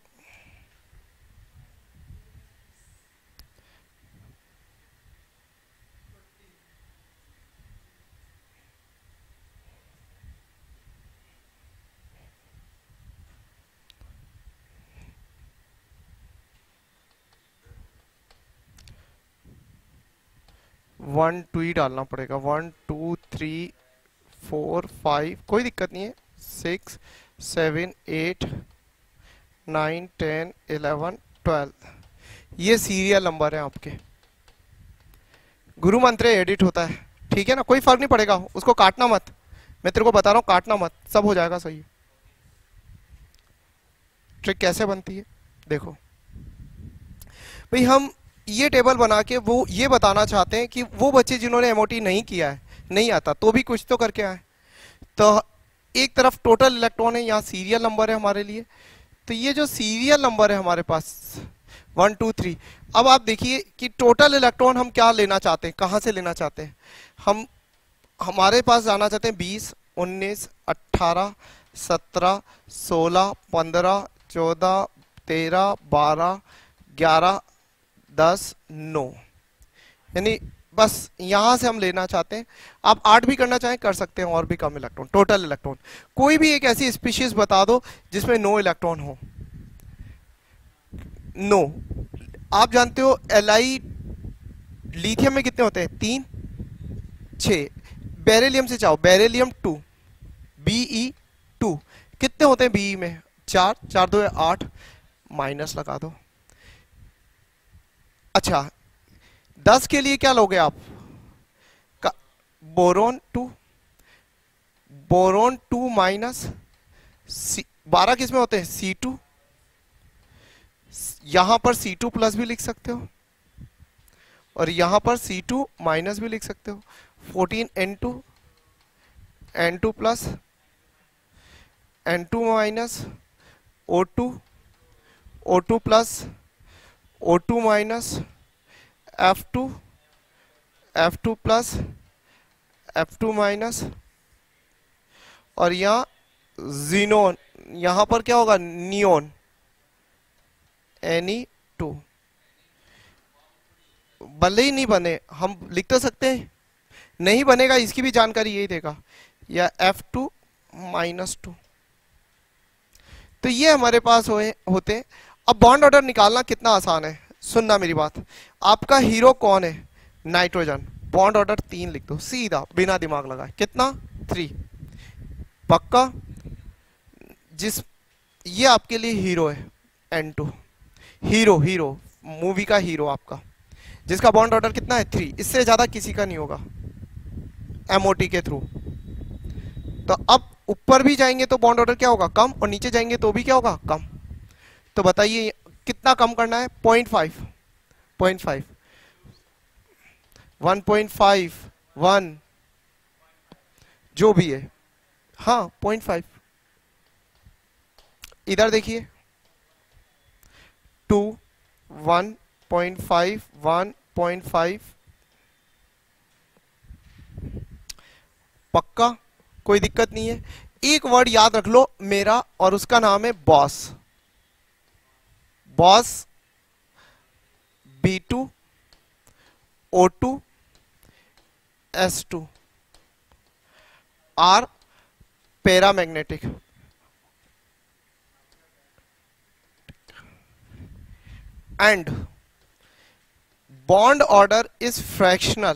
वन टू ही डालना पड़ेगा, one two three four five, कोई दिक्कत नहीं है, six seven eight nine ten eleven twelve, ये सीरियल नंबर है आपके। गुरु मंत्र एडिट होता है, ठीक है ना, कोई फर्क नहीं पड़ेगा, उसको काटना मत, मैं तेरे को बता रहा हूं, काटना मत, सब हो जाएगा सही। ट्रिक कैसे बनती है देखो भाई, हम ये टेबल बना के वो ये बताना चाहते हैं कि वो बच्चे जिन्होंने एमओटी नहीं किया है, नहीं आता, तो भी कुछ तो करके आए। तो एक तरफ टोटल इलेक्ट्रॉन है, यहाँ सीरियल नंबर है हमारे लिए, तो ये जो सीरियल नंबर है हमारे पास वन टू थ्री। अब आप देखिए कि टोटल इलेक्ट्रॉन हम क्या लेना चाहते हैं, कहाँ से लेना चाहते हैं हम। हमारे पास जाना चाहते हैं बीस, उन्नीस, अट्ठारह, सत्रह, सोलह, पंद्रह, चौदह, तेरह, बारह, ग्यारह, दस, नौ, यानी बस यहां से हम लेना चाहते हैं। आप आठ भी करना चाहें कर सकते हैं, और भी कम इलेक्ट्रॉन, टोटल इलेक्ट्रॉन। कोई भी एक ऐसी स्पीशीज बता दो जिसमें नो इलेक्ट्रॉन हो। नो, आप जानते हो एलआई लिथियम में कितने होते हैं, तीन, छह। बेरिलियम से चाहो, बेरिलियम टू, बीई टू, कितने होते हैं बीई में, चार, चार दो आठ, माइनस लगा दो। अच्छा, दस के लिए क्या लोगे आप, boron two, boron two minus, बारह किस में होते हैं, सी टू, यहां पर सी टू प्लस भी लिख सकते हो, और यहां पर सी टू माइनस भी लिख सकते हो। Fourteen N two, N two plus, N two minus, O two, O two plus, O two minus, F two, F two plus, F two minus, और यहाँ जीनोन, यहां पर क्या होगा, नियोन, एनी टू। भले ही नहीं बने, हम लिख तो सकते हैं, नहीं बनेगा इसकी भी जानकारी यही देगा, या एफ टू माइनस टू। तो ये हमारे पास होए होते। अब बॉन्ड ऑर्डर निकालना कितना आसान है, सुनना मेरी बात। आपका हीरो कौन है, नाइट्रोजन, बॉन्ड ऑर्डर तीन लिख दो सीधा, बिना दिमाग लगाए, कितना, थ्री, पक्का। जिस, ये आपके लिए हीरो है, N two, hero, hero movie का हीरो आपका, जिसका बॉन्ड ऑर्डर कितना है, थ्री, इससे ज्यादा किसी का नहीं होगा एमओटी के थ्रू। तो अब ऊपर भी जाएंगे तो बॉन्ड ऑर्डर क्या होगा, कम, और नीचे जाएंगे तो भी क्या होगा, कम। तो बताइए कितना कम करना है, point five, point five, one point five, one, जो भी है, हाँ पॉइंट फाइव। इधर देखिए, two, one point five, one point five, पक्का, कोई दिक्कत नहीं है। एक वर्ड याद रख लो मेरा, और उसका नाम है boss, boss, B two, O two, S two, are paramagnetic, and bond order is fractional,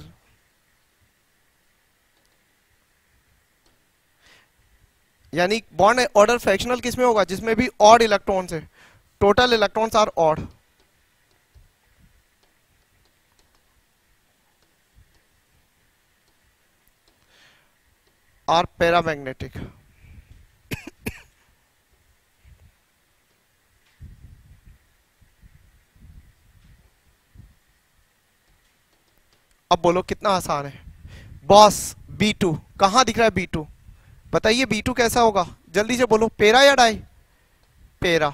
यानी बॉन्ड ऑर्डर फ्रैक्शनल किसमें होगा, जिसमें भी ऑड इलेक्ट्रॉन्स है, total electrons are odd. Are paramagnetic. अब बोलो कितना आसान है। बॉस बी टू कहां दिख रहा है, बी टू बताइए, बी टू कैसा होगा, जल्दी से बोलो, पेरा या dia, para.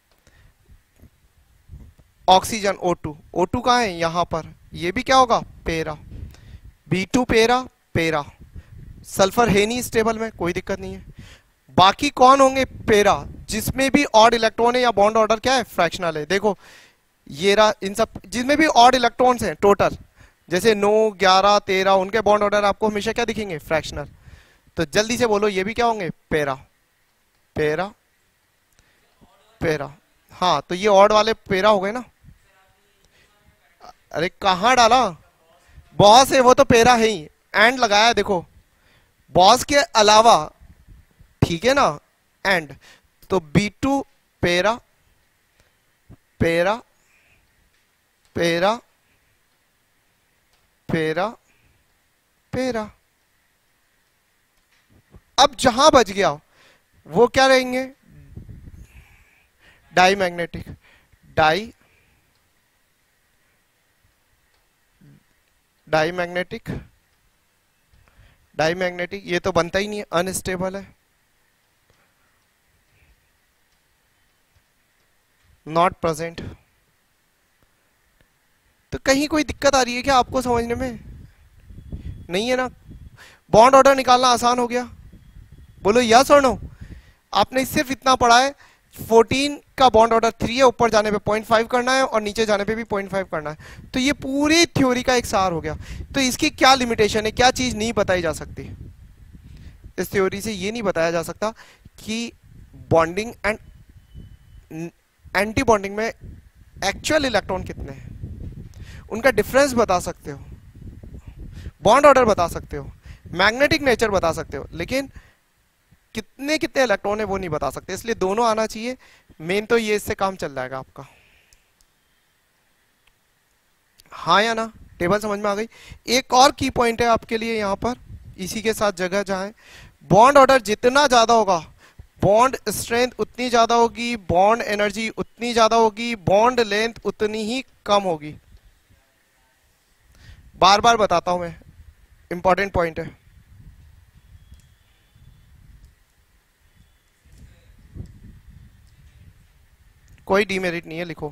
Oxygen O two, O two कहां है, यहां पर, ये भी क्या होगा, पेरा। बी टू पेरा, पेरा। सल्फर है नहीं स्टेबल में, कोई दिक्कत नहीं है। बाकी कौन होंगे, पेरा, जिसमें भी ऑड इलेक्ट्रॉन है या बॉन्ड ऑर्डर क्या है, फ्रैक्शनल है। देखो ये रहा, इन सब जिसमें भी ऑड इलेक्ट्रॉन्स हैं टोटल, जैसे नौ, ग्यारह, तेरह, उनके बॉन्ड ऑर्डर आपको हमेशा क्या दिखेंगे, फ्रैक्शनल। तो जल्दी से बोलो ये भी क्या होंगे, पेरा, पेरा, पेरा। हाँ तो ये ऑड वाले पेरा हो गए ना। अरे कहां डाला, बॉस है वो तो पेरा है ही, एंड लगाया देखो, बॉस के अलावा, ठीक है ना, एंड। तो बी टू पेरा, पेरा, पेरा, पेरा, पेरा। अब जहां बच गया वो क्या रहेंगे, diamagnetic, dia, diamagnetic, diamagnetic. ये तो बनता ही नहीं है, अनस्टेबल है, नॉट प्रेजेंट। तो कहीं कोई दिक्कत आ रही है क्या आपको समझने में, नहीं है ना। बॉन्ड ऑर्डर निकालना आसान हो गया, बोलो यस और नो। आपने सिर्फ इतना पढ़ा है, चौदह का बॉन्ड ऑर्डर थ्री है, ऊपर जाने पे पॉइंट फाइव करना है और नीचे जाने पे भी पॉइंट फाइव करना है। तो ये पूरी थ्योरी का एक सार हो गया। तो इसकी क्या लिमिटेशन है, क्या चीज नहीं बताई जा सकती इस थ्योरी से, ये नहीं बताया जा सकता कि बॉन्डिंग एंड एंटी बॉन्डिंग में एक्चुअल इलेक्ट्रॉन कितने हैं, उनका डिफरेंस बता सकते हो, बॉन्ड ऑर्डर बता सकते हो, मैग्नेटिक नेचर बता सकते हो, लेकिन कितने कितने इलेक्ट्रॉन है वो नहीं बता सकते। इसलिए दोनों आना चाहिए, मेन तो ये, इससे काम चल जाएगा आपका। हाँ या ना, टेबल समझ में आ गई। एक और की पॉइंट है आपके लिए यहां पर, इसी के साथ जगह जहां बॉन्ड ऑर्डर जितना ज्यादा होगा, बॉन्ड स्ट्रेंथ उतनी ज्यादा होगी, बॉन्ड एनर्जी उतनी ज्यादा होगी, बॉन्ड लेंथ उतनी ही कम होगी। बार बार बताता हूं मैं, इंपॉर्टेंट पॉइंट है। कोई डीमेरिट नहीं है, लिखो।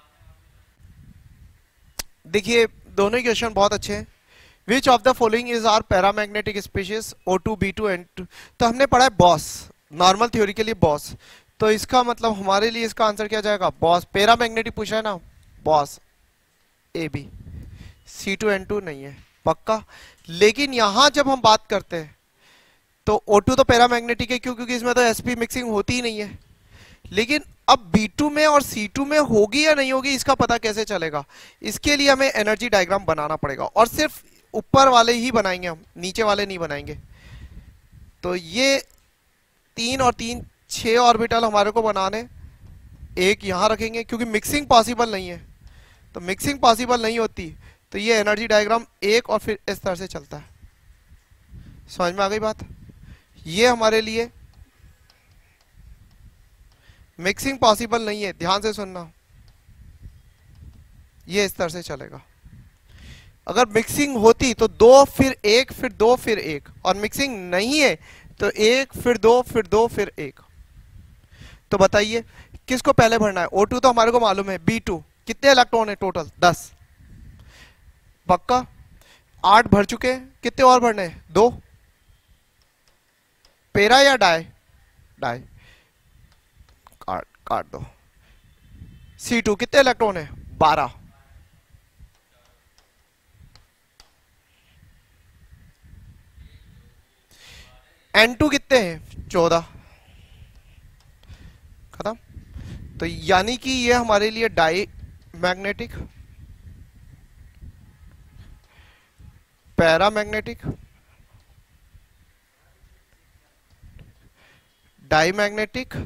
देखिए दोनों ही क्वेश्चन बहुत अच्छे हैं। Which of the following is are paramagnetic species, O two, B two, N two. तो हमने पढ़ा है बॉस, नॉर्मल थ्योरी के लिए बॉस, तो इसका मतलब हमारे लिए इसका आंसर क्या जाएगा, बॉस। पैरामैग्नेटिक पूछा है ना, boss, A B. C two N two नहीं है पक्का। लेकिन यहां जब हम बात करते हैं तो ओ टू तो पैरामैग्नेटिक है, क्यों, क्योंकि इसमें तो एसपी मिक्सिंग होती ही नहीं है। लेकिन अब बी टू में और सी टू में होगी या नहीं होगी, इसका पता कैसे चलेगा, इसके लिए हमें एनर्जी डायग्राम बनाना पड़ेगा, और सिर्फ ऊपर वाले ही बनाएंगे हम, नीचे वाले नहीं बनाएंगे। तो ये तीन और तीन, छह ऑर्बिटल हमारे को बनाने, एक यहां रखेंगे क्योंकि मिक्सिंग पॉसिबल नहीं है। तो मिक्सिंग पॉसिबल नहीं होती तो ये एनर्जी डायग्राम एक और फिर इस तरह से चलता है। समझ में आ गई बात। ये हमारे लिए मिक्सिंग पॉसिबल नहीं है, ध्यान से सुनना, ये इस तरह से चलेगा। अगर मिक्सिंग होती तो दो फिर एक फिर दो फिर एक, और मिक्सिंग नहीं है तो एक फिर दो फिर दो फिर एक। तो बताइए किसको पहले भरना है। ओ टू तो हमारे को मालूम है, बी टू कितने इलेक्ट्रॉन है टोटल, दस पक्का। आठ भर चुके हैं, कितने और भरने हैं, दो। पेरा या डाई, डाई, काट काट दो। सी टू कितने इलेक्ट्रॉन है, बारह। एन टू कितने हैं, चौदह। खत्म। तो यानी कि ये हमारे लिए डाई मैग्नेटिक, पैरामैग्नेटिक, डाईमैग्नेटिक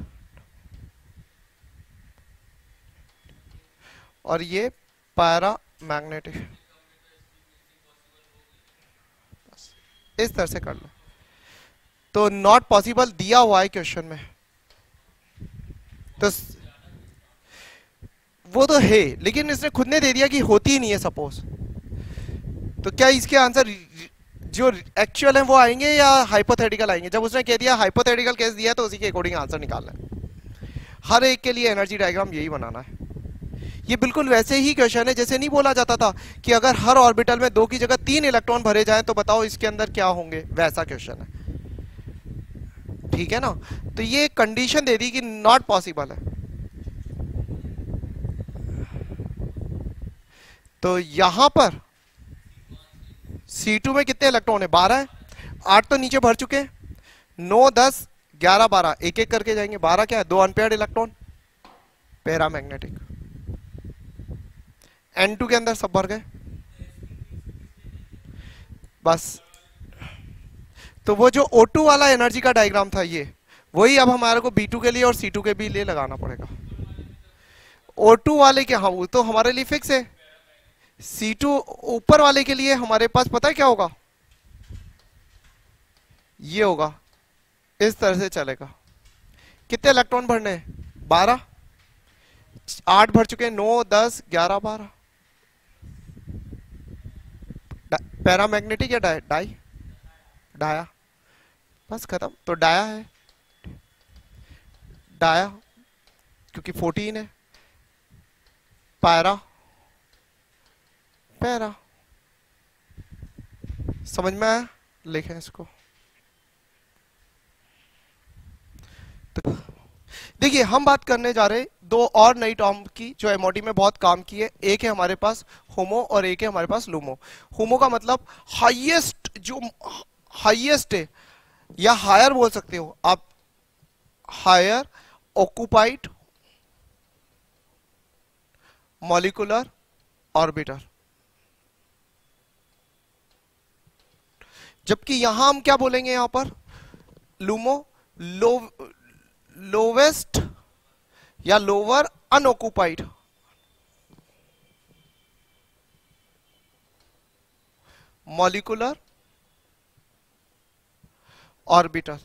और ये पैरामैग्नेटिक। इस तरह से कर लो। तो नॉट पॉसिबल दिया हुआ है क्वेश्चन में, तो वो तो है लेकिन इसने खुद ने दे दिया कि होती ही नहीं है सपोज, तो क्या इसके आंसर जो एक्चुअल है वो आएंगे या हाइपोथेटिकल आएंगे? जब उसने कह दिया हाइपोथेटिकल केस दिया तो उसी के अकॉर्डिंग आंसर निकालना है। हर एक के लिए एनर्जी डायग्राम यही बनाना है। ये बिल्कुल वैसे ही क्वेश्चन है जैसे नहीं बोला जाता था कि अगर हर ऑर्बिटल में दो की जगह तीन इलेक्ट्रॉन भरे जाएं तो बताओ इसके अंदर क्या होंगे, वैसा क्वेश्चन है। ठीक है ना? तो ये कंडीशन दे दी कि नॉट पॉसिबल है। तो यहां पर सी टू में कितने इलेक्ट्रॉन है? बारह है। आठ तो नीचे भर चुके हैं, नौ दस ग्यारह बारह, एक एक करके जाएंगे। बारह क्या है? दो unpaired electron, paramagnetic. N two के अंदर सब भर गए बस। तो वो जो ओ टू वाला एनर्जी का डायग्राम था ये, वही अब हमारे को बी टू के लिए और सी टू के भी लिए लगाना पड़ेगा। ओ टू वाले के, हाँ वो तो हमारे लिए फिक्स है। सी टू ऊपर वाले के लिए हमारे पास पता है क्या होगा? ये होगा, इस तरह से चलेगा। कितने इलेक्ट्रॉन भरने हैं? बारह। आठ भर चुके हैं, नौ दस ग्यारह बारह। पैरामैग्नेटिक या डाई? डाई डाया, बस खत्म। तो डाया है, डाया क्योंकि फोर्टीन है। Para, para. समझ में आया? लिखें इसको। तो देखिए हम बात करने जा रहे हैं दो और नई टर्म की जो एमओटी में बहुत काम की है। एक है हमारे पास होमो और एक है हमारे पास लूमो। होमो का मतलब हाईएस्ट, जो हाईएस्ट है या हायर बोल सकते हो आप, हायर ऑक्युपाइड मॉलिक्यूलर ऑर्बिटर। जबकि यहां हम क्या बोलेंगे? यहां पर लूमो लो लोवेस्ट या लोअर अनऑक्युपाइड मॉलिक्यूलर ऑर्बिटर।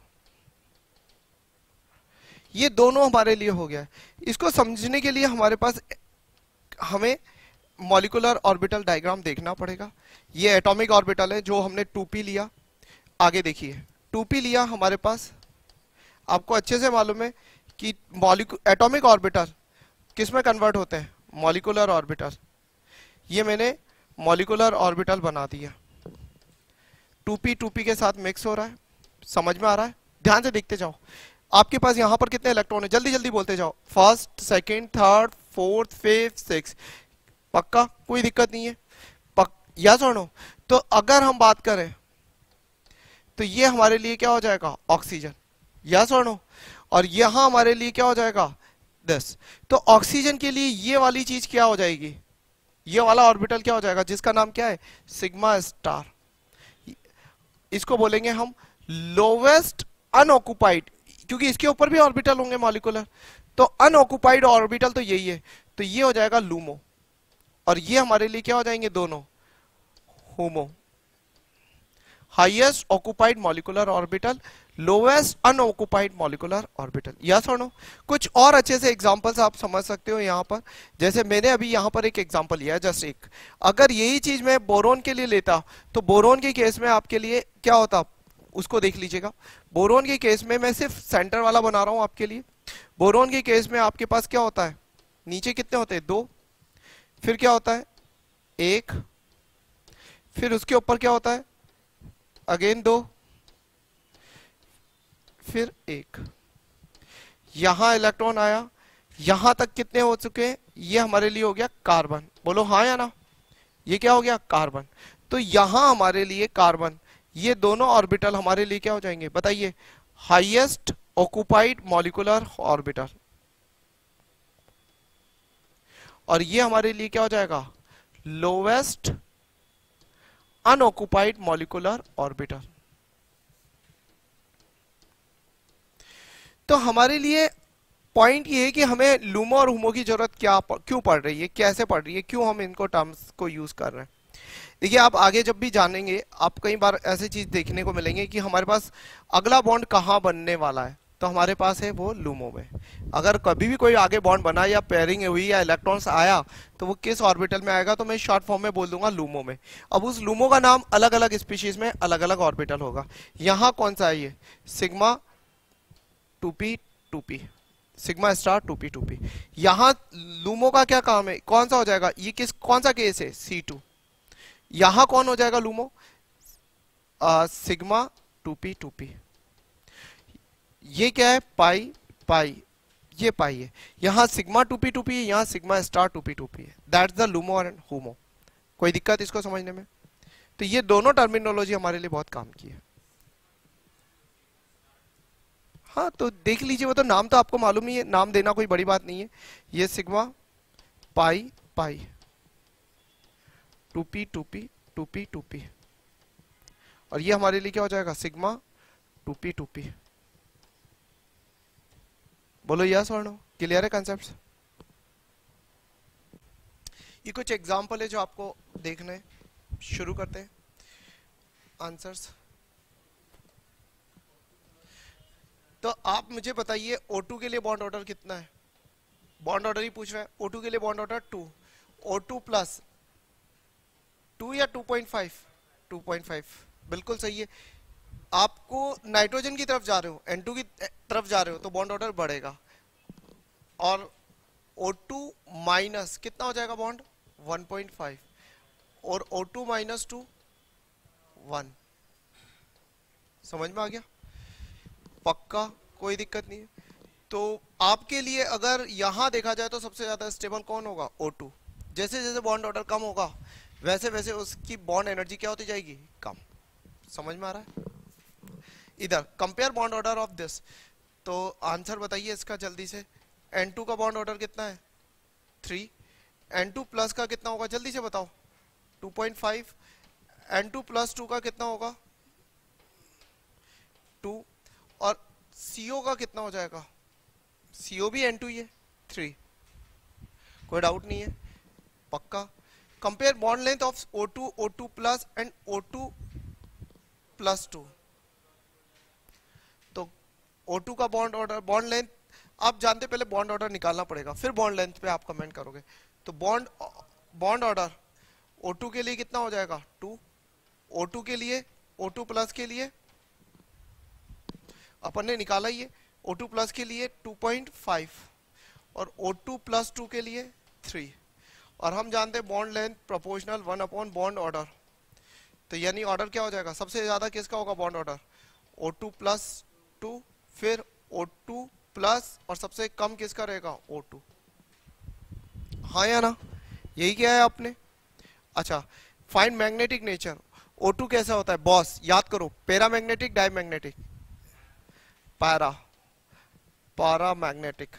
ये दोनों हमारे लिए हो गया है। इसको समझने के लिए हमारे पास हमें मॉलिक्यूलर ऑर्बिटल डायग्राम देखना पड़ेगा। ये एटॉमिक ऑर्बिटल है जो हमने टू पी लिया। आगे देखिए, टू पी लिया हमारे पास, आपको अच्छे से मालूम है कि मॉलिक्यूल एटॉमिक ऑर्बिटल किस में कन्वर्ट होते हैं? Molecular orbital. ये मैंने मॉलिक्यूलर ऑर्बिटल बना दिया। टू पी टू पी के साथ मिक्स हो रहा है, समझ में आ रहा है? ध्यान से देखते जाओ। आपके पास यहां पर कितने इलेक्ट्रॉन है? जल्दी जल्दी बोलते जाओ। First, second, third, fourth, fifth, six. पक्का? कोई दिक्कत नहीं है? पक या सुनो। तो अगर हम बात करें तो ये हमारे लिए क्या हो जाएगा? ऑक्सीजन। या सुनो। और यहां हमारे लिए क्या हो जाएगा? दस। तो ऑक्सीजन के लिए ये वाली चीज क्या हो जाएगी? ये वाला ऑर्बिटल क्या हो जाएगा? जिसका नाम क्या है? Sigma star. इसको बोलेंगे हम लोवेस्ट अनऑक्युपाइड, क्योंकि इसके ऊपर भी ऑर्बिटल होंगे मॉलिक्यूलर। तो अनऑक्युपाइड ऑर्बिटल तो यही है, तो ये हो जाएगा लूमो। और ये हमारे लिए क्या हो जाएंगे? दोनों HOMO. Highest occupied molecular orbital, lowest unoccupied molecular orbital. Yes और नो? कुछ और अच्छे से एग्जांपल्स आप समझ सकते हो यहां पर। जैसे मैंने अभी यहां पर एक एग्जांपल लिया है, जस्ट एक। अगर यही चीज मैं बोरोन के लिए लेता तो बोरोन के केस में आपके लिए क्या होता, उसको देख लीजिएगा। बोरोन के केस में मैं सिर्फ सेंटर वाला बना रहा हूं आपके लिए। बोरोन के केस में आपके पास क्या होता है? नीचे कितने होते हैं? दो। फिर क्या होता है? एक। फिर उसके ऊपर क्या होता है? अगेन दो। फिर एक। यहां इलेक्ट्रॉन आया, यहां तक कितने हो चुके हैं? ये हमारे लिए हो गया कार्बन। बोलो हाँ या ना? ये क्या हो गया? कार्बन। तो यहां हमारे लिए कार्बन, ये दोनों ऑर्बिटल हमारे लिए क्या हो जाएंगे? बताइए। Highest occupied molecular orbital. और ये हमारे लिए क्या हो जाएगा? Lowest unoccupied molecular orbital. तो हमारे लिए पॉइंट ये है कि हमें लूमो और हुमो की जरूरत क्या क्यों पड़ रही है, कैसे पड़ रही है, क्यों हम इनको टर्म्स को यूज कर रहे हैं। देखिए आप आगे जब भी जानेंगे आप कई बार ऐसी चीज देखने को मिलेंगे कि हमारे पास अगला बॉन्ड कहाँ बनने वाला है, तो हमारे पास है वो लूमो में। अगर कभी भी कोई आगे बॉन्ड बना या पेयरिंग हुई या इलेक्ट्रॉन्स आया तो वो किस ऑर्बिटल में आएगा, तो मैं शॉर्ट फॉर्म में बोल दूंगा लूमो में। अब उस लूमो का नाम अलग अलग स्पीशीज में अलग अलग ऑर्बिटल होगा। यहाँ कौन सा है ये, sigma two P two P, sigma star two P two P. यहाँ लूमो का क्या काम है, कौन सा हो जाएगा, ये किस कौन सा केस है, सी टू। यहाँ कौन हो जाएगा लूमो, आ, sigma two P two P. ये क्या है, पाई पाई, ये पाई है। यहाँ sigma two P two P, यहाँ sigma star two P two P है। That's the LUMO and HOMO. कोई दिक्कत इसको समझने में? तो ये दोनों टर्मिनोलॉजी हमारे लिए बहुत काम की है। हाँ तो देख लीजिए, वो तो नाम तो आपको मालूम ही है, नाम देना कोई बड़ी बात नहीं है। ये sigma pi pi, two P two P two P two P, और ये हमारे लिए क्या हो जाएगा, sigma two P two P. बोलो यस और नो, क्लियर है कॉन्सेप्ट्स? ये कुछ एग्जांपल है जो आपको देखना है। शुरू करते हैं आंसर्स। तो आप मुझे बताइए O टू के लिए बॉन्ड ऑर्डर कितना है, बॉन्ड ऑर्डर ही पूछ रहा है। O टू के लिए bond order two, O two plus two या two point five, two point five बिल्कुल सही है। आपको नाइट्रोजन की तरफ जा रहे हो, एन टू की तरफ जा रहे हो तो बॉन्ड ऑर्डर बढ़ेगा, और O टू माइनस कितना हो जाएगा बॉन्ड, वन पॉइंट फाइव, और O two minus two one. समझ में आ गया? पक्का, कोई दिक्कत नहीं है। तो आपके लिए अगर यहां देखा जाए तो सबसे ज्यादा स्टेबल कौन होगा, O टू। जैसे जैसे बॉन्ड ऑर्डर कम होगा वैसे वैसे उसकी बॉन्ड एनर्जी क्या होती जाएगी, कम। समझ में आ रहा है? इधर compare bond order of this, तो आंसर बताइए इसका जल्दी से। एन टू का बॉन्ड ऑर्डर कितना है, थ्री। एन टू प्लस का कितना होगा, जल्दी से बताओ, two point five. N two plus two का कितना होगा, टू। और सी ओ का कितना हो जाएगा, सी ओ भी एन टू ही है, थ्री। कोई डाउट नहीं है, पक्का। Compare bond length of O two, O two plus and O two plus two. तो O टू का बॉन्ड ऑर्डर, बॉन्ड लेंथ आप जानते, पहले बॉन्ड ऑर्डर निकालना पड़ेगा फिर बॉन्ड लेंथ पे आप कमेंट करोगे। तो bond bond order O two के लिए कितना हो जाएगा, टू। O टू के लिए, O टू प्लस के लिए अपन ने निकाला ही है, O टू प्लस के लिए टू पॉइंट फाइव, और O टू प्लस टू के लिए थ्री। और हम जानते हैं bond length proportional one upon bond order. तो यानी ऑर्डर क्या हो जाएगा, सबसे ज्यादा किसका होगा bond order, O two plus two, फिर O टू प्लस, और सबसे कम किसका रहेगा, O टू। हाँ या ना, यही क्या है आपने। अच्छा, find magnetic nature. O two कैसा होता है बॉस, याद करो, paramagnetic, diamagnetic, para, paramagnetic.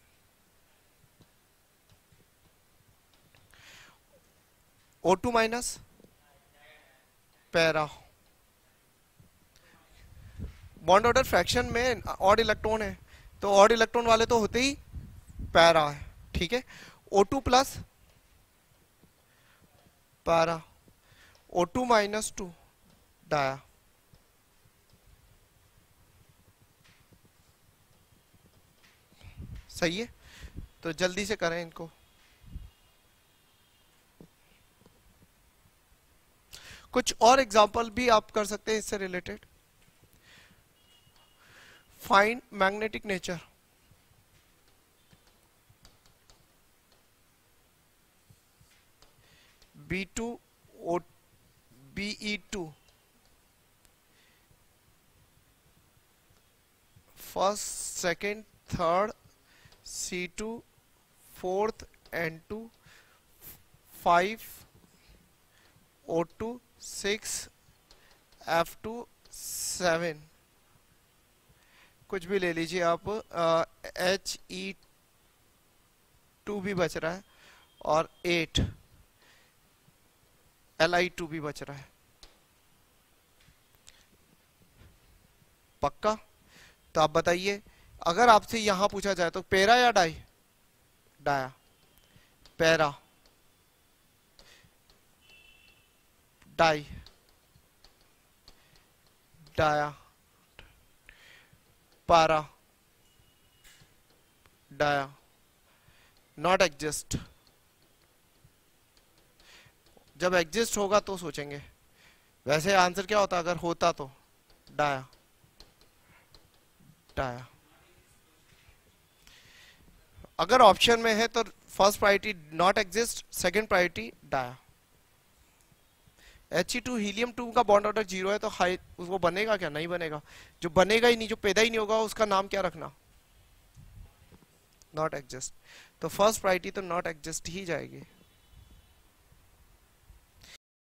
O two minus, para. Bond order fraction में ऑड इलेक्ट्रॉन है, तो ऑड इलेक्ट्रॉन वाले तो होते ही पैरा है, ठीक है। O two plus, para. O two minus two, dia. सही है, तो जल्दी से करें इनको। कुछ और एग्जांपल भी आप कर सकते हैं इससे related. Find magnetic nature. B two O B E two, first, second, third, C two, fourth, N two, five, O two, six, F two, seven. कुछ भी ले लीजिए आप, एच ई टू भी बच रहा है, और एट, एल आई टू भी बच रहा है। पक्का? तो आप बताइए, अगर आपसे यहां पूछा जाए तो पेरा या dia? Dia. Para, dia, dia, para, dia, not exist. जब एग्जिस्ट होगा तो सोचेंगे, वैसे आंसर क्या होता अगर होता तो? Dia, dia. अगर ऑप्शन में है तो first priority not exist, second priority dia. H E two helium two का बॉन्ड ऑर्डर जीरो है तो हाई वो बनेगा क्या? नहीं बनेगा। जो बनेगा ही नहीं, जो पैदा ही नहीं होगा, उसका नाम क्या रखना? Not exist. तो फर्स्ट प्रायोरिटी तो नॉट एग्जिस्ट ही जाएगी।